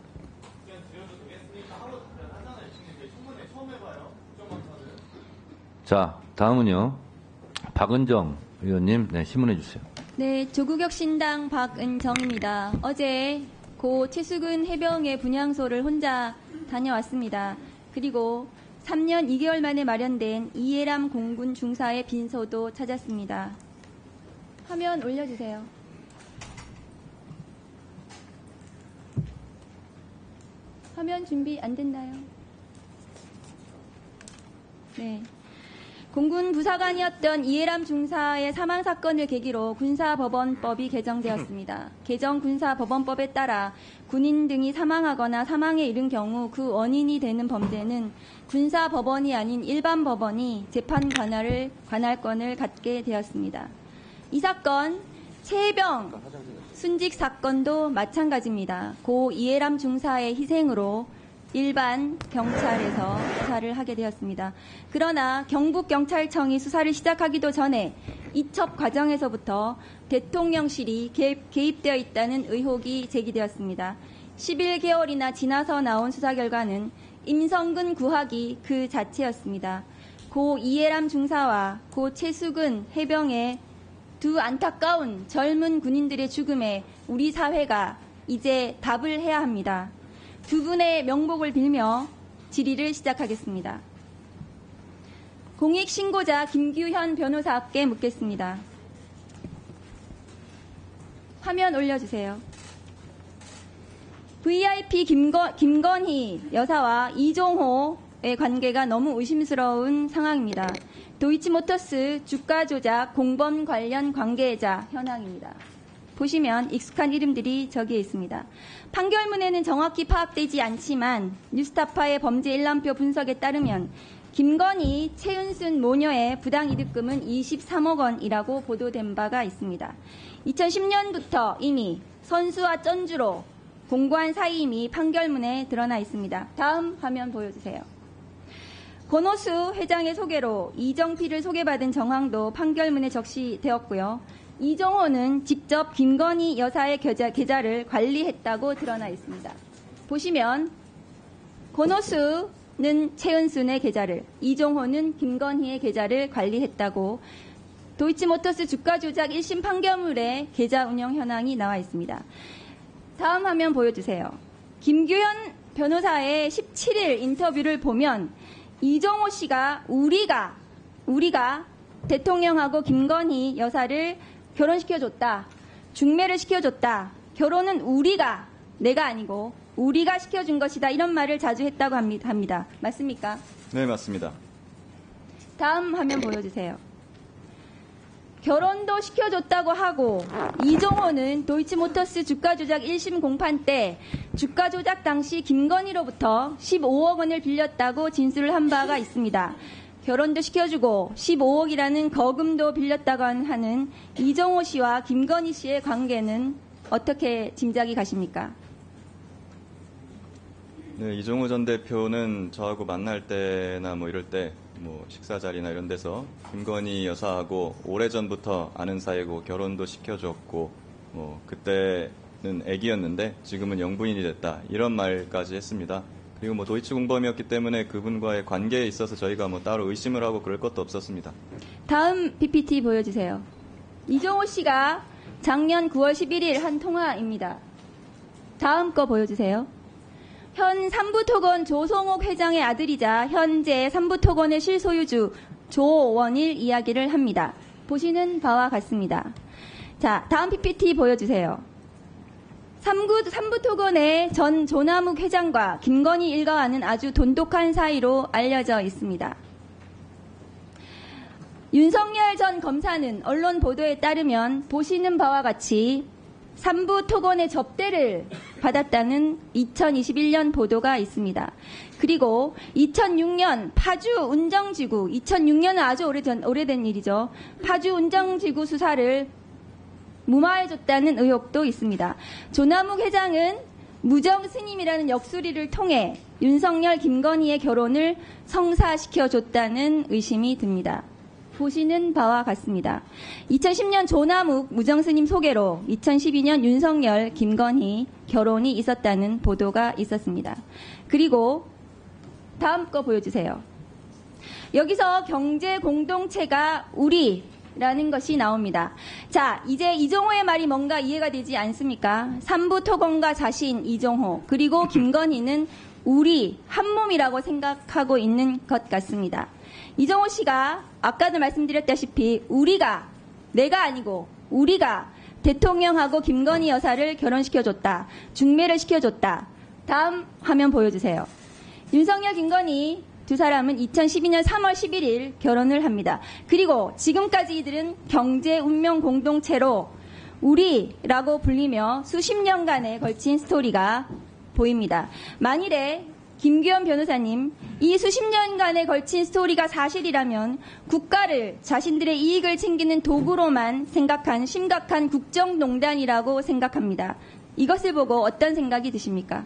자, 다음은요. 박은정 의원님, 네, 신문해 주세요. 네, 조국혁신당 박은정입니다. 어제 고 최수근 해병의 분향소를 혼자 다녀왔습니다. 그리고 삼 년 이 개월 만에 마련된 이해람 공군 중사의 빈소도 찾았습니다. 화면 올려주세요. 화면 준비 안 됐나요? 네. 공군 부사관이었던 이해람 중사의 사망 사건을 계기로 군사법원법이 개정되었습니다. 개정 군사법원법에 따라 군인 등이 사망하거나 사망에 이른 경우 그 원인이 되는 범죄는 군사법원이 아닌 일반 법원이 재판 관할을, 관할권을 갖게 되었습니다. 이 사건 최해병 순직 사건도 마찬가지입니다. 고 이해람 중사의 희생으로 일반 경찰에서 수사를 하게 되었습니다. 그러나 경북경찰청이 수사를 시작하기도 전에 이첩 과정에서부터 대통령실이 개입, 개입되어 있다는 의혹이 제기되었습니다. 십일 개월이나 지나서 나온 수사 결과는 임성근 구학이 그 자체였습니다. 고 이해람 중사와 고 최수근 해병의 두 안타까운 젊은 군인들의 죽음에 우리 사회가 이제 답을 해야 합니다. 두 분의 명복을 빌며 질의를 시작하겠습니다. 공익신고자 김규현 변호사께 묻겠습니다. 화면 올려주세요. 브이아이피 김건, 김건희 여사와 이종호의 관계가 너무 의심스러운 상황입니다. 도이치모터스 주가 조작 공범 관련 관계자 현황입니다. 보시면 익숙한 이름들이 저기에 있습니다. 판결문에는 정확히 파악되지 않지만 뉴스타파의 범죄 일람표 분석에 따르면 김건희, 최은순 모녀의 부당이득금은 이십삼억 원이라고 보도된 바가 있습니다. 이천십 년부터 이미 선수와 쩐주로 공고한 사임이 판결문에 드러나 있습니다. 다음 화면 보여주세요. 권오수 회장의 소개로 이정필을 소개받은 정황도 판결문에 적시되었고요. 이정호는 직접 김건희 여사의 계좌, 계좌를 관리했다고 드러나 있습니다. 보시면 권오수는 최은순의 계좌를, 이정호는 김건희의 계좌를 관리했다고 도이치모터스 주가 조작 일 심 판결문에 계좌 운영 현황이 나와 있습니다. 다음 화면 보여주세요. 김규현 변호사의 십칠 일 인터뷰를 보면 이정호 씨가 우리가 우리가 대통령하고 김건희 여사를 결혼시켜줬다. 중매를 시켜줬다. 결혼은 우리가, 내가 아니고 우리가 시켜준 것이다. 이런 말을 자주 했다고 합니다. 맞습니까? 네, 맞습니다. 다음 화면 보여주세요. 결혼도 시켜줬다고 하고 이정호는 도이치모터스 주가 조작 일 심 공판 때 주가 조작 당시 김건희로부터 십오억 원을 빌렸다고 진술을 한 바가 있습니다. 결혼도 시켜주고 십오억이라는 거금도 빌렸다고 하는 이정호 씨와 김건희 씨의 관계는 어떻게 짐작이 가십니까? 네, 이정호 전 대표는 저하고 만날 때나 뭐 이럴 때 뭐 식사 자리나 이런 데서 김건희 여사하고 오래전부터 아는 사이고 결혼도 시켜줬고 뭐 그때는 애기였는데 지금은 영부인이 됐다 이런 말까지 했습니다. 그리고 뭐 도이치 공범이었기 때문에 그분과의 관계에 있어서 저희가 뭐 따로 의심을 하고 그럴 것도 없었습니다. 다음 피피티 보여주세요. 이정호 씨가 작년 구월 십일일 한 통화입니다. 다음 거 보여주세요. 현 삼부토건 조성옥 회장의 아들이자 현재 삼부토건의 실소유주 조원일 이야기를 합니다. 보시는 바와 같습니다. 자, 다음 피피티 보여주세요. 삼구, 삼부토건의 전 조남욱 회장과 김건희 일가와는 아주 돈독한 사이로 알려져 있습니다. 윤석열 전 검사는 언론 보도에 따르면 보시는 바와 같이 삼부토건의 접대를 받았다는 이천이십일년 보도가 있습니다. 그리고 이천육년 파주 운정지구, 이천육년은 아주 오래전, 오래된 일이죠. 파주 운정지구 수사를 무마해줬다는 의혹도 있습니다. 조남욱 회장은 무정 스님이라는 역술이를 통해 윤석열, 김건희의 결혼을 성사시켜줬다는 의심이 듭니다. 보시는 바와 같습니다. 이천십년 조남욱 무정스님 소개로 이천십이년 윤석열, 김건희 결혼이 있었다는 보도가 있었습니다. 그리고 다음 거 보여주세요. 여기서 경제 공동체가 우리라는 것이 나옵니다. 자, 이제 이정호의 말이 뭔가 이해가 되지 않습니까? 삼부토건과 자신 이정호, 그리고 김건희는 우리 한 몸이라고 생각하고 있는 것 같습니다. 이정호 씨가 아까도 말씀드렸다시피 우리가, 내가 아니고 우리가 대통령하고 김건희 여사를 결혼시켜줬다. 중매를 시켜줬다. 다음 화면 보여주세요. 윤석열, 김건희 두 사람은 이천십이년 삼월 십일일 결혼을 합니다. 그리고 지금까지 이들은 경제 운명 공동체로 우리라고 불리며 수십 년간에 걸친 스토리가 보입니다. 만일에 김규현 변호사님, 이 수십 년간에 걸친 스토리가 사실이라면 국가를 자신들의 이익을 챙기는 도구로만 생각한 심각한 국정농단이라고 생각합니다. 이것을 보고 어떤 생각이 드십니까?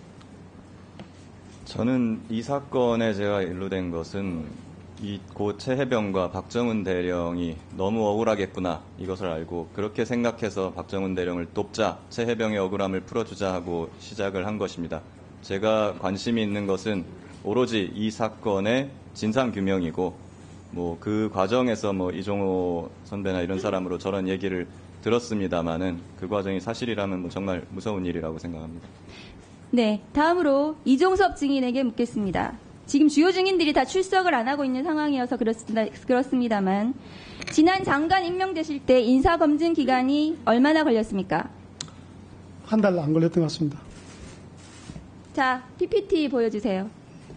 저는 이 사건에 제가 연루된 것은 이 고 최혜병과 박정훈 대령이 너무 억울하겠구나 이것을 알고 그렇게 생각해서 박정훈 대령을 돕자, 최혜병의 억울함을 풀어주자 하고 시작을 한 것입니다. 제가 관심이 있는 것은 오로지 이 사건의 진상 규명이고 뭐 그 과정에서 뭐 이종호 선배나 이런 사람으로 저런 얘기를 들었습니다마는 그 과정이 사실이라면 뭐 정말 무서운 일이라고 생각합니다. 네, 다음으로 이종섭 증인에게 묻겠습니다. 지금 주요 증인들이 다 출석을 안 하고 있는 상황이어서 그렇습니다만 지난 장관 임명되실 때 인사검증 기간이 얼마나 걸렸습니까? 한 달 안 걸렸던 것 같습니다. 자, 피피티 보여주세요.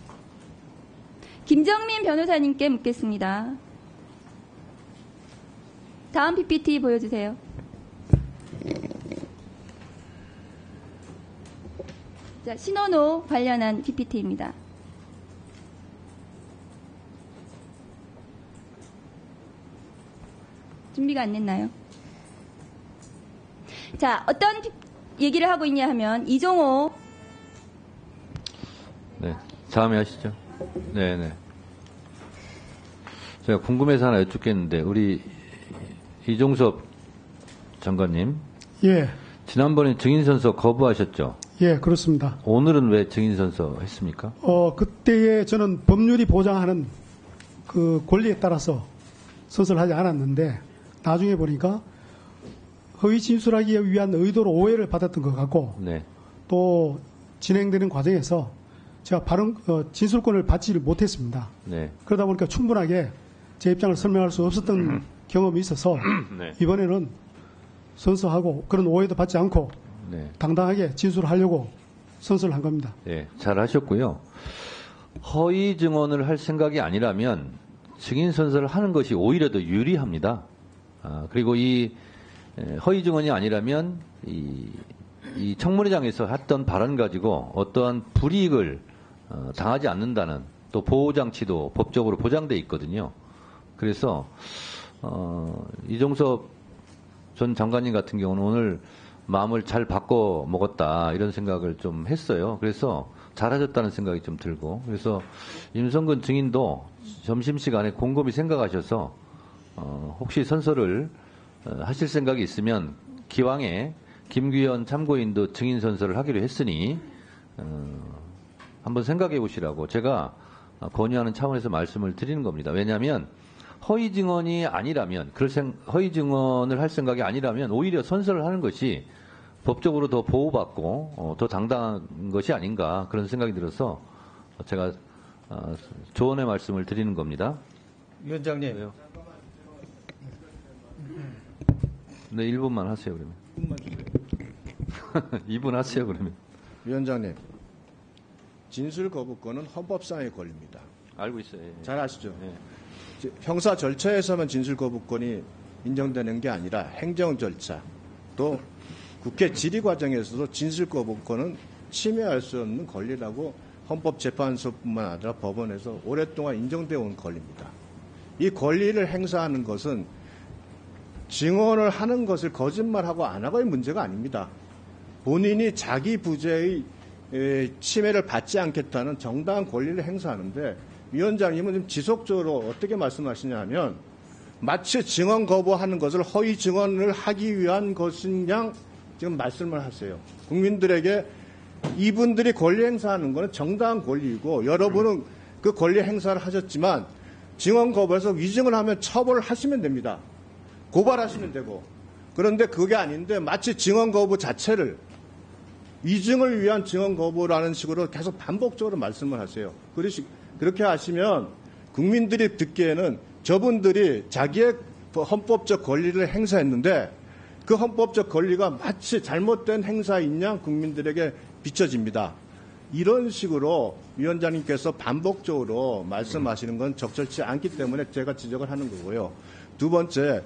김정민 변호사님께 묻겠습니다. 다음 피피티 보여주세요. 자, 신원호 관련한 피피티입니다. 준비가 안 됐나요? 자, 어떤 얘기를 하고 있냐 하면 이종호 네, 다음에 하시죠. 네, 네. 제가 궁금해서 하나 여쭙겠는데 우리 이종섭 장관님. 예. 지난번에 증인선서 거부하셨죠? 예, 그렇습니다. 오늘은 왜 증인선서 했습니까? 어, 그때에 저는 법률이 보장하는 그 권리에 따라서 선서를 하지 않았는데 나중에 보니까 허위 진술하기 위한 의도로 오해를 받았던 것 같고 네. 또 진행되는 과정에서 제가 발언 어, 진술권을 받지를 못했습니다. 네. 그러다 보니까 충분하게 제 입장을 설명할 수 없었던 경험이 있어서 네. 이번에는 선서하고 그런 오해도 받지 않고 네. 당당하게 진술을 하려고 선서를 한 겁니다. 네, 잘 하셨고요. 허위 증언을 할 생각이 아니라면 증인 선서를 하는 것이 오히려 더 유리합니다. 아, 그리고 이 허위 증언이 아니라면 이, 이 청문회장에서 했던 발언 가지고 어떠한 불이익을 어, 당하지 않는다는 또 보호 장치도 법적으로 보장돼 있거든요. 그래서 어, 이종섭 전 장관님 같은 경우는 오늘 마음을 잘 바꿔 먹었다 이런 생각을 좀 했어요. 그래서 잘하셨다는 생각이 좀 들고 그래서 임성근 증인도 점심시간에 곰곰이 생각하셔서 어, 혹시 선서를 어, 하실 생각이 있으면 기왕에 김규현 참고인도 증인 선서를 하기로 했으니 어, 한번 생각해 보시라고 제가 권유하는 차원에서 말씀을 드리는 겁니다. 왜냐하면 허위 증언이 아니라면 그럴 생, 허위 증언을 할 생각이 아니라면 오히려 선서를 하는 것이 법적으로 더 보호받고 어, 더 당당한 것이 아닌가 그런 생각이 들어서 제가 어, 조언의 말씀을 드리는 겁니다. 위원장님. 왜요? 네, 일 분만 하세요 그러면. 이 분 하세요 그러면. 위원장님, 진술 거부권은 헌법상의 권리입니다. 알고 있어요. 예. 잘 아시죠? 예. 형사 절차에서만 진술 거부권이 인정되는 게 아니라 행정 절차 또 국회 질의 과정에서도 진술 거부권은 침해할 수 없는 권리라고 헌법재판소뿐만 아니라 법원에서 오랫동안 인정되어 온 권리입니다. 이 권리를 행사하는 것은 증언을 하는 것을 거짓말하고 안 하고의 문제가 아닙니다. 본인이 자기 부재의 침해를 받지 않겠다는 정당한 권리를 행사하는데 위원장님은 지금 지속적으로 어떻게 말씀하시냐 하면 마치 증언 거부하는 것을 허위 증언을 하기 위한 것인 양 지금 말씀을 하세요. 국민들에게 이분들이 권리 행사하는 것은 정당한 권리이고 여러분은 그 권리 행사를 하셨지만 증언 거부해서 위증을 하면 처벌을 하시면 됩니다. 고발하시면 되고 그런데 그게 아닌데 마치 증언 거부 자체를 위증을 위한 증언 거부라는 식으로 계속 반복적으로 말씀을 하세요. 그렇게 하시면 국민들이 듣기에는 저분들이 자기의 헌법적 권리를 행사했는데 그 헌법적 권리가 마치 잘못된 행사인 양 국민들에게 비춰집니다. 이런 식으로 위원장님께서 반복적으로 말씀하시는 건 적절치 않기 때문에 제가 지적을 하는 거고요. 두 번째,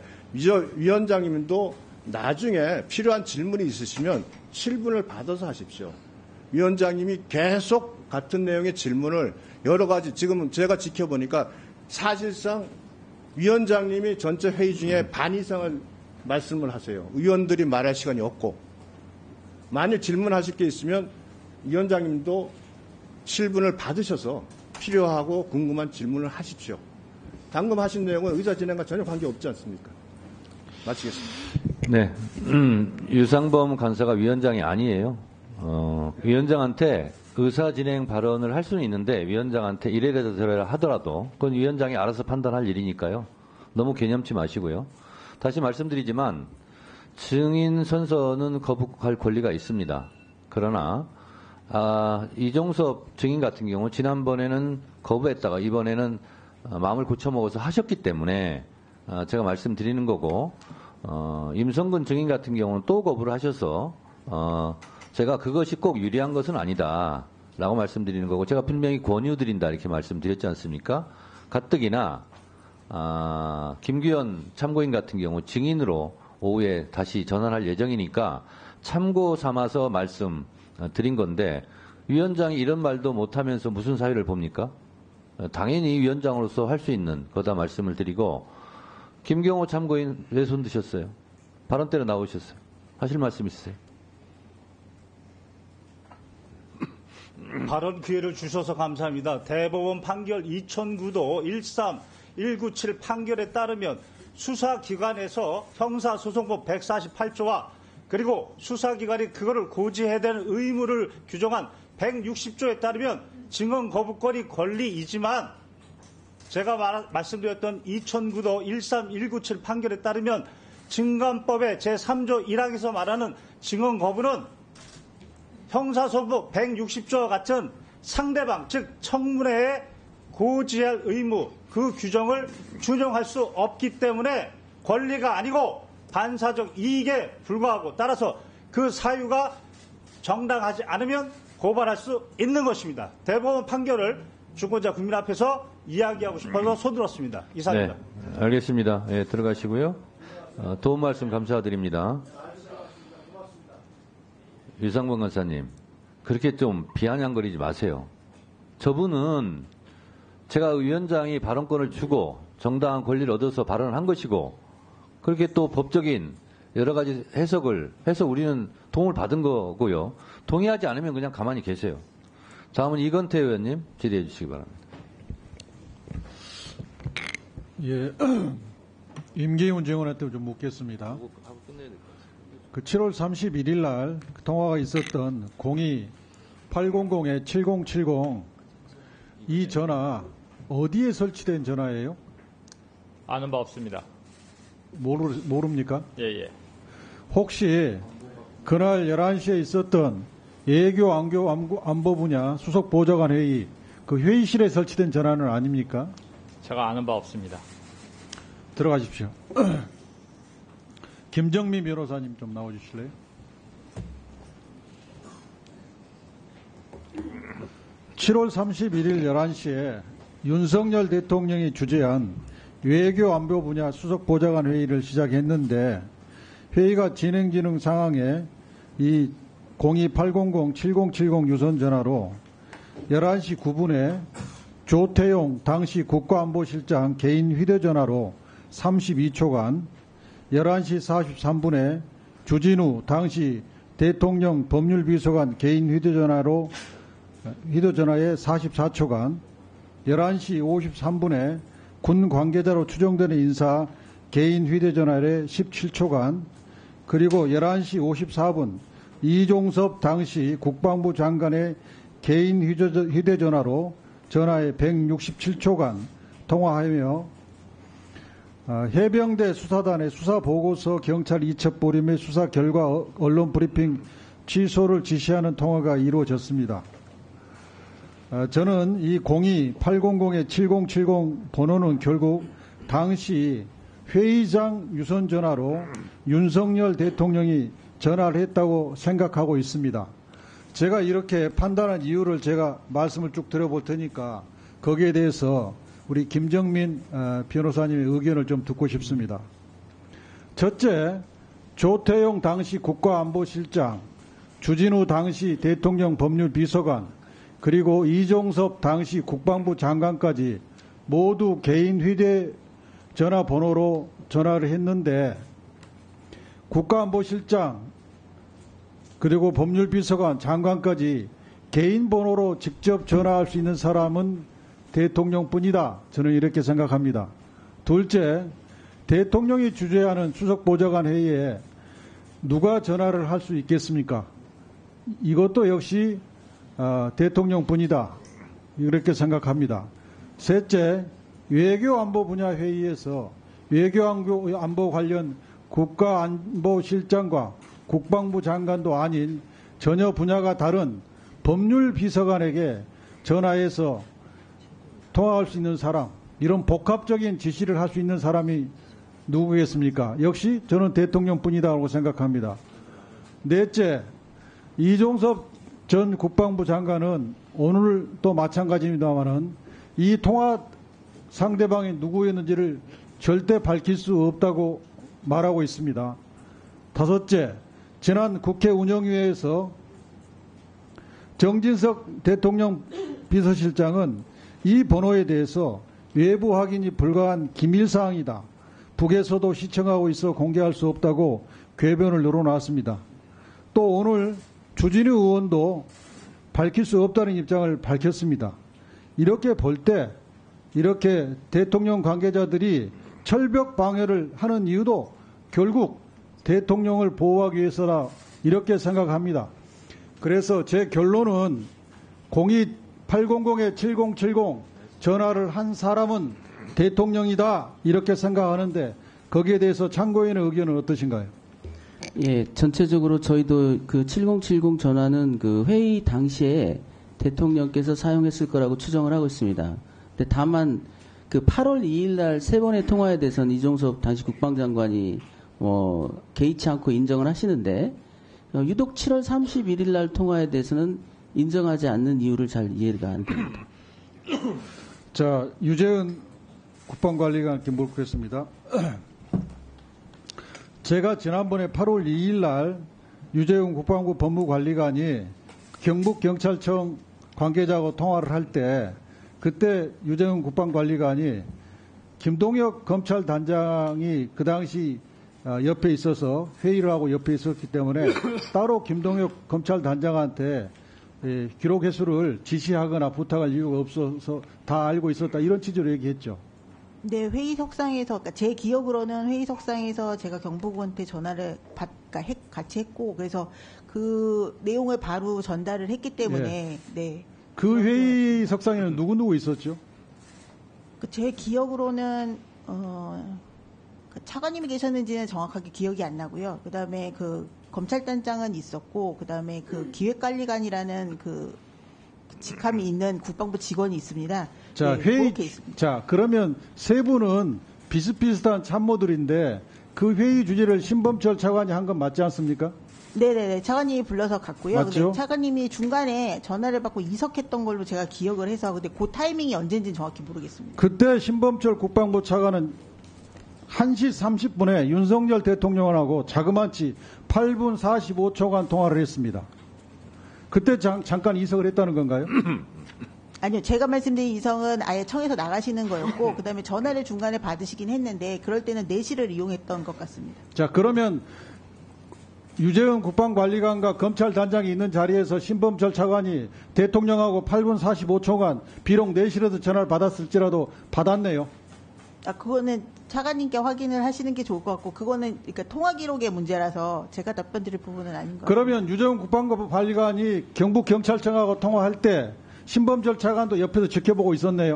위원장님도 나중에 필요한 질문이 있으시면 칠 분을 받아서 하십시오. 위원장님이 계속 같은 내용의 질문을 여러 가지 지금 제가 지켜보니까 사실상 위원장님이 전체 회의 중에 반 이상을 말씀을 하세요. 의원들이 말할 시간이 없고 만일 질문하실 게 있으면 위원장님도 칠 분을 받으셔서 필요하고 궁금한 질문을 하십시오. 방금 하신 내용은 의사 진행과 전혀 관계없지 않습니까? 마치겠습니다. 네, 음, 유상범 간사가 위원장이 아니에요. 어, 위원장한테 의사 진행 발언을 할 수는 있는데 위원장한테 이래라 저래라 하더라도 그건 위원장이 알아서 판단할 일이니까요. 너무 개념치 마시고요. 다시 말씀드리지만 증인 선서는 거부할 권리가 있습니다. 그러나 아, 이종섭 증인 같은 경우 지난번에는 거부했다가 이번에는 마음을 고쳐먹어서 하셨기 때문에 아, 제가 말씀드리는 거고 어, 임성근 증인 같은 경우는 또 거부를 하셔서 어, 제가 그것이 꼭 유리한 것은 아니다 라고 말씀드리는 거고 제가 분명히 권유드린다 이렇게 말씀드렸지 않습니까? 가뜩이나 아, 김규현 참고인 같은 경우 증인으로 오후에 다시 전환할 예정이니까 참고 삼아서 말씀 드린 건데 위원장이 이런 말도 못하면서 무슨 사유를 봅니까? 당연히 위원장으로서 할 수 있는 거다 말씀을 드리고 김경호 참고인 왜 손 드셨어요? 발언 때로 나오셨어요. 하실 말씀 있으세요? 발언 기회를 주셔서 감사합니다. 대법원 판결 이천구도 일삼 일구칠 판결에 따르면 수사기관에서 형사소송법 백사십팔 조와 그리고 수사기관이 그거를 고지해야 되는 의무를 규정한 백육십 조에 따르면 증언 거부권이 권리이지만 제가 말, 말씀드렸던 이천구도 일삼 일구칠 판결에 따르면 증감법의 제삼 조 일 항에서 말하는 증언 거부는 형사소송법 백육십 조와 같은 상대방 즉 청문회에 고지할 의무 그 규정을 준용할 수 없기 때문에 권리가 아니고 반사적 이익에 불과하고 따라서 그 사유가 정당하지 않으면 고발할 수 있는 것입니다. 대법원 판결을 주권자 국민 앞에서 이야기하고 싶어서 손들었습니다. 이상입니다. 네, 알겠습니다. 예, 들어가시고요. 어, 도움 말씀 감사드립니다. 유상범 간사님, 그렇게 좀 비아냥거리지 마세요. 저분은 제가 위원장이 발언권을 주고 정당한 권리를 얻어서 발언을 한 것이고 그렇게 또 법적인 여러 가지 해석을 해서 우리는 도움을 받은 거고요. 동의하지 않으면 그냥 가만히 계세요. 다음은 이건태 의원님 질의해 주시기 바랍니다. 예, 임기훈 정원한테 좀 묻겠습니다. 그 칠월 삼십일일 날 통화가 있었던 공이 팔공공 칠공칠공 이 전화 어디에 설치된 전화예요? 아는 바 없습니다. 모르, 모릅니까? 예, 예. 혹시 그날 열한 시에 있었던 외교 안보, 안보 분야 수석 보좌관 회의 그 회의실에 설치된 전화는 아닙니까? 제가 아는 바 없습니다. 들어가십시오. 김정민 변호사님 좀 나와주실래요? 칠월 삼십일일 열한 시에 윤석열 대통령이 주재한 외교 안보 분야 수석 보좌관 회의를 시작했는데 회의가 진행 진행 상황에 이 공이 팔공공 칠공칠공 유선 전화로 열한 시 구 분에 조태용 당시 국가안보실장 개인 휴대전화로 삼십이 초간, 열한 시 사십삼 분에 주진우 당시 대통령 법률비서관 개인 휴대전화로 휴대전화에 사십사 초간, 열한 시 오십삼 분에 군 관계자로 추정되는 인사 개인 휴대전화에 십칠 초간, 그리고 열한 시 오십사 분 이종섭 당시 국방부 장관의 개인 휴대전화로 전화에 백육십칠 초간 통화하며 해병대 수사단의 수사보고서 경찰 이첩 보림의 수사 결과 언론 브리핑 취소를 지시하는 통화가 이루어졌습니다. 저는 이 공이 팔공공 칠공칠공 번호는 결국 당시 회의장 유선 전화로 윤석열 대통령이 전화를 했다고 생각하고 있습니다. 제가 이렇게 판단한 이유를 제가 말씀을 쭉 드려볼 테니까 거기에 대해서 우리 김정민 변호사님의 의견을 좀 듣고 싶습니다. 첫째, 조태용 당시 국가안보실장, 주진우 당시 대통령 법률비서관, 그리고 이종섭 당시 국방부 장관까지 모두 개인 휴대전화 번호로 전화를 했는데 국가안보실장 그리고 법률비서관 장관까지 개인 번호로 직접 전화할 수 있는 사람은 대통령뿐이다. 저는 이렇게 생각합니다. 둘째, 대통령이 주재하는 수석보좌관 회의에 누가 전화를 할 수 있겠습니까? 이것도 역시 어, 대통령뿐이다. 이렇게 생각합니다. 셋째, 외교안보 분야 회의에서 외교안보 관련 국가안보실장과 국방부 장관도 아닌 전혀 분야가 다른 법률비서관에게 전화해서 통화할 수 있는 사람, 이런 복합적인 지시를 할 수 있는 사람이 누구겠습니까? 역시 저는 대통령뿐이다고 생각합니다. 넷째, 이종섭 전 국방부 장관은 오늘도 마찬가지입니다만은 이 통화 상대방이 누구였는지를 절대 밝힐 수 없다고 말하고 있습니다. 다섯째, 지난 국회 운영위에서 정진석 대통령 비서실장은 이 번호에 대해서 외부 확인이 불가한 기밀사항이다. 북에서도 시청하고 있어 공개할 수 없다고 궤변을 늘어놨습니다. 또 오늘 주진우 의원도 밝힐 수 없다는 입장을 밝혔습니다. 이렇게 볼 때 이렇게 대통령 관계자들이 철벽 방해를 하는 이유도 결국 대통령을 보호하기 위해서라 이렇게 생각합니다. 그래서 제 결론은 공이 팔공공 칠공칠공 전화를 한 사람은 대통령이다 이렇게 생각하는데 거기에 대해서 참고인의 의견은 어떠신가요? 예, 전체적으로 저희도 그 칠공칠공 전화는 그 회의 당시에 대통령께서 사용했을 거라고 추정을 하고 있습니다. 근데 다만 그 팔월 이일 날 세 번의 통화에 대해서는 이종섭 당시 국방장관이 뭐 개의치 않고 인정을 하시는데 유독 칠월 삼십일일 날 통화에 대해서는 인정하지 않는 이유를 잘 이해가 안 됩니다. 자, 유재은 국방관리관께 묻겠습니다. 제가 지난번에 팔월 이일 날 유재훈 국방부 법무관리관이 경북경찰청 관계자하고 통화를 할 때 그때 유재훈 국방관리관이 김동혁 검찰단장이 그 당시 옆에 있어서 회의를 하고 옆에 있었기 때문에 따로 김동혁 검찰단장한테 기록 회수를 지시하거나 부탁할 이유가 없어서 다 알고 있었다 이런 취지로 얘기했죠. 네, 회의석상에서, 그러니까 제 기억으로는 회의석상에서 제가 경보부한테 전화를 받, 그러니까 했, 같이 했고, 그래서 그 내용을 바로 전달을 했기 때문에, 네. 네. 그 회의석상에는 누구누구 있었죠? 그 제 기억으로는, 어, 그 차관님이 계셨는지는 정확하게 기억이 안 나고요. 그 다음에 그 검찰단장은 있었고, 그 다음에 그 기획관리관이라는 그 직함이 있는 국방부 직원이 있습니다. 자, 네, 회의, 그렇게 있습니다. 자, 그러면 세 분은 비슷비슷한 참모들인데 그 회의 주제를 신범철 차관이 한 건 맞지 않습니까? 네네네. 차관님이 불러서 갔고요. 맞죠? 근데 차관님이 중간에 전화를 받고 이석했던 걸로 제가 기억을 해서 근데 그 타이밍이 언제인지는 정확히 모르겠습니다. 그때 신범철 국방부 차관은 한 시 삼십 분에 윤석열 대통령하고 자그마치 팔 분 사십오 초간 통화를 했습니다. 그때 장, 잠깐 이석을 했다는 건가요? 아니요. 제가 말씀드린 이성은 아예 청에서 나가시는 거였고 그다음에 전화를 중간에 받으시긴 했는데 그럴 때는 내실을 이용했던 것 같습니다. 자, 그러면 유재은 국방관리관과 검찰단장이 있는 자리에서 신범철 차관이 대통령하고 팔 분 사십오 초간 비록 내실에서 전화를 받았을지라도 받았네요. 아, 그거는 차관님께 확인을 하시는 게 좋을 것 같고 그거는 그러니까 통화 기록의 문제라서 제가 답변 드릴 부분은 아닌 것 같아요. 그러면 유재은 국방관리관이 경북경찰청하고 통화할 때 신범철 차관도 옆에서 지켜보고 있었네요.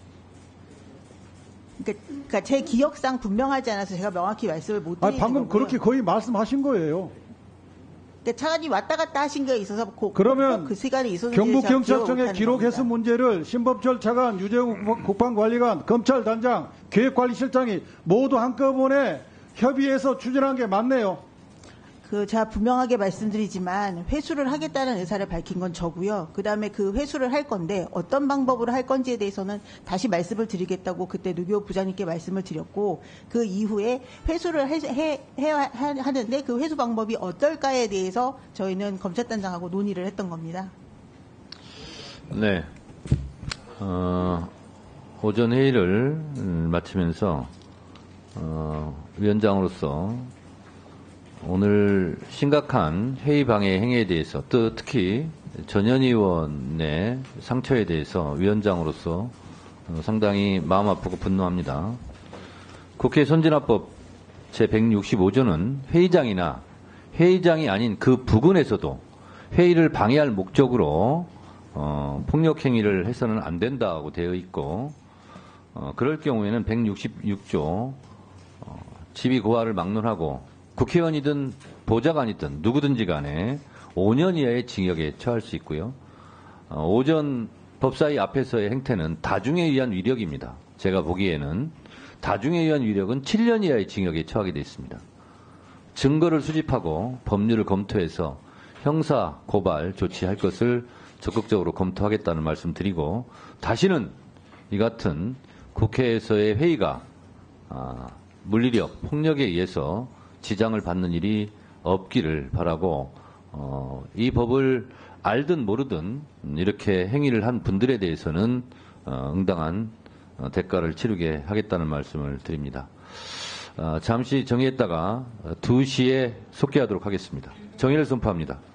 그러니까, 그러니까 제 기억상 분명하지 않아서 제가 명확히 말씀을 못 드리는 아니, 방금 거고요. 그렇게 거의 말씀하신 거예요. 그러니까 차관이 왔다 갔다 하신 게 있어서 고, 그러면 그 시간이 있었는지 경북경찰청의 기록 해수 문제를 신범철 차관, 유재훈 국방관리관, 검찰단장, 계획관리실장이 모두 한꺼번에 협의해서 추진한 게 맞네요. 그 제가 분명하게 말씀드리지만 회수를 하겠다는 의사를 밝힌 건 저고요. 그다음에 그 회수를 할 건데 어떤 방법으로 할 건지에 대해서는 다시 말씀을 드리겠다고 그때 노기호 부장님께 말씀을 드렸고 그 이후에 회수를 해, 해, 해야 하는데 그 회수 방법이 어떨까에 대해서 저희는 검찰단장하고 논의를 했던 겁니다. 네. 어, 오전 회의를 마치면서 어, 위원장으로서 오늘 심각한 회의 방해 행위에 대해서 또 특히 전현 의원의 상처에 대해서 위원장으로서 상당히 마음 아프고 분노합니다. 국회 선진화법 제백육십오 조는 회의장이나 회의장이 아닌 그 부근에서도 회의를 방해할 목적으로 어, 폭력 행위를 해서는 안 된다고 되어 있고 어, 그럴 경우에는 백육십육 조 어, 지비 고하를 막론하고 국회의원이든 보좌관이든 누구든지 간에 오 년 이하의 징역에 처할 수 있고요. 어, 오전 법사위 앞에서의 행태는 다중에 의한 위력입니다. 제가 보기에는 다중에 의한 위력은 칠 년 이하의 징역에 처하게 되어 있습니다. 증거를 수집하고 법률을 검토해서 형사 고발 조치할 것을 적극적으로 검토하겠다는 말씀 드리고 다시는 이 같은 국회에서의 회의가 아, 물리력, 폭력에 의해서 지장을 받는 일이 없기를 바라고 어, 이 법을 알든 모르든 이렇게 행위를 한 분들에 대해서는 어, 응당한 어, 대가를 치르게 하겠다는 말씀을 드립니다. 어, 잠시 정의했다가 두 시에 속개하도록 하겠습니다. 정의를 선포합니다.